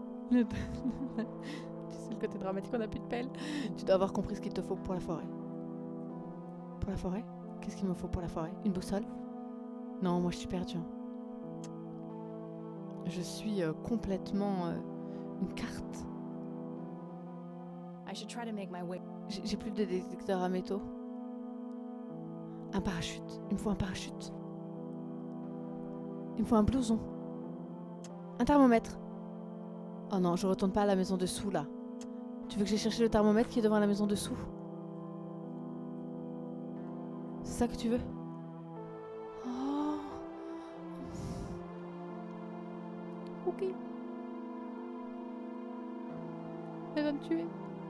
Tu sais le côté dramatique, on n'a plus de pelle. Tu dois avoir compris ce qu'il te faut pour la forêt. Pour la forêt? Qu'est-ce qu'il me faut pour la forêt? Une boussole? Non, moi je suis perdue. Je suis complètement une carte. J'ai plus de détecteur à métaux. Un parachute. Il me faut un parachute. Il me faut un blouson. Un thermomètre. Oh non, je retourne pas à la maison dessous là. Tu veux que j'aille chercher le thermomètre qui est devant la maison dessous? C'est ça que tu veux? Oh. Ok. Elle va me tuer.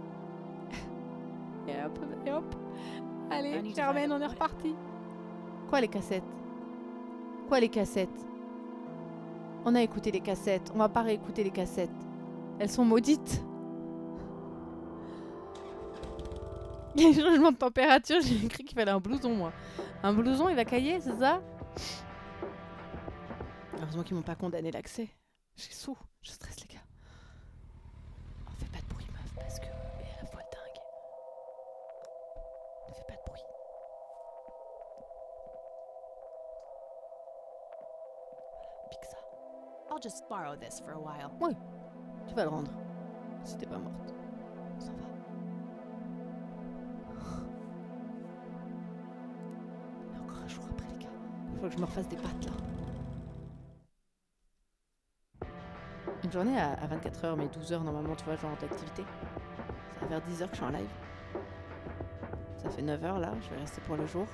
Et hop, et hop. Allez, Carmen, on est reparti. Quoi les cassettes? Quoi les cassettes? On a écouté les cassettes. On va pas réécouter les cassettes. Elles sont maudites. Il y a un changement de température, j'ai écrit qu'il fallait un blouson, moi. Un blouson, il va cailler, c'est ça? Heureusement qu'ils m'ont pas condamné l'accès. J'ai sous, je stresse les gars. On fait pas de bruit, meuf, parce que elle a la voix dingue. Ne fais pas de bruit. Voilà, pique ça. I'll just borrow this for a while. Oui, tu vas le rendre. Si t'es pas morte. Ça va. Et encore un jour après, les gars. Il faut que je me refasse des pattes, là. Une journée à 24 heures, mais 12 heures normalement, tu vois, genre d'activité. Ça va faire 10 heures que je suis en live. Ça fait 9 heures là, je vais rester pour le jour.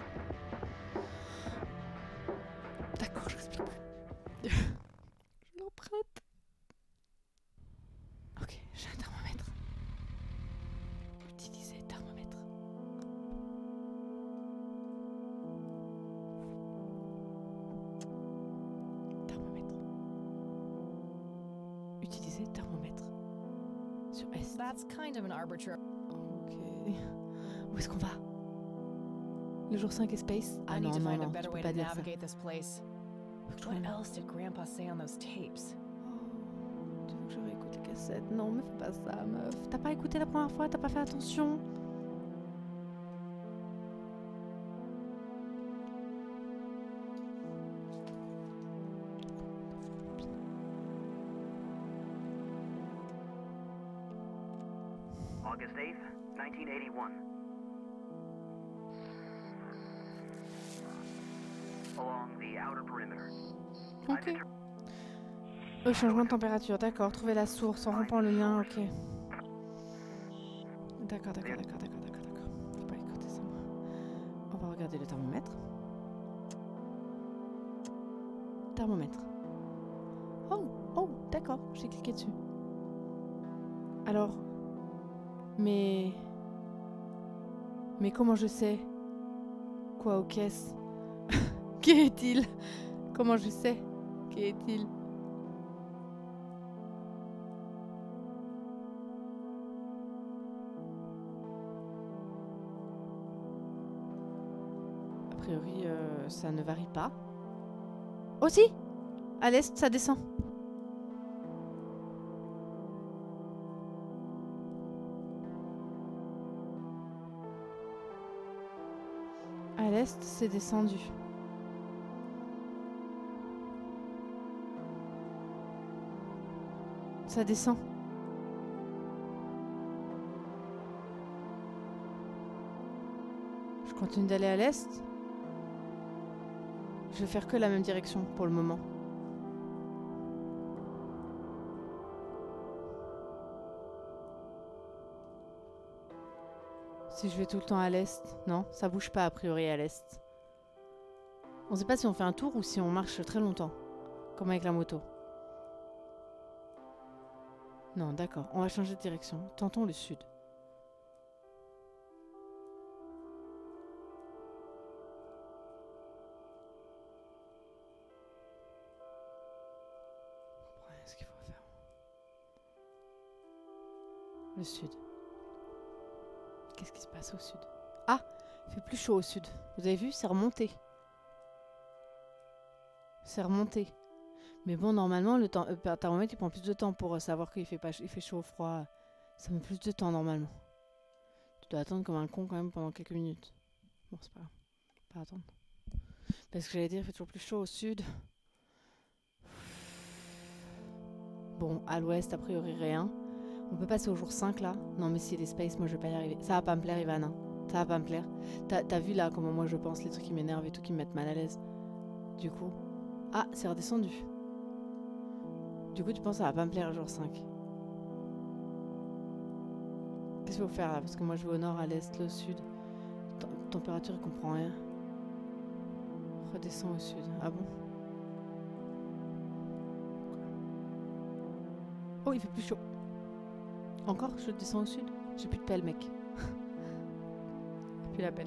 D'accord, je respire plus. Je l'emprunte. Ok, j'ai un thermomètre. Utiliser thermomètre. Thermomètre. Utiliser thermomètre. Sur S. That's kind of an arbitrary. Ok. Où est-ce qu'on va? Le jour 5 est space? Ah I non, need to non, find a non, better tu peux way pas to dire ça. navigate this place. What else did Grandpa say on those tapes? Oh, tu veux que je réécoute les cassettes? Non, mais fais pas ça, meuf. T'as pas écouté la première fois? T'as pas fait attention? August 8th, 1981. Along the outer perimeter. Ok. Changement de température, d'accord. Trouver la source en rompant le lien, ok. D'accord. Faut pas écouter ça, moi. On va regarder le thermomètre. Thermomètre. Oh, d'accord. J'ai cliqué dessus. Alors... Mais comment je sais? Quoi aux caisses? Qu'est-il? Comment je sais? Qu'est-il? A priori, ça ne varie pas. Oh si! À l'est, ça descend. À l'est, c'est descendu. Ça descend. Je continue d'aller à l'est. Je vais faire que la même direction pour le moment. Si je vais tout le temps à l'est, non, ça bouge pas a priori à l'est. On sait pas si on fait un tour ou si on marche très longtemps, comme avec la moto. Non, d'accord, on va changer de direction. Tentons le sud. Qu'est-ce qu'il faut faire? Le sud. Qu'est-ce qui se passe au sud? Ah, il fait plus chaud au sud. Vous avez vu, c'est remonté. C'est remonté. Mais bon, normalement, le thermomètre, il prend plus de temps pour savoir qu'il fait chaud ou froid. Ça met plus de temps, normalement. Tu dois attendre comme un con, quand même, pendant quelques minutes. Bon, c'est pas grave. Pas attendre. Parce que j'allais dire, il fait toujours plus chaud au sud. Bon, à l'ouest, a priori, rien. On peut passer au jour 5, là. Non, mais si, les space, moi, je vais pas y arriver. Ça va pas me plaire, Ivan. Hein. Ça va pas me plaire. T'as vu, là, comment moi, je pense, les trucs qui m'énervent et tout, qui me mettent mal à l'aise. Du coup... Ah, c'est redescendu. Du coup, tu penses que ça va pas me plaire le jour 5. Qu'est-ce qu'il faut faire là? Parce que moi je vais au nord, à l'est, là, au sud. Température, il comprend rien. Redescend au sud. Ah bon? Oh, il fait plus chaud. Encore? Je descends au sud? J'ai plus de pelle, mec. Plus la pelle.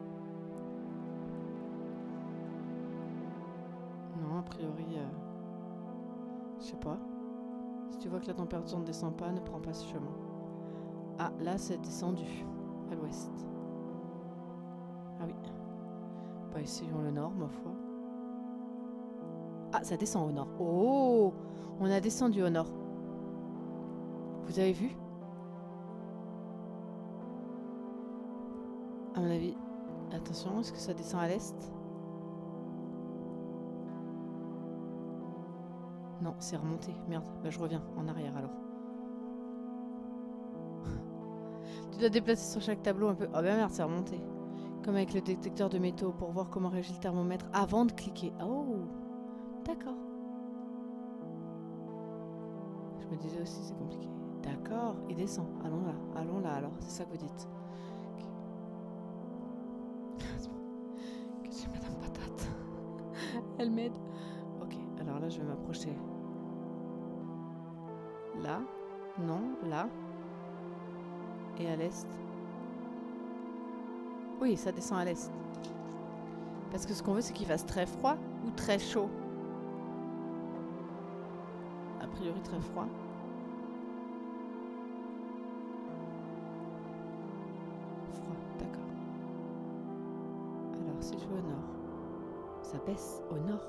Non, a priori... Je sais pas. Si tu vois que la température ne descend pas, ne prends pas ce chemin. Ah, là, c'est descendu. À l'ouest. Ah oui. Bah, essayons le nord, ma foi. Ah, ça descend au nord. Oh! On a descendu au nord. Vous avez vu? À mon avis... Attention, est-ce que ça descend à l'est? Non, c'est remonté. Merde, bah je reviens en arrière alors. Tu dois déplacer sur chaque tableau un peu... Oh bah merde, c'est remonté. Comme avec le détecteur de métaux pour voir comment réagit le thermomètre avant de cliquer. Oh, d'accord. Je me disais aussi c'est compliqué. D'accord, il descend. Allons là alors, c'est ça que vous dites. Que j'ai Madame Patate. Elle m'aide. Ok, alors là je vais m'approcher. Là, non, là. Et à l'est. Oui, ça descend à l'est. Parce que ce qu'on veut, c'est qu'il fasse très froid ou très chaud. A priori, très froid. Froid, d'accord. Alors, si je vais au nord, ça baisse au nord.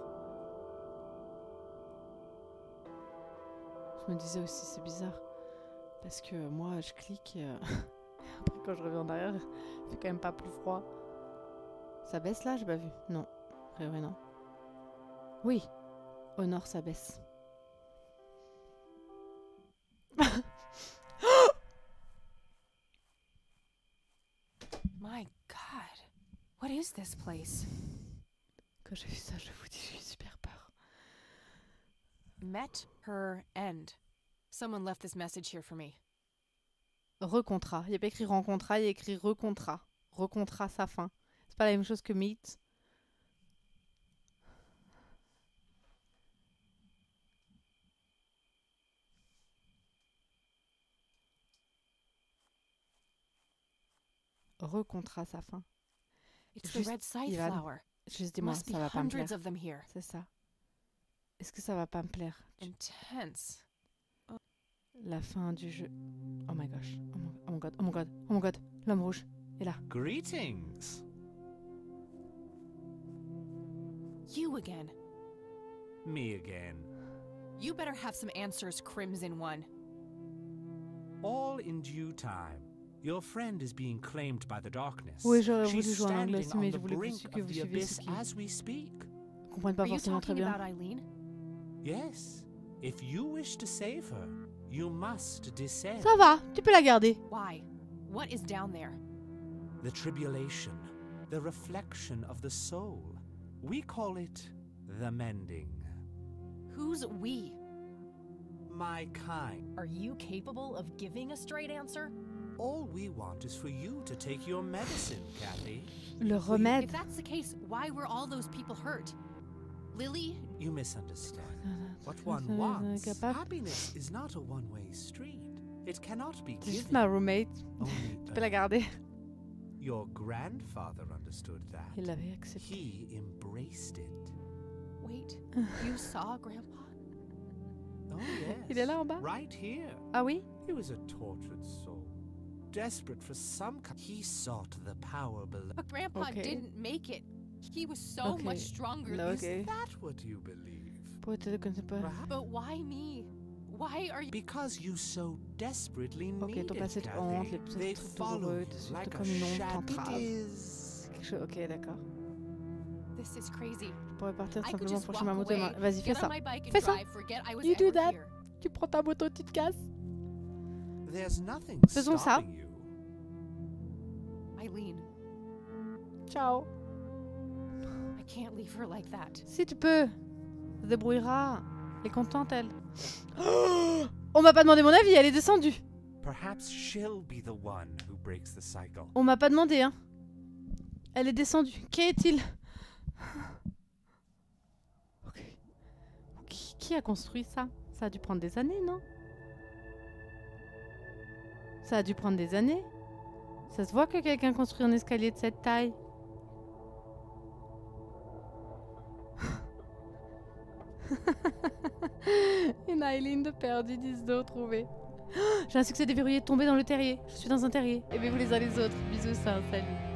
Je me disais aussi, c'est bizarre. Parce que moi, je clique... Après, quand je reviens en arrière, il fait quand même pas plus froid. Ça baisse là? J'ai pas vu. Non. A priori, non. Oui. Au nord, ça baisse. My God. What is this place? Quand j'ai vu ça, je vous dis, j'ai eu super peur. Met her end. Someone left this message here for me. Recontrat. Il n'y a pas écrit rencontrat, il y a écrit recontrat. Recontrat sa fin. C'est pas la même chose que meet. Recontrat sa fin. It's the red scythe flower. Juste dis-moi, ça va pas me plaire. C'est ça. Est-ce que ça va pas me plaire? Intense. La fin du jeu. Oh my gosh. Oh my god. Oh my god. Oh my god. L'homme rouge est là. Greetings. You again. Me again. You better have some answers, Crimson One. All in due time. Your friend is being claimed by the darkness. Oui, j'aurais voulu She's jouer en anglais, standing mais on je the voulais brink que of vous the suiviez abyss ce qui... as we speak. Comprennent pas Are you forcément très talking bien. about Eileen? Yes. If you wish to save her, you must descend. Ça va, tu peux la garder. Why? What is down there? The tribulation, the reflection of the soul. We call it the mending. Who's we? My kind. Are you capable of giving a straight answer? All we want is for you to take your medicine, Kathy. Le remède. If that's the case, why were all those people hurt? Lily? You misunderstand. What one wants, happiness is not a one-way street. It cannot be C'est juste given. ma roommate. Tu peux la garder. Your grandfather understood that. Il l'avait accepté. He embraced it. Wait, you saw Grandpa? Oh yes. Il est là en bas? Right here. Ah oui? He was a tortured soul, desperate for some kind. He sought the power below. But Grandpa didn't make it. He was so much stronger. No, Is that what you believe? Peut-être que c'est pas... But why me? Why are you... Because you so desperately Ok, need ton it, passé de honte, les Kathy. They petits trucs follow douloureux, you des like trucs a comme une ombre shadow. t'entrave. It is. Quelque chose... Ok, d'accord. This is crazy. Je pourrais partir I could simplement just pour walk chez ma moto. away, Vas-y, fais get ça. on my bike and Fais ça. drive, forget I was You do ever that. here. Tu prends ta moto, tu te casses. There's nothing Faisons ça. stopping you. Eileen, Ciao. I can't leave her like that. Si tu peux. Elle se débrouillera. Elle est contente, elle. On m'a pas demandé mon avis, elle est descendue. Perhaps she'll be the one who breaks the cycle. On m'a pas demandé, hein. Elle est descendue. Qu'est-il? Ok. Qui a construit ça? Ça a dû prendre des années, non? Ça a dû prendre des années. Ça se voit que quelqu'un construit un escalier de cette taille. Une Eileen de perdu, 10 de retrouvé. J'ai un succès déverrouillé tombé dans le terrier. Je suis dans un terrier. Aimez-vous les uns les autres. Bisous, ça, salut.